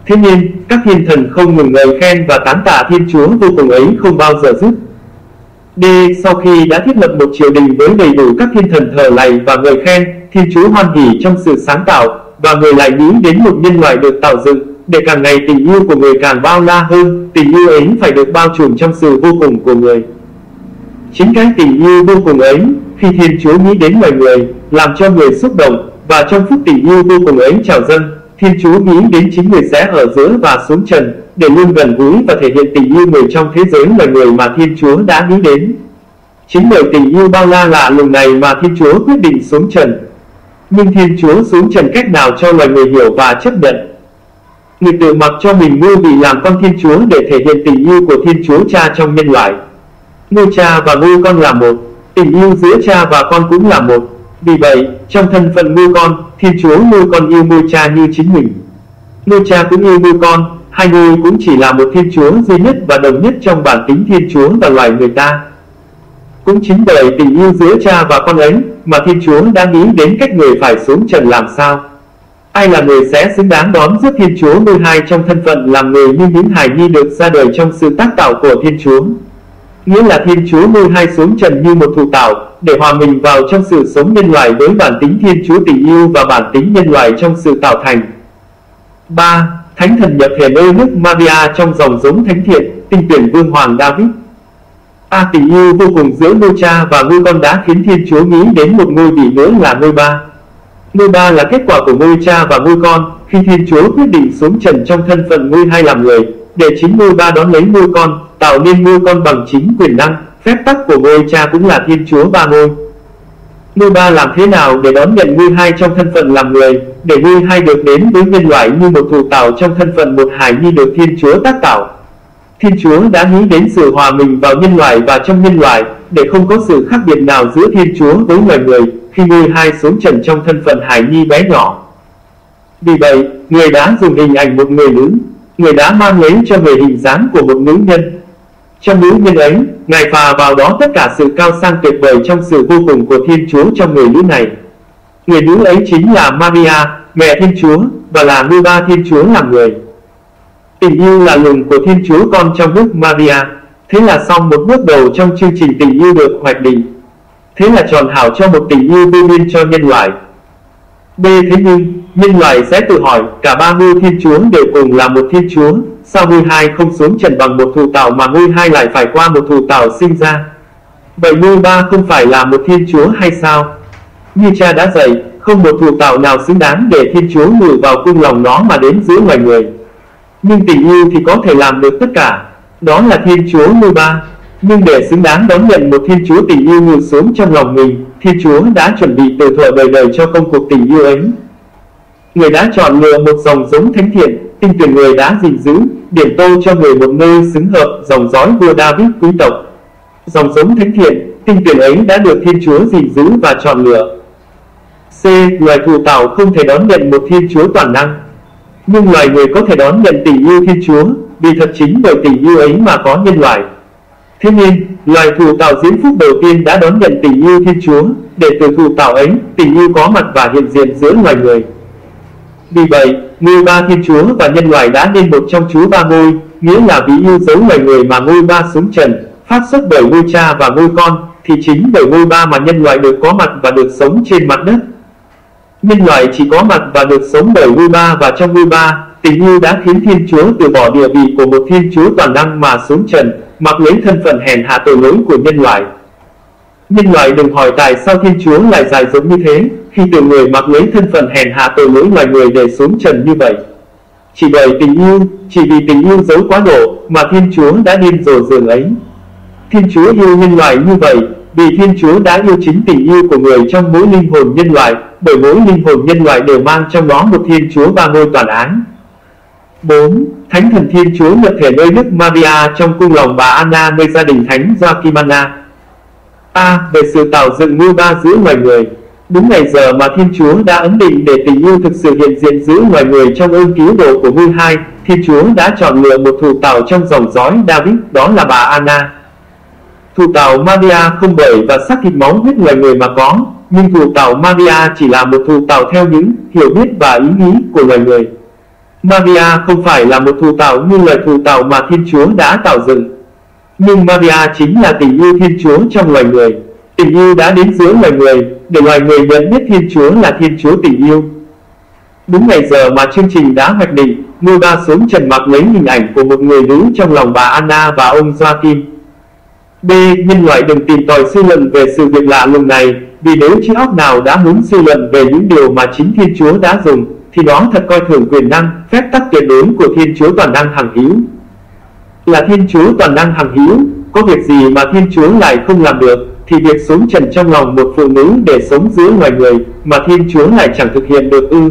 Thế nên, các thiên thần không ngừng ngợi khen và tán tạ Thiên Chúa vô cùng ấy không bao giờ dứt. D. Sau khi đã thiết lập một triều đình với đầy đủ các thiên thần thờ lạy và ngợi khen, Thiên Chúa hoan hỉ trong sự sáng tạo, và người lại nghĩ đến một nhân loại được tạo dựng, để càng ngày tình yêu của người càng bao la hơn. Tình yêu ấy phải được bao trùm trong sự vô cùng của người. Chính cái tình yêu vô cùng ấy, khi Thiên Chúa nghĩ đến loài người, làm cho người xúc động, và trong phút tình yêu vô cùng ấy trào dâng, Thiên Chúa nghĩ đến chính người sẽ ở giữa và xuống trần, để luôn gần gũi và thể hiện tình yêu người trong thế giới loài người mà Thiên Chúa đã nghĩ đến. Chính bởi tình yêu bao la lạ lùng này mà Thiên Chúa quyết định xuống trần. Nhưng Thiên Chúa xuống trần cách nào cho loài người hiểu và chấp nhận? Người tự mặc cho mình ngôi vị làm con Thiên Chúa để thể hiện tình yêu của Thiên Chúa Cha trong nhân loại. Ngôi Cha và ngôi con là một, tình yêu giữa Cha và con cũng là một. Vì vậy, trong thân phận ngôi con, Thiên Chúa nuôi con yêu ngôi Cha như chính mình. Ngôi Cha cũng yêu ngôi con, hai ngôi cũng chỉ là một Thiên Chúa duy nhất và đồng nhất trong bản tính Thiên Chúa và loài người ta. Cũng chính bởi tình yêu giữa Cha và con ấy mà Thiên Chúa đã nghĩ đến cách người phải xuống trần làm sao. Ai là người sẽ xứng đáng đón rước Thiên Chúa nuôi hai trong thân phận làm người như những hài nhi được ra đời trong sự tác tạo của Thiên Chúa. Nghĩa là Thiên Chúa nuôi hai xuống trần như một thụ tạo, để hòa mình vào trong sự sống nhân loại với bản tính Thiên Chúa tình yêu và bản tính nhân loại trong sự tạo thành. ba. Thánh thần nhập thể nơi nước Maria trong dòng giống thánh thiện, tinh tuyển Vương Hoàng David. A. Tình yêu vô cùng giữa ngôi Cha và ngôi con đã khiến Thiên Chúa nghĩ đến một ngôi vị nữa là ngôi Ba. Ngôi Ba là kết quả của ngôi Cha và ngôi con, khi Thiên Chúa quyết định xuống trần trong thân phận ngôi hai làm người, để chính ngôi Ba đón lấy ngôi con, tạo nên ngôi con bằng chính quyền năng. Phép tắc của ngôi Cha cũng là Thiên Chúa Ba ngôi. Ngôi Ba làm thế nào để đón nhận ngôi hai trong thân phận làm người, để ngôi hai được đến với nhân loại như một thụ tạo trong thân phận một hài nhi được Thiên Chúa tác tạo? Thiên Chúa đã nghĩ đến sự hòa mình vào nhân loại và trong nhân loại, để không có sự khác biệt nào giữa Thiên Chúa với loài người, khi ngôi hai xuống trần trong thân phận hài nhi bé nhỏ. Vì vậy, người đã dùng hình ảnh một người nữ, người đã mang lấy cho người hình dáng của một nữ nhân. Trong nữ nhân ấy, Ngài phà vào đó tất cả sự cao sang tuyệt vời trong sự vô cùng của Thiên Chúa trong người nữ này. Người nữ ấy chính là Maria, mẹ Thiên Chúa, và là ngôi Ba Thiên Chúa làm người. Tình yêu lạ lùng của Thiên Chúa con trong nước Maria. Thế là xong một bước đầu trong chương trình tình yêu được hoạch định. Thế là tròn hảo cho một tình yêu vô biên cho nhân loại. B. Thế nhưng, nhân loại sẽ tự hỏi, cả ba ngôi Thiên Chúa đều cùng là một Thiên Chúa, sao ngôi hai không xuống trần bằng một thụ tạo mà ngôi hai lại phải qua một thụ tạo sinh ra? Vậy ngôi Ba không phải là một Thiên Chúa hay sao? Như Cha đã dạy, không một thụ tạo nào xứng đáng để Thiên Chúa ngự vào cung lòng nó mà đến giữa loài người. Nhưng tình yêu thì có thể làm được tất cả, đó là Thiên Chúa ngôi Ba. Nhưng để xứng đáng đón nhận một Thiên Chúa tình yêu ngự xuống trong lòng mình, Thiên Chúa đã chuẩn bị từ thuở đời đời cho công cuộc tình yêu ấy. Người đã chọn lựa một dòng giống thánh thiện, tinh tuyển người đã gìn giữ, điểm tô cho người một nơi xứng hợp dòng dõi vua David quý tộc. Dòng giống thánh thiện, tinh tuyển ấy đã được Thiên Chúa gìn giữ và chọn lựa. C. Loài thụ tạo không thể đón nhận một Thiên Chúa toàn năng. Nhưng loài người có thể đón nhận tình yêu Thiên Chúa, vì thật chính bởi tình yêu ấy mà có nhân loại. Thế nên, loài thụ tạo diễm phúc đầu tiên đã đón nhận tình yêu Thiên Chúa, để từ thụ tạo ấy, tình yêu có mặt và hiện diện giữa loài người. Vì vậy, ngôi Ba Thiên Chúa và nhân loại đã nên một trong Chúa Ba ngôi, nghĩa là vì yêu dấu loài người mà ngôi Ba xuống trần, phát xuất bởi ngôi Cha và ngôi con, thì chính bởi ngôi Ba mà nhân loại được có mặt và được sống trên mặt đất. Nhân loại chỉ có mặt và được sống bởi ngôi Ba, và trong ngôi Ba, tình yêu đã khiến Thiên Chúa từ bỏ địa vị của một Thiên Chúa toàn năng mà xuống trần, mặc lấy thân phận hèn hạ tội lỗi của nhân loại. Nhân loại đừng hỏi tại sao Thiên Chúa lại dại dột như thế, khi từ người mặc lấy thân phận hèn hạ tội lỗi loài người để xuống trần như vậy. Chỉ bởi tình yêu, chỉ vì tình yêu dấu quá độ, mà Thiên Chúa đã điên rồ dường ấy. Thiên Chúa yêu nhân loại như vậy, vì Thiên Chúa đã yêu chính tình yêu của người trong mỗi linh hồn nhân loại, bởi mỗi linh hồn nhân loại đều mang trong đó một Thiên Chúa Ba ngôi toàn ái. bốn. Thánh thần Thiên Chúa nhập thể nơi nước Maria trong cung lòng bà Anna nơi gia đình Thánh Joachimana. A. Về sự tạo dựng ngôi Ba giữa loài người. Đúng ngày giờ mà Thiên Chúa đã ấn định để tình yêu thực sự hiện diện giữa loài người trong ơn cứu độ của ngôi hai, Thiên Chúa đã chọn lựa một thụ tạo trong dòng dõi David, đó là bà Anna. Thụ tạo Maria không bởi và xác thịt máu huyết loài người mà có, nhưng thụ tạo Maria chỉ là một thụ tạo theo những hiểu biết và ý nghĩ của loài người. Maria không phải là một thụ tạo như loài thụ tạo mà Thiên Chúa đã tạo dựng, nhưng Maria chính là tình yêu Thiên Chúa trong loài người. Tình yêu đã đến giữa loài người, để loài người nhận biết Thiên Chúa là Thiên Chúa tình yêu. Đúng ngày giờ mà chương trình đã hoạch định, ngôi ba xuống trần mặc lấy hình ảnh của một người nữ trong lòng bà Anna và ông Joachim. B. Nhân loại đừng tìm tòi suy luận về sự việc lạ lùng này, vì nếu trí óc nào đã muốn suy luận về những điều mà chính Thiên Chúa đã dùng, thì nó thật coi thường quyền năng, phép tắc tuyệt đối của Thiên Chúa toàn năng hằng hữu. Là Thiên Chúa toàn năng hằng hữu, có việc gì mà Thiên Chúa lại không làm được, thì việc xuống trần trong lòng một phụ nữ để sống giữa loài người, mà Thiên Chúa lại chẳng thực hiện được ư?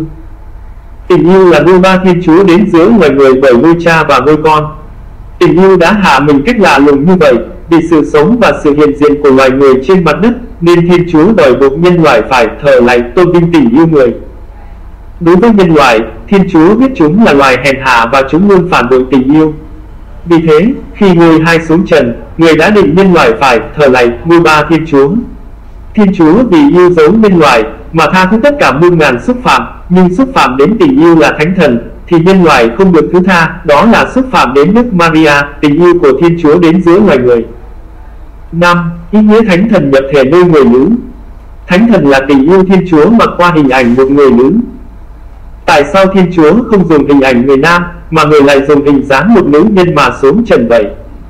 Tình yêu là nuôi ba Thiên Chúa đến giữa loài người bởi nuôi cha và nuôi con. Tình yêu đã hạ mình cách lạ lùng như vậy, vì sự sống và sự hiện diện của loài người trên mặt đất, nên Thiên Chúa đòi buộc nhân loại phải thờ lạy tôn vinh tình yêu người. Đối với nhân loại, Thiên Chúa biết chúng là loài hèn hạ và chúng luôn phản bội tình yêu. Vì thế, khi người hai xuống trần, người đã định nhân loại phải thờ lạy ngôi ba Thiên Chúa. Thiên Chúa vì yêu dấu nhân loại mà tha thứ tất cả muôn ngàn xúc phạm, nhưng xúc phạm đến tình yêu là thánh thần thì nhân loại không được thứ tha, đó là xúc phạm đến Đức Maria, tình yêu của Thiên Chúa đến giữa loài người. năm. Ý nghĩa thánh thần nhập thể nơi người nữ. Thánh thần là tình yêu Thiên Chúa mặc qua hình ảnh một người nữ. Tại sao Thiên Chúa không dùng hình ảnh người nam, mà người lại dùng hình dáng một nữ nhân mà xuống trần vậy?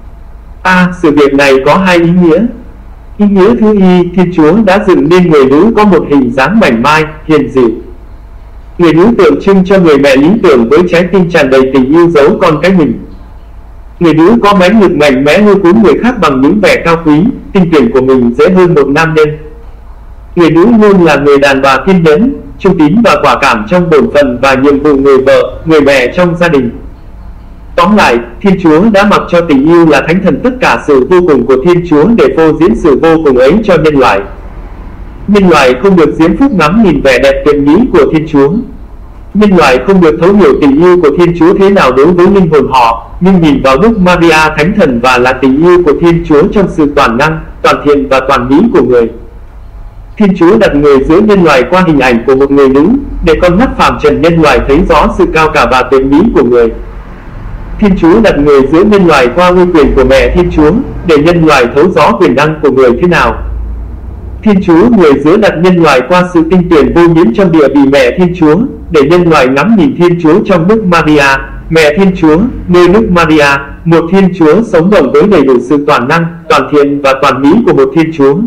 A. À, sự việc này có hai ý nghĩa. Ý nghĩa thứ y, Thiên Chúa đã dựng nên người nữ có một hình dáng mảnh mai, hiền dịu. Người nữ tượng trưng cho người mẹ lý tưởng với trái tim tràn đầy tình yêu dấu con cái mình. Người nữ có mái ngực mạnh mẽ nuôi cuốn người khác bằng những vẻ cao quý, tinh tuyển của mình dễ hơn một nam nhân. Người nữ luôn là người đàn bà kiên nhẫn, trung tín và quả cảm trong bổn phận và nhiệm vụ người vợ, người mẹ trong gia đình. Tóm lại, Thiên Chúa đã mặc cho tình yêu là thánh thần tất cả sự vô cùng của Thiên Chúa để phô diễn sự vô cùng ấy cho nhân loại. Nhân loại không được diễm phúc ngắm nhìn vẻ đẹp tuyệt mỹ của Thiên Chúa. Nhân loại không được thấu hiểu tình yêu của Thiên Chúa thế nào đối với linh hồn họ, nhưng nhìn vào Đức Maria thánh thần và là tình yêu của Thiên Chúa trong sự toàn năng, toàn thiện và toàn mỹ của người. Thiên Chúa đặt người giữa nhân loại qua hình ảnh của một người nữ, để con mắt phàm trần nhân loại thấy rõ sự cao cả và tuyệt mỹ của người. Thiên Chúa đặt người giữa nhân loại qua uy quyền của mẹ Thiên Chúa, để nhân loại thấu rõ quyền năng của người thế nào. Thiên Chúa người giữa đặt nhân loại qua sự tinh tuyển vô nhiễm trong địa vị mẹ Thiên Chúa, để nhân loại ngắm nhìn Thiên Chúa trong Đức Maria, mẹ Thiên Chúa, nơi Đức Maria, một Thiên Chúa sống động với đầy đủ sự toàn năng, toàn thiện và toàn mỹ của một Thiên Chúa.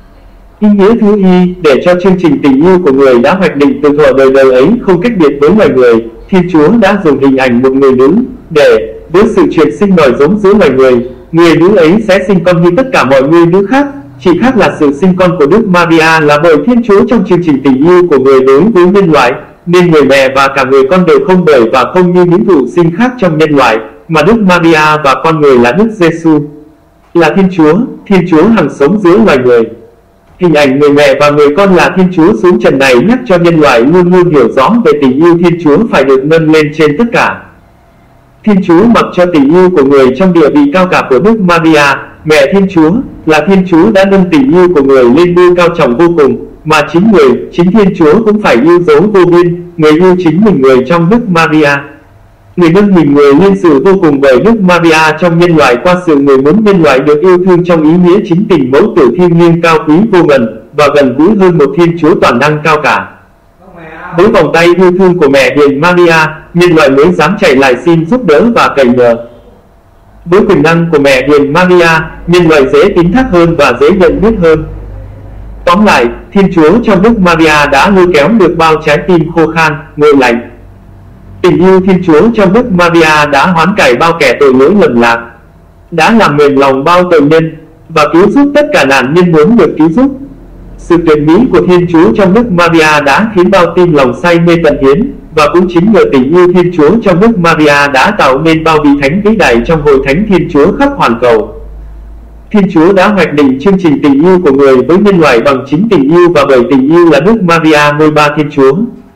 Ý nghĩa thứ y, để cho chương trình tình yêu của người đã hoạch định từ thuở đời đời ấy không cách biệt với loài người, Thiên Chúa đã dùng hình ảnh một người nữ, để, với sự chuyển sinh nòi giống giữa loài người, người nữ ấy sẽ sinh con như tất cả mọi người nữ khác, chỉ khác là sự sinh con của Đức Maria là bởi Thiên Chúa trong chương trình tình yêu của người đối với nhân loại, nên người mẹ và cả người con đều không bởi và không như những thụ sinh khác trong nhân loại, mà Đức Maria và con người là Đức Giêsu, là Thiên Chúa, Thiên Chúa hằng sống giữa loài người. Hình ảnh người mẹ và người con là Thiên Chúa xuống trần này nhắc cho nhân loại luôn luôn hiểu rõ về tình yêu Thiên Chúa phải được nâng lên trên tất cả. Thiên Chúa mặc cho tình yêu của người trong địa vị cao cả của Đức Maria, mẹ Thiên Chúa, là Thiên Chúa đã nâng tình yêu của người lên nơi cao trọng vô cùng, mà chính người, chính Thiên Chúa cũng phải yêu dấu vô biên, người yêu chính mình người trong Đức Maria. Người nâng nhìn người lên sự vô cùng bởi Đức Maria trong nhân loại qua sự người muốn nhân loại được yêu thương trong ý nghĩa chính tình mẫu tử thiêng liêng cao quý vô ngần, và gần gũi hơn một Thiên Chúa toàn năng cao cả. Với vòng tay yêu thương của mẹ hiền Maria, nhân loại mới dám chạy lại xin giúp đỡ và cậy nhờ. Với quyền năng của mẹ hiền Maria, nhân loại dễ tín thác hơn và dễ nhận biết hơn. Tóm lại, Thiên Chúa trong Đức Maria đã lôi kéo được bao trái tim khô khan, nguội lạnh. Tình yêu Thiên Chúa trong Đức Maria đã hoán cải bao kẻ tội lỗi lầm lạc, đã làm mềm lòng bao tội nhân, và cứu giúp tất cả nạn nhân muốn được cứu giúp. Sự tuyệt mỹ của Thiên Chúa trong Đức Maria đã khiến bao tim lòng say mê tận hiến, và cũng chính nhờ tình yêu Thiên Chúa trong Đức Maria đã tạo nên bao vị thánh vĩ đại trong hội thánh Thiên Chúa khắp hoàn cầu. Thiên Chúa đã hoạch định chương trình tình yêu của người với nhân loại bằng chính tình yêu, và bởi tình yêu là Đức Maria ngôi ba Thiên Chúa.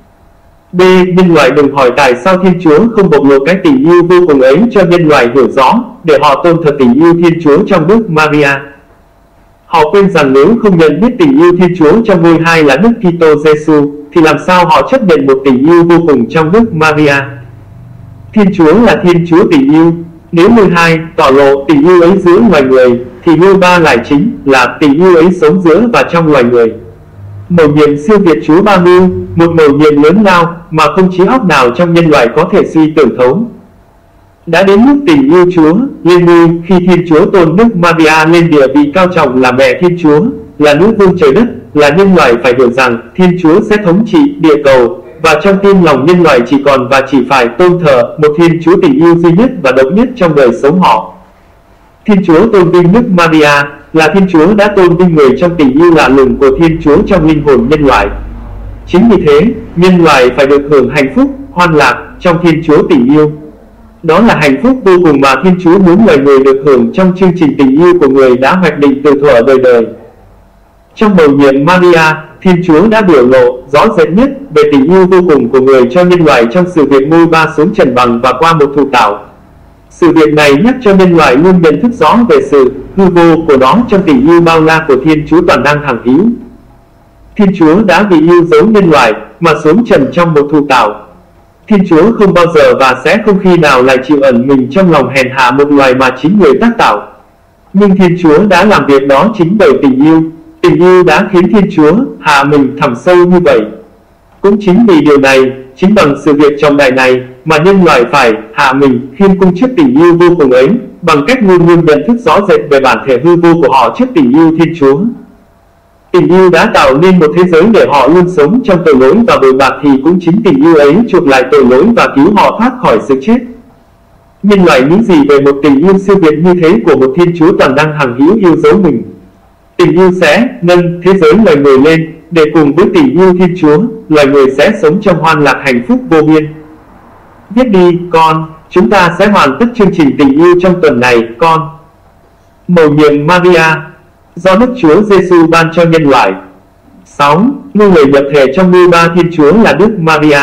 B. Nhân loại đừng hỏi tại sao Thiên Chúa không bộc lộ cái tình yêu vô cùng ấy cho nhân loại hiểu rõ, để họ tôn thờ tình yêu Thiên Chúa trong Đức Maria. Họ quên rằng nếu không nhận biết tình yêu Thiên Chúa trong ngôi hai là Đức Kitô Giêsu, thì làm sao họ chấp nhận một tình yêu vô cùng trong Đức Maria? Thiên Chúa là Thiên Chúa tình yêu. Nếu mười hai tỏ lộ tình yêu ấy giữa loài người, thì mười ba lại chính là tình yêu ấy sống giữa và trong loài người. Mầu nhiệm siêu việt Chúa Ba Ngư, một mầu nhiệm lớn lao mà không trí óc nào trong nhân loại có thể suy tưởng thấu. Đã đến lúc tình yêu Chúa lên ngôi khi Thiên Chúa tôn Đức Maria lên địa vị cao trọng là mẹ Thiên Chúa, là nữ vương trời đất, là nhân loại phải hiểu rằng Thiên Chúa sẽ thống trị địa cầu, và trong tim lòng nhân loại chỉ còn và chỉ phải tôn thờ một Thiên Chúa tình yêu duy nhất và độc nhất trong đời sống họ. Thiên Chúa tôn vinh Đức Maria là Thiên Chúa đã tôn vinh người trong tình yêu lạ lùng của Thiên Chúa trong linh hồn nhân loại. Chính vì thế, nhân loại phải được hưởng hạnh phúc, hoan lạc trong Thiên Chúa tình yêu. Đó là hạnh phúc vô cùng mà Thiên Chúa muốn loài người được hưởng trong chương trình tình yêu của người đã hoạch định từ thuở đời đời. Trong mầu nhiệm Maria, Thiên Chúa đã biểu lộ rõ rệt nhất về tình yêu vô cùng của người cho nhân loại trong sự việc ngôi ba xuống trần bằng và qua một thụ tạo. Sự việc này nhắc cho nhân loại luôn nhận thức rõ về sự hư vô của nó trong tình yêu bao la của Thiên Chúa toàn năng hằng hữu. Thiên Chúa đã vì yêu dấu nhân loại mà xuống trần trong một thụ tạo. Thiên Chúa không bao giờ và sẽ không khi nào lại chịu ẩn mình trong lòng hèn hạ một loài mà chính người tác tạo. Nhưng Thiên Chúa đã làm việc đó chính bởi tình yêu. Tình yêu đã khiến Thiên Chúa hạ mình thẳm sâu như vậy. Cũng chính vì điều này, chính bằng sự việc trọng đại này mà nhân loại phải hạ mình khiêm cung trước tình yêu vô cùng ấy, bằng cách luôn luôn nhận thức rõ rệt về bản thể hư vô của họ trước tình yêu Thiên Chúa. Tình yêu đã tạo nên một thế giới để họ luôn sống trong tội lỗi và bội bạc, thì cũng chính tình yêu ấy chuộc lại tội lỗi và cứu họ thoát khỏi sự chết. Nhân loại nghĩ gì về một tình yêu siêu việt như thế của một Thiên Chúa toàn năng hằng hữu yêu dấu mình? Tình yêu sẽ nâng thế giới loài người lên, để cùng với tình yêu Thiên Chúa, loài người sẽ sống trong hoan lạc hạnh phúc vô biên. Viết đi, con, chúng ta sẽ hoàn tất chương trình tình yêu trong tuần này, con. Mầu nhiệm Maria, do Đức Chúa Giêsu ban cho nhân loại. sáu. Ngôi người nhập thể trong ngôi ba Thiên Chúa là Đức Maria.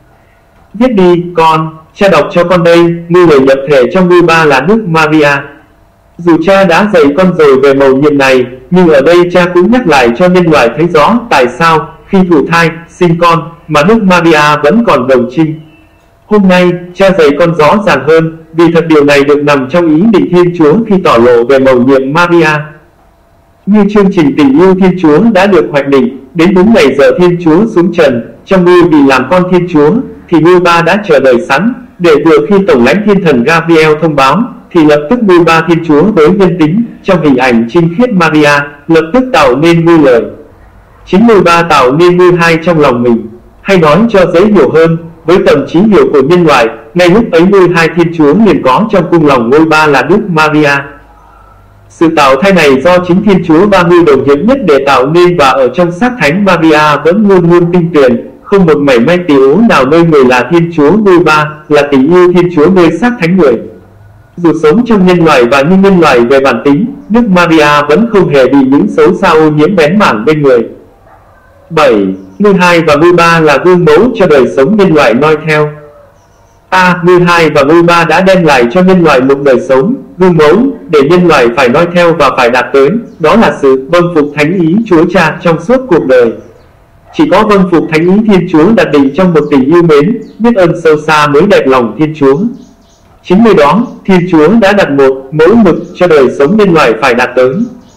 Viết đi, con, cha đọc cho con đây, ngôi người nhập thể trong ngôi ba là Đức Maria. Dù cha đã dạy con rồi về mầu nhiệm này, nhưng ở đây cha cũng nhắc lại cho nhân loại thấy rõ tại sao khi thụ thai, sinh con, mà Đức Maria vẫn còn đồng trinh. Hôm nay, cha dạy con rõ ràng hơn, vì thật điều này được nằm trong ý định Thiên Chúa khi tỏ lộ về mầu nhiệm Maria. Như chương trình tình yêu Thiên Chúa đã được hoạch định, đến đúng ngày giờ Thiên Chúa xuống trần, trong ngôi vì làm con Thiên Chúa, thì ngôi ba đã chờ đợi sẵn, để vừa khi Tổng lãnh Thiên thần Gabriel thông báo, thì lập tức ngôi ba Thiên Chúa với nhân tính, trong hình ảnh trinh khiết Maria, lập tức tạo nên ngôi lời. Chính ngôi ba tạo nên ngôi hai trong lòng mình. Hay nói cho dễ hiểu hơn, với tầm trí hiểu của nhân loại, ngay lúc ấy ngôi hai Thiên Chúa liền có trong cung lòng ngôi ba là Đức Maria. Sự tạo thai này do chính Thiên Chúa Ba Ngư đồng hiệp nhất để tạo nên, và ở trong xác thánh Maria vẫn luôn luôn tinh tuyền, không một mảy may tì ố nào nơi người là Thiên Chúa ngôi ba, là tình yêu Thiên Chúa nơi xác thánh người. Dù sống trong nhân loại và như nhân loại về bản tính, Đức Maria vẫn không hề bị những xấu xa ô nhiễm bén mảng bên người. bảy. Ngôi hai và ngôi ba là gương mẫu cho đời sống nhân loại noi theo. A. Ngôi hai và ngôi ba đã đem lại cho nhân loại một đời sống, gương mẫu, để nhân loại phải noi theo và phải đạt tới, đó là sự vâng phục thánh ý Chúa Cha trong suốt cuộc đời. Chỉ có vâng phục thánh ý Thiên Chúa đặt định trong một tình yêu mến, biết ơn sâu xa mới đẹp lòng Thiên Chúa. Chính nơi đó, Thiên Chúa đã đặt một mẫu mực cho đời sống nhân loại phải đạt tới.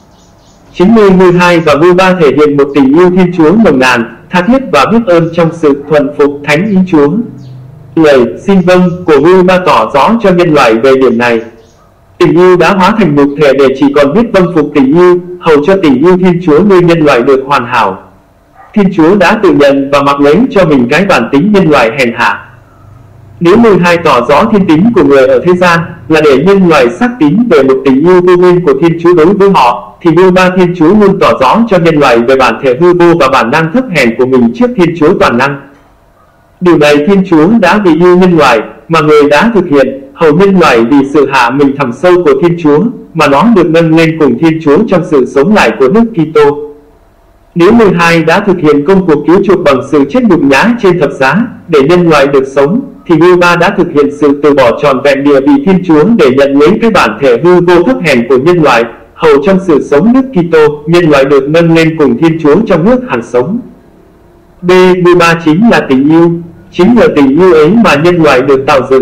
Chính nơi ngôi hai và ngôi ba thể hiện một tình yêu Thiên Chúa nồng nàn, tha thiết và biết ơn trong sự thuần phục thánh ý Chúa. Lời xin vâng của ngôi ba tỏ rõ cho nhân loại về điểm này. Tình yêu đã hóa thành một thể để chỉ còn biết vâng phục tình yêu, hầu cho tình yêu Thiên Chúa nơi nhân loại được hoàn hảo. Thiên Chúa đã tự nhận và mặc lấy cho mình cái bản tính nhân loại hèn hạ. Nếu mười hai tỏ rõ thiên tính của người ở thế gian là để nhân loại xác tín về một tình yêu vô biên của Thiên Chúa đối với họ, thì ngôi ba Thiên Chúa luôn tỏ rõ cho nhân loại về bản thể hư vô và bản năng thấp hèn của mình trước Thiên Chúa toàn năng. Điều này Thiên Chúa đã vì yêu nhân loại mà người đã thực hiện, hầu nhân loại vì sự hạ mình thẳm sâu của Thiên Chúa mà nó được nâng lên cùng Thiên Chúa trong sự sống lại của Đức Kitô. Nếu mười hai đã thực hiện công cuộc cứu chuộc bằng sự chết nhục nhã trên thập giá để nhân loại được sống, thì ngôi ba đã thực hiện sự từ bỏ trọn vẹn địa vị Thiên Chúa để nhận lấy cái bản thể hư vô thấp hèn của nhân loại, hầu trong sự sống Đức Kitô, nhân loại được nâng lên cùng Thiên Chúa trong nước hằng sống. B. mười ba chính là tình yêu. Chính nhờ tình yêu ấy mà nhân loại được tạo dựng.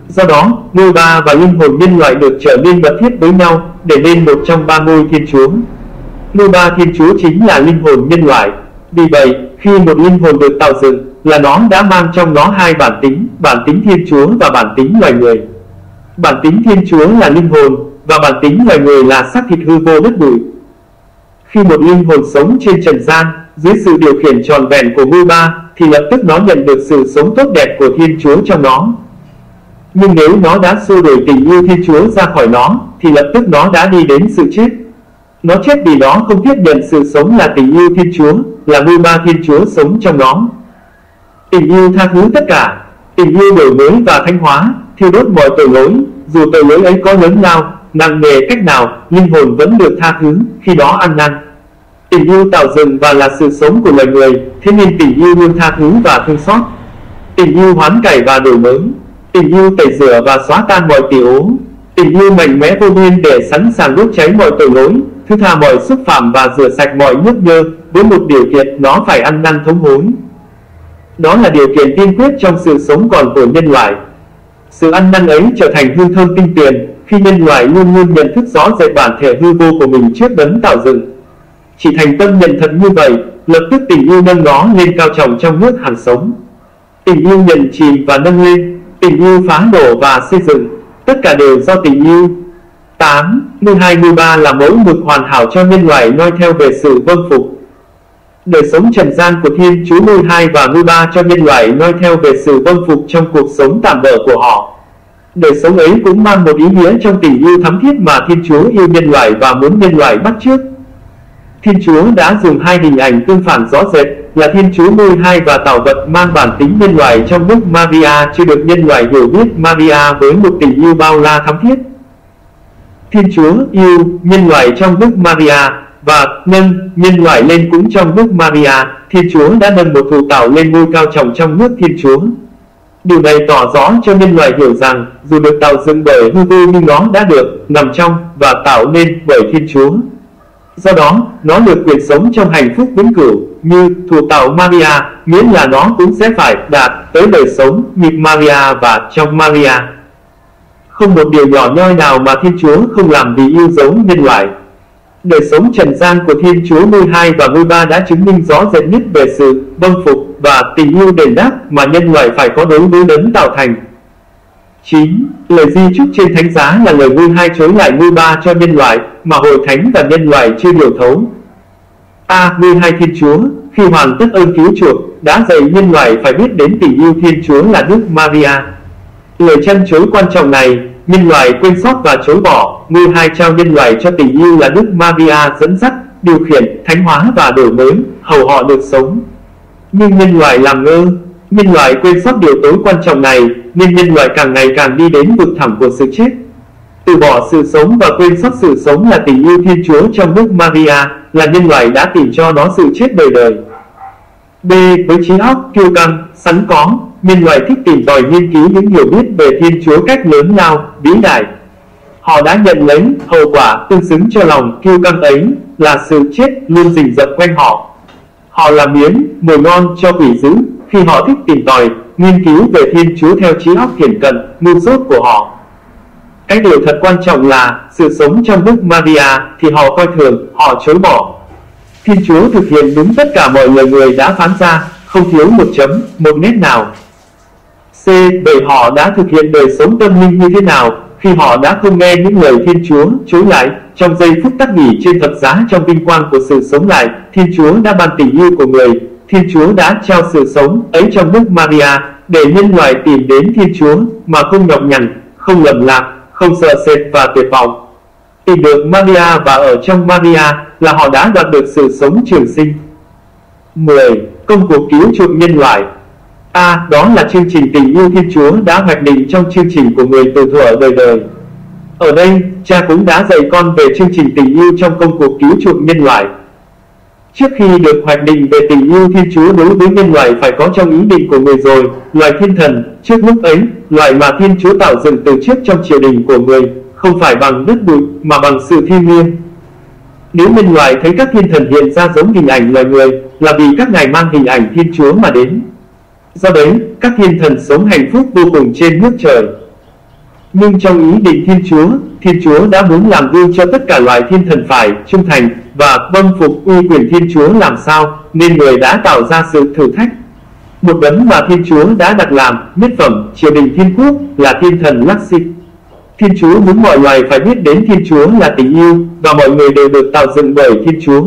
Do đó, ngôi ba và linh hồn nhân loại được trở nên mật thiết với nhau, để nên một trong ba ngôi Thiên Chúa. Ngôi ba Thiên Chúa chính là linh hồn nhân loại. Vì vậy, khi một linh hồn được tạo dựng, là nó đã mang trong nó hai bản tính, bản tính Thiên Chúa và bản tính loài người. Bản tính Thiên Chúa là linh hồn, và bản tính loài người là xác thịt hư vô đất bụi. Khi một linh hồn sống trên trần gian, dưới sự điều khiển tròn vẹn của ngôi ba, thì lập tức nó nhận được sự sống tốt đẹp của Thiên Chúa trong nó. Nhưng nếu nó đã xua đuổi tình yêu Thiên Chúa ra khỏi nó, thì lập tức nó đã đi đến sự chết. Nó chết vì nó không tiếp nhận sự sống là tình yêu Thiên Chúa, là ngôi ba Thiên Chúa sống trong nó. Tình yêu tha thứ tất cả, tình yêu đổi mới và thanh hóa, thiêu đốt mọi tội lỗi, dù tội lỗi ấy có lớn lao, nặng nề cách nào, linh hồn vẫn được tha thứ, khi đó ăn năn. Tình yêu tạo dựng và là sự sống của loài người, thế nên tình yêu luôn tha thứ và thương xót. Tình yêu hoán cải và đổi mới, tình yêu tẩy rửa và xóa tan mọi tỉ ố, tình yêu mạnh mẽ vô biên để sẵn sàng đốt cháy mọi tội lỗi, thứ tha mọi xúc phạm và rửa sạch mọi nhớp nhơ, với một điều kiện nó phải ăn năn thống hối. Đó là điều kiện tiên quyết trong sự sống còn của nhân loại. Sự ăn năn ấy trở thành hương thơm tinh tuyền, khi nhân loại luôn luôn nhận thức rõ rệt bản thể hư vô của mình trước đấng tạo dựng. Chỉ thành tâm nhận thật như vậy, lập tức tình yêu nâng nó lên cao trọng trong nước hàn sống. Tình yêu nhận chìm và nâng lên, tình yêu phá đổ và xây dựng, tất cả đều do tình yêu. tám. Ngôi hai ngôi ba là mẫu mực hoàn hảo cho nhân loại noi theo về sự vâng phục. Đời sống trần gian của Thiên Chúa ngôi hai và ngôi ba cho nhân loại noi theo về sự vâng phục trong cuộc sống tạm bợ của họ. Đời sống ấy cũng mang một ý nghĩa trong tình yêu thắm thiết mà Thiên Chúa yêu nhân loại và muốn nhân loại bắt chước. Thiên Chúa đã dùng hai hình ảnh tương phản rõ rệt, là Thiên Chúa ngôi hai và tạo vật mang bản tính nhân loại trong Đức Maria chưa được nhân loại hiểu biết Maria với một tình yêu bao la thắm thiết. Thiên Chúa yêu nhân loại trong Đức Maria và nâng nhân loại lên cũng trong Đức Maria. Thiên Chúa đã nâng một thụ tạo lên ngôi cao trọng trong nước Thiên Chúa. Điều này tỏ rõ cho nhân loại hiểu rằng, dù được tạo dựng bởi hư vô nhưng nó đã được nằm trong và tạo nên bởi Thiên Chúa. Do đó, nó được quyền sống trong hạnh phúc vĩnh cửu, như thụ tạo Maria, miễn là nó cũng sẽ phải đạt tới đời sống như Maria và trong Maria. Không một điều nhỏ nhoi nào mà Thiên Chúa không làm vì yêu dấu nhân loại. Đời sống trần gian của Thiên Chúa ngôi hai và ngôi ba đã chứng minh rõ rệt nhất về sự vâng phục và tình yêu đền đáp mà nhân loại phải có đối với đấng tạo thành. chín. Lời di chúc trên thánh giá là lời ngôi hai chối lại ngôi ba cho nhân loại, mà hội thánh và nhân loại chưa hiểu thấu. A. Ngôi hai Thiên Chúa, khi hoàn tất ơn cứu chuộc, đã dạy nhân loại phải biết đến tình yêu Thiên Chúa là Đức Maria. Lời chân chối quan trọng này, nhân loại quên sót và chối bỏ. Ngôi hai trao nhân loại cho tình yêu là Đức Maria dẫn dắt, điều khiển, thánh hóa và đổi mới, hầu họ được sống. Nhưng nhân loại làm ngơ, nhân loại quên sót điều tối quan trọng này, nên nhân loại càng ngày càng đi đến vực thẳm của sự chết. Từ bỏ sự sống và quên sót sự sống là tình yêu Thiên Chúa trong Đức Maria, là nhân loại đã tìm cho nó sự chết đời đời. B. Với trí óc kiêu căng, sẵn có, nhân loại thích tìm tòi nghiên cứu những hiểu biết về Thiên Chúa cách lớn lao, vĩ đại. Họ đã nhận lấy hậu quả tương xứng cho lòng kiêu căng ấy, là sự chết luôn rình rập quanh họ. Họ làm miếng mồi ngon cho quỷ dữ khi họ thích tìm tòi, nghiên cứu về Thiên Chúa theo trí óc thiển cận, ngu dốt của họ. Cái điều thật quan trọng là, sự sống trong Đức Maria thì họ coi thường, họ chối bỏ. Thiên Chúa thực hiện đúng tất cả mọi lời người đã phán ra, không thiếu một chấm, một nét nào. C. Vậy họ đã thực hiện đời sống tâm linh như thế nào, khi họ đã không nghe những lời Thiên Chúa chối lại? Trong giây phút tắc nghỉ trên thập giá trong vinh quang của sự sống lại, Thiên Chúa đã ban tình yêu của người. Thiên Chúa đã trao sự sống ấy trong Đức Maria, để nhân loại tìm đến Thiên Chúa, mà không nhọc nhằn, không lầm lạc, không sợ sệt và tuyệt vọng. Tìm được Maria và ở trong Maria, là họ đã đoạt được sự sống trường sinh. mười. Công cuộc cứu chuộc nhân loại. A. Đó là chương trình tình yêu Thiên Chúa đã hoạch định trong chương trình của người từ thuở đời đời. Ở đây, cha cũng đã dạy con về chương trình tình yêu trong công cuộc cứu chuộc nhân loại. Trước khi được hoạch định về tình yêu Thiên Chúa đối với nhân loại phải có trong ý định của người rồi, loài thiên thần, trước lúc ấy, loài mà Thiên Chúa tạo dựng từ trước trong triều đình của người, không phải bằng đất bụi, mà bằng sự thiêng liêng. Nếu nhân loại thấy các thiên thần hiện ra giống hình ảnh loài người, là vì các ngài mang hình ảnh Thiên Chúa mà đến. Do đấy, các thiên thần sống hạnh phúc vô cùng trên nước trời. Nhưng trong ý định Thiên Chúa, Thiên Chúa đã muốn làm gương cho tất cả loài thiên thần phải trung thành và vâng phục uy quyền Thiên Chúa làm sao, nên người đã tạo ra sự thử thách. Một đấng mà Thiên Chúa đã đặt làm nhất phẩm triều đình thiên quốc là thiên thần Lakship. Thiên Chúa muốn mọi loài phải biết đến Thiên Chúa là tình yêu, và mọi người đều được tạo dựng bởi Thiên Chúa.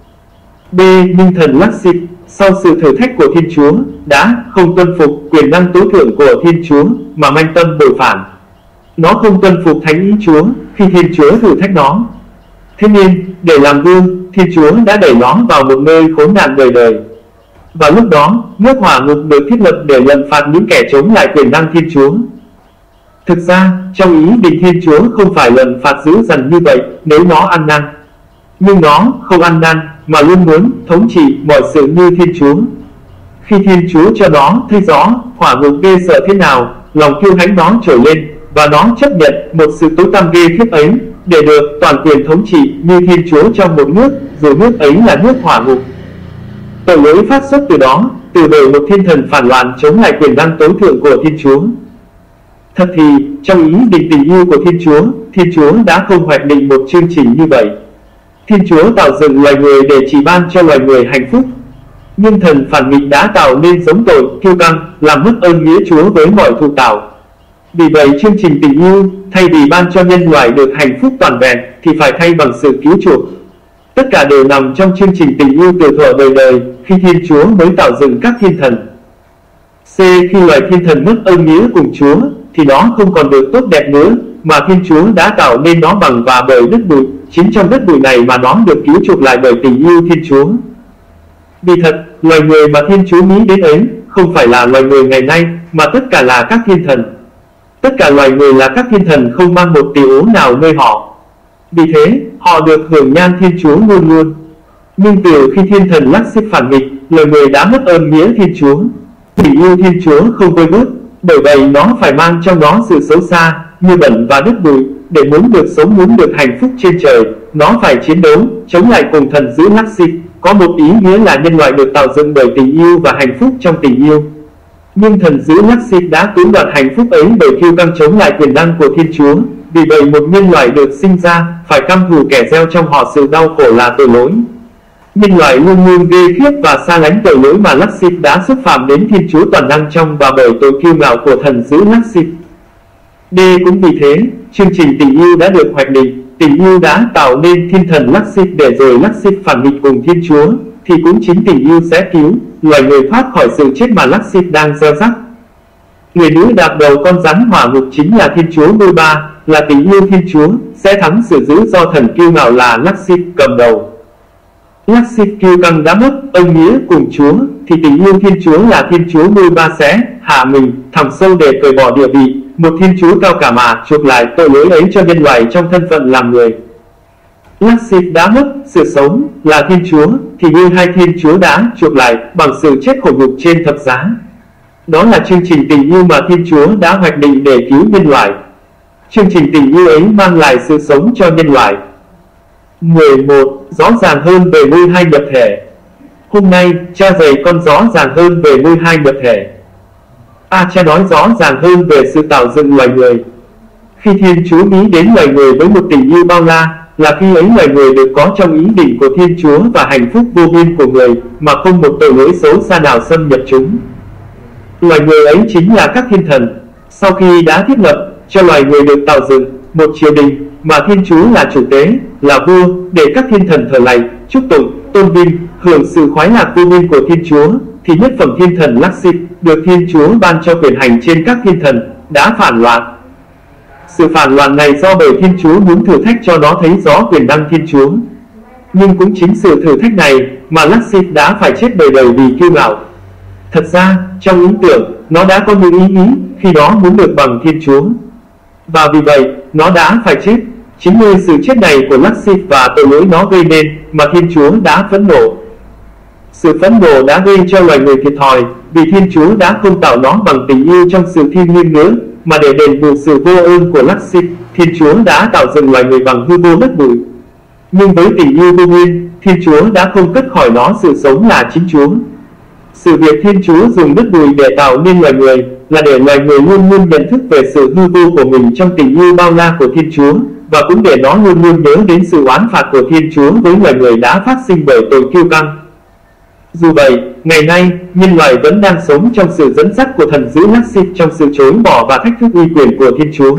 B. Nhưng thần Lakship, sau sự thử thách của Thiên Chúa, đã không tuân phục quyền năng tối thượng của Thiên Chúa, mà manh tâm bội phản. Nó không tuân phục thánh ý Chúa khi Thiên Chúa thử thách nó. Thế nên, để làm gương, Thiên Chúa đã đẩy nó vào một nơi khốn nạn đời đời. Và lúc đó, nước hỏa ngục được thiết lập để lận phạt những kẻ chống lại quyền năng Thiên Chúa. Thực ra, trong ý định Thiên Chúa không phải lận phạt dữ dằn như vậy nếu nó ăn năn. Nhưng nó không ăn năn, mà luôn muốn thống trị mọi sự như Thiên Chúa. Khi Thiên Chúa cho nó thấy rõ hỏa ngục ghê sợ thế nào, lòng kiêu hãnh nó trồi lên, và nó chấp nhận một sự tối tăm ghê khiếp ấy, để được toàn quyền thống trị như Thiên Chúa trong một nước, dù nước ấy là nước hỏa ngục. Tội lỗi phát xuất từ đó, từ bởi một thiên thần phản loạn chống lại quyền năng tối thượng của Thiên Chúa. Thật thì, trong ý định tình yêu của Thiên Chúa, Thiên Chúa đã không hoạch định một chương trình như vậy. Thiên Chúa tạo dựng loài người để chỉ ban cho loài người hạnh phúc. Nhưng thần phản nghịch đã tạo nên giống tội, kiêu căng, làm mất ơn nghĩa Chúa với mọi thụ tạo. Vì vậy chương trình tình yêu, thay vì ban cho nhân loại được hạnh phúc toàn vẹn, thì phải thay bằng sự cứu chuộc. Tất cả đều nằm trong chương trình tình yêu từ thuở đời đời, khi Thiên Chúa mới tạo dựng các thiên thần. C. Khi loài thiên thần mất ơn nghĩa cùng Chúa, thì nó không còn được tốt đẹp nữa, mà Thiên Chúa đã tạo nên nó bằng và bởi đất bụi. Chính trong đất bụi này mà nó được cứu chuộc lại bởi tình yêu Thiên Chúa. Vì thật, loài người mà Thiên Chúa nghĩ đến ấy, không phải là loài người ngày nay, mà tất cả là các thiên thần. Tất cả loài người là các thiên thần không mang một tỳ ố nào nơi họ. Vì thế, họ được hưởng nhan Thiên Chúa luôn luôn. Nhưng từ khi thiên thần Lakship phản nghịch, loài người đã mất ơn nghĩa Thiên Chúa. Tình yêu Thiên Chúa không vơi bớt, bởi vậy nó phải mang trong nó sự xấu xa, như bẩn và đất bụi. Để muốn được sống, muốn được hạnh phúc trên trời, nó phải chiến đấu, chống lại cùng thần dữ Lakship. Có một ý nghĩa là nhân loại được tạo dựng bởi tình yêu và hạnh phúc trong tình yêu. Nhưng thần dữ Lakship đã cưỡng đoạt hạnh phúc ấy bởi kiêu căng chống lại quyền năng của Thiên Chúa. Vì vậy một nhân loại được sinh ra, phải căm thù kẻ gieo trong họ sự đau khổ là tội lỗi. Nhân loại luôn luôn ghê khiếp và xa lánh tội lỗi mà Lakship đã xúc phạm đến Thiên Chúa toàn năng trong và bởi tội kiêu ngạo của thần dữ Lakship. D. Cũng vì thế, chương trình tình yêu đã được hoạch định. Tình yêu đã tạo nên thiên thần Lakship, để rồi Lakship phản nghịch cùng Thiên Chúa, thì cũng chính tình yêu sẽ cứu loài người thoát khỏi sự chết mà Lakship đang gieo rắc. Người nữ đạp đầu con rắn hỏa ngục chính là Thiên Chúa Ngôi Ba, là tình yêu Thiên Chúa sẽ thắng sự dữ do thần kiêu ngạo là Lakship cầm đầu. Lakship kiêu căng đã mất ơn nghĩa cùng Chúa, thì tình yêu Thiên Chúa là Thiên Chúa Ngôi Ba sẽ hạ mình thẳm sâu để cởi bỏ địa vị một Thiên Chúa cao cả mà chuộc lại tội lỗi ấy cho nhân loại trong thân phận làm người. Lakship đã mất sự sống là Thiên Chúa, thì như hai Thiên Chúa đã chuộc lại bằng sự chết khổ nhục trên thập giá. Đó là chương trình tình yêu mà Thiên Chúa đã hoạch định để cứu nhân loại. Chương trình tình yêu ấy mang lại sự sống cho nhân loại. mười một. Rõ ràng hơn về nuôi hai nhập thể. Hôm nay, cha dạy con rõ ràng hơn về nuôi hai nhập thể. A. Cha nói rõ ràng hơn về sự tạo dựng loài người. Khi Thiên Chúa nghĩ đến loài người với một tình yêu bao la, là khi ấy loài người được có trong ý định của Thiên Chúa và hạnh phúc vô biên của người, mà không một tội lỗi xấu xa nào xâm nhập chúng. Loài người ấy chính là các thiên thần. Sau khi đã thiết lập cho loài người được tạo dựng một triều đình mà Thiên Chúa là chủ tế, là vua, để các thiên thần thờ lạy, chúc tụng, tôn vinh, hưởng sự khoái lạc vô biên của Thiên Chúa, thì nhất phẩm thiên thần Lakship được Thiên Chúa ban cho quyền hành trên các thiên thần, đã phản loạn. Sự phản loạn này do bởi Thiên Chúa muốn thử thách cho nó thấy rõ quyền năng Thiên Chúa. Nhưng cũng chính sự thử thách này mà Lakship đã phải chết đời đời vì kiêu ngạo. Thật ra, trong ý tưởng, nó đã có những ý nghĩ khi nó muốn được bằng Thiên Chúa. Và vì vậy, nó đã phải chết. Chính vì sự chết này của Lakship và tội lỗi nó gây nên mà Thiên Chúa đã phẫn nộ. Sự phẫn nộ đã gây cho loài người thiệt thòi, vì Thiên Chúa đã không tạo nó bằng tình yêu trong sự thiêng liêng nữa, mà để đền bù sự vô ơn của Lakship, Thiên Chúa đã tạo dựng loài người bằng hư vô đất bụi. Nhưng với tình yêu vô nguyên, Thiên Chúa đã không cất khỏi nó sự sống là chính Chúa. Sự việc Thiên Chúa dùng đất bụi để tạo nên loài người là để loài người luôn luôn nhận thức về sự hư vô của mình trong tình yêu bao la của Thiên Chúa, và cũng để nó luôn luôn nhớ đến sự oán phạt của Thiên Chúa với loài người đã phát sinh bởi tội kiêu căng. Dù vậy, ngày nay, nhân loại vẫn đang sống trong sự dẫn dắt của thần dữ Lắc-xít trong sự chối bỏ và thách thức uy quyền của Thiên Chúa.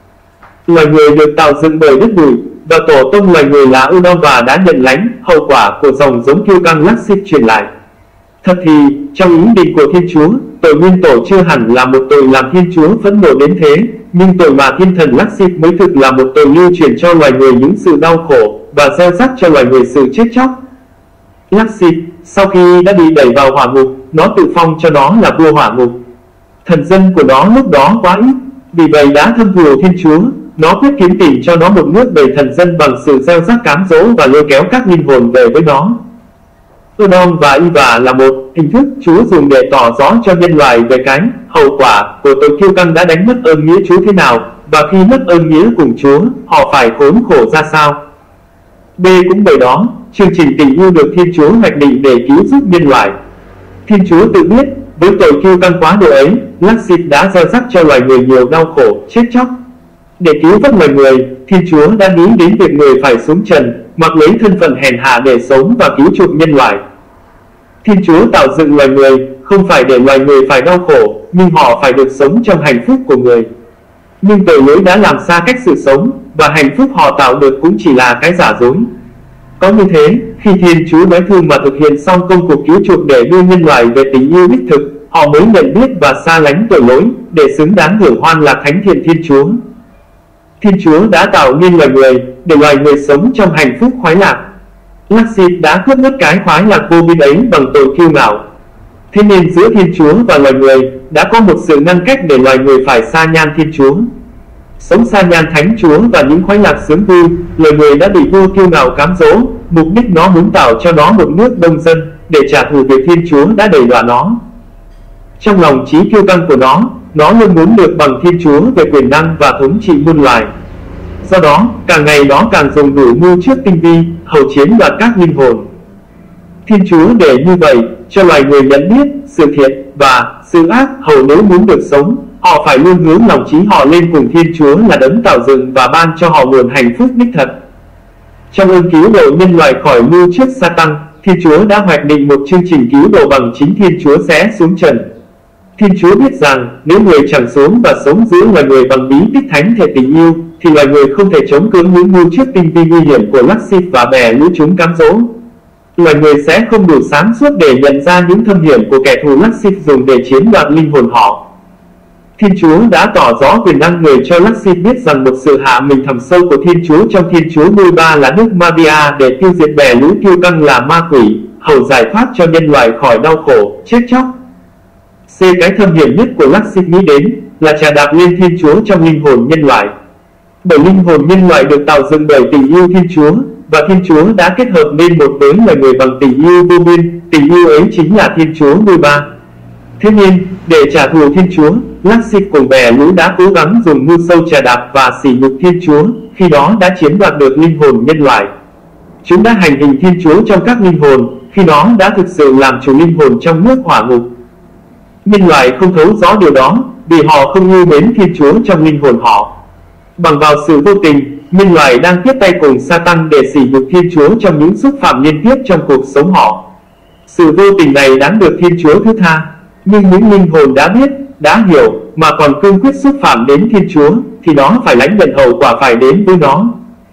Loài người được tạo dựng bởi đất bụi, và tổ tông loài người là Udon và đã nhận lãnh hậu quả của dòng giống kiêu căng Lắc-xít truyền lại. Thật thì, trong ý định của Thiên Chúa, tội nguyên tổ chưa hẳn là một tội làm Thiên Chúa phẫn nộ đến thế, nhưng tội mà thiên thần Lắc-xít mới thực là một tội lưu truyền cho loài người những sự đau khổ, và gieo rắc cho loài người sự chết chóc. Lắc-xít, sau khi đã bị đẩy vào hỏa ngục, nó tự phong cho nó là vua hỏa ngục. Thần dân của nó lúc đó quá ít, vì vậy đã thâm thù Thiên Chúa. Nó quyết kiếm tìm cho nó một nước đầy thần dân bằng sự gieo rắc cám dỗ và lôi kéo các linh hồn về với nó. Sodom và Eva là một hình thức Chúa dùng để tỏ rõ cho nhân loại về cái hậu quả của tội kiêu căng đã đánh mất ơn nghĩa Chúa thế nào, và khi mất ơn nghĩa cùng Chúa, họ phải khốn khổ ra sao. B cũng bởi đó, chương trình tình yêu được Thiên Chúa hoạch định để cứu giúp nhân loại. Thiên Chúa tự biết, với tội kiêu căng quá độ ấy, Lắc-xít đã gieo rắc cho loài người nhiều đau khổ, chết chóc. Để cứu vớt loài người, Thiên Chúa đã nghĩ đến việc người phải xuống trần, mặc lấy thân phận hèn hạ để sống và cứu chuộc nhân loại. Thiên Chúa tạo dựng loài người, không phải để loài người phải đau khổ, nhưng họ phải được sống trong hạnh phúc của người. Nhưng tội lỗi đã làm xa cách sự sống, và hạnh phúc họ tạo được cũng chỉ là cái giả dối. Có như thế, khi Thiên Chúa nói thương mà thực hiện xong công cuộc cứu chuộc để đưa nhân loại về tình yêu đích thực, họ mới nhận biết và xa lánh tội lỗi, để xứng đáng hưởng hoan lạc thánh thiện Thiên Chúa. Thiên Chúa đã tạo nên loài người, để loài người sống trong hạnh phúc khoái lạc. Lắc-xít đã cướp mất cái khoái lạc vô biên ấy bằng tội kiêu ngạo. Thế nên giữa Thiên Chúa và loài người đã có một sự ngăn cách để loài người phải sa nhan Thiên Chúa. Sống sa nhan Thánh Chúa và những khoái lạc sướng vui, loài người đã bị vua kiêu ngạo cám dỗ, mục đích nó muốn tạo cho nó một nước đông dân, để trả thù việc Thiên Chúa đã đày đọa nó. Trong lòng trí kiêu căng của nó, nó luôn muốn được bằng Thiên Chúa về quyền năng và thống trị muôn loài. Do đó, càng ngày nó càng dùng đủ mưu trước tinh vi, hầu chiếm đoạt các linh hồn. Thiên Chúa để như vậy, cho loài người nhận biết sự thiện và sự ác, hầu nếu muốn được sống, họ phải luôn hướng lòng trí họ lên cùng Thiên Chúa là đấng tạo dựng và ban cho họ nguồn hạnh phúc đích thật. Trong ơn cứu độ nhân loại khỏi mưu trước Sa-tăng, Thiên Chúa đã hoạch định một chương trình cứu độ bằng chính Thiên Chúa sẽ xuống trần. Thiên Chúa biết rằng, nếu người chẳng xuống và sống giữa loài người bằng bí tích thánh thể tình yêu, thì loài người không thể chống cưỡng những mưu trước tinh vi nguy hiểm của Lắc-xít và bè lũ chúng cám dỗ. Loài người sẽ không đủ sáng suốt để nhận ra những thâm hiểm của kẻ thù Lắc-xít dùng để chiếm đoạt linh hồn họ. Thiên Chúa đã tỏ rõ quyền năng người cho Lắc-xít biết rằng một sự hạ mình thẳm sâu của Thiên Chúa trong Thiên Chúa nuôi ba là nước Maria để tiêu diệt bè lũ kiêu căng là ma quỷ, hầu giải thoát cho nhân loại khỏi đau khổ, chết chóc. C. Cái thâm hiểm nhất của Lắc-xít nghĩ đến là chà đạp lên Thiên Chúa trong linh hồn nhân loại. Bởi linh hồn nhân loại được tạo dựng bởi tình yêu Thiên Chúa, và Thiên Chúa đã kết hợp nên một với loài người bằng tình yêu vô biên. Tình yêu ấy chính là Thiên Chúa nuôi ba. Thế nên, để trả thù Thiên Chúa, Lắc-xít cùng bè lũ đã cố gắng dùng mưu sâu chà đạp và sỉ nhục Thiên Chúa, khi đó đã chiếm đoạt được linh hồn nhân loại. Chúng đã hành hình Thiên Chúa trong các linh hồn, khi nó đã thực sự làm chủ linh hồn trong nước hỏa ngục. Nhân loại không thấu rõ điều đó, vì họ không yêu mến Thiên Chúa trong linh hồn họ. Bằng vào sự vô tình, nhân loại đang tiếp tay cùng Sa-tăng để sỉ nhục Thiên Chúa trong những xúc phạm liên tiếp trong cuộc sống họ. Sự vô tình này đáng được Thiên Chúa thứ tha, nhưng những linh hồn đã biết, đã hiểu, mà còn cương quyết xúc phạm đến Thiên Chúa, thì nó phải lãnh nhận hậu quả phải đến với nó.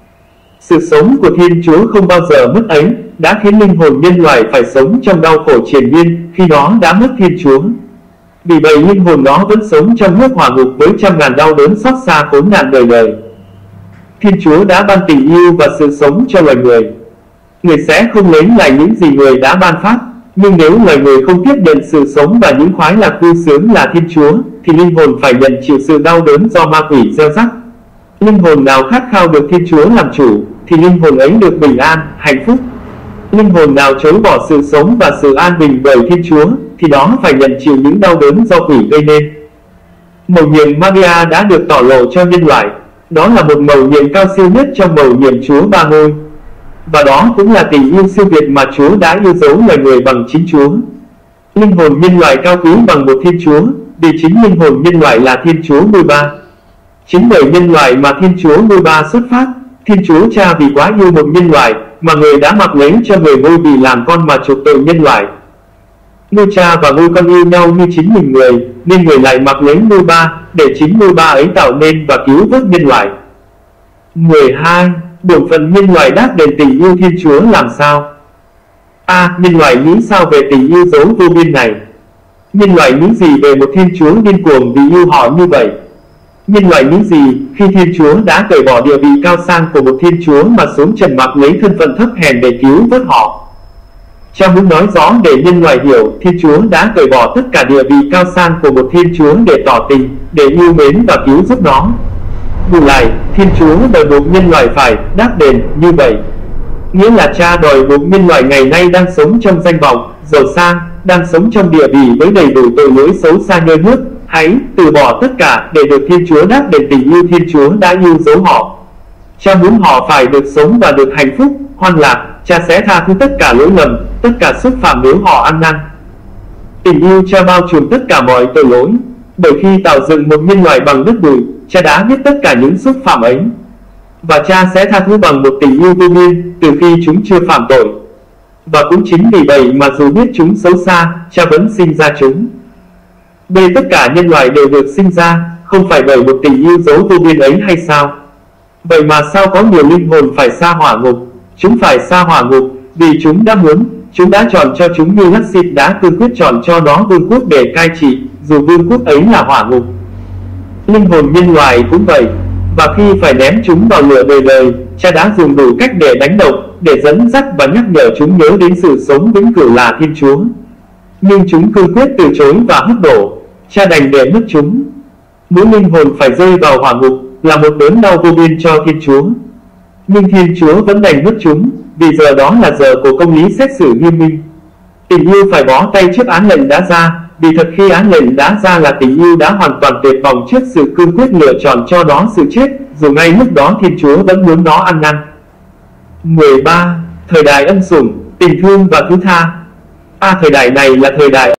Sự sống của Thiên Chúa không bao giờ mất ấy, đã khiến linh hồn nhân loại phải sống trong đau khổ triền miên, khi nó đã mất Thiên Chúa. Vì vậy linh hồn nó vẫn sống trong nước hỏa ngục với trăm ngàn đau đớn xót xa khốn nạn đời đời. Thiên Chúa đã ban tình yêu và sự sống cho loài người. Người sẽ không lấy lại những gì người đã ban phát, nhưng nếu loài người không tiếp nhận sự sống và những khoái lạc vui sướng là Thiên Chúa, thì linh hồn phải nhận chịu sự đau đớn do ma quỷ gieo rắc. Linh hồn nào khát khao được Thiên Chúa làm chủ, thì linh hồn ấy được bình an, hạnh phúc. Linh hồn nào chối bỏ sự sống và sự an bình bởi Thiên Chúa, thì đó phải nhận chịu những đau đớn do quỷ gây nên. Mầu nhiệm Maria đã được tỏ lộ cho nhân loại. Đó là một mầu nhiệm cao siêu nhất trong mầu nhiệm Chúa ba ngôi. Và đó cũng là tình yêu siêu việt mà Chúa đã yêu dấu loài người bằng chính Chúa. Linh hồn nhân loại cao quý bằng một Thiên Chúa, vì chính linh hồn nhân loại là Thiên Chúa ngôi ba. Chính bởi nhân loại mà Thiên Chúa ngôi ba xuất phát. Thiên Chúa Cha vì quá yêu một nhân loại, mà Người đã mặc lấy cho Người ngôi vì làm con mà chuộc tội nhân loại. Ngôi Cha và ngôi Con yêu nhau như chính mình Người, nên Người lại mặc lấy ngôi ba, để chính ngôi ba ấy tạo nên và cứu vớt nhân loại. mười hai. Bổn phận nhân loại đáp đền tình yêu Thiên Chúa làm sao? A. Nhân loại nghĩ sao về tình yêu dấu vô biên này? Nhân loại nghĩ gì về một Thiên Chúa điên cuồng vì yêu họ như vậy? Nhân loại nghĩ gì khi Thiên Chúa đã cởi bỏ địa vị cao sang của một Thiên Chúa mà xuống trần mặc lấy thân phận thấp hèn để cứu vớt họ? Cha muốn nói rõ để nhân loại hiểu Thiên Chúa đã cởi bỏ tất cả địa vị cao sang của một Thiên Chúa để tỏ tình, để yêu mến và cứu giúp nó. Bù lại, Thiên Chúa đòi buộc nhân loại phải đáp đền như vậy. Nghĩa là Cha đòi buộc nhân loại ngày nay đang sống trong danh vọng, giàu sang, đang sống trong địa vị với đầy đủ tội lỗi xấu xa nhơ nhớp, hãy từ bỏ tất cả để được Thiên Chúa đáp đền tình yêu Thiên Chúa đã yêu dấu họ. Cha muốn họ phải được sống và được hạnh phúc, hoan lạc. Cha sẽ tha thứ tất cả lỗi lầm, tất cả xúc phạm nếu họ ăn năn. Tình yêu Cha bao trùm tất cả mọi tội lỗi, bởi khi tạo dựng một nhân loại bằng đất bụi, Cha đã biết tất cả những xúc phạm ấy. Và Cha sẽ tha thứ bằng một tình yêu vô biên từ khi chúng chưa phạm tội. Và cũng chính vì vậy mà dù biết chúng xấu xa, Cha vẫn sinh ra chúng. B. Tất cả nhân loại đều được sinh ra, không phải bởi một tình yêu dấu vô biên ấy hay sao? Vậy mà sao có nhiều linh hồn phải xa hỏa ngục? Chúng phải xa hỏa ngục vì chúng đã muốn, chúng đã chọn cho chúng như Lắc Xịt đã cương quyết chọn cho nó vương quốc để cai trị, dù vương quốc ấy là hỏa ngục. Linh hồn nhân loại cũng vậy, và khi phải ném chúng vào lửa đời đời, Cha đã dùng đủ cách để đánh động, để dẫn dắt và nhắc nhở chúng nhớ đến sự sống vĩnh cửu là Thiên Chúa. Nhưng chúng cương quyết từ chối và hất đổ, Cha đành để mất chúng. Mỗi linh hồn phải rơi vào hỏa ngục là một đớn đau vô biên cho Thiên Chúa. Nhưng Thiên Chúa vẫn đành mất chúng, vì giờ đó là giờ của công lý xét xử nghiêm minh. Tình yêu phải bó tay trước án lệnh đã ra, vì thật khi án lệnh đã ra là tình yêu đã hoàn toàn tuyệt vọng trước sự cương quyết lựa chọn cho nó sự chết, dù ngay lúc đó Thiên Chúa vẫn muốn nó ăn năn. mười ba. Thời đại ân sủng, tình thương và thứ tha. A. Thời đại này là thời đại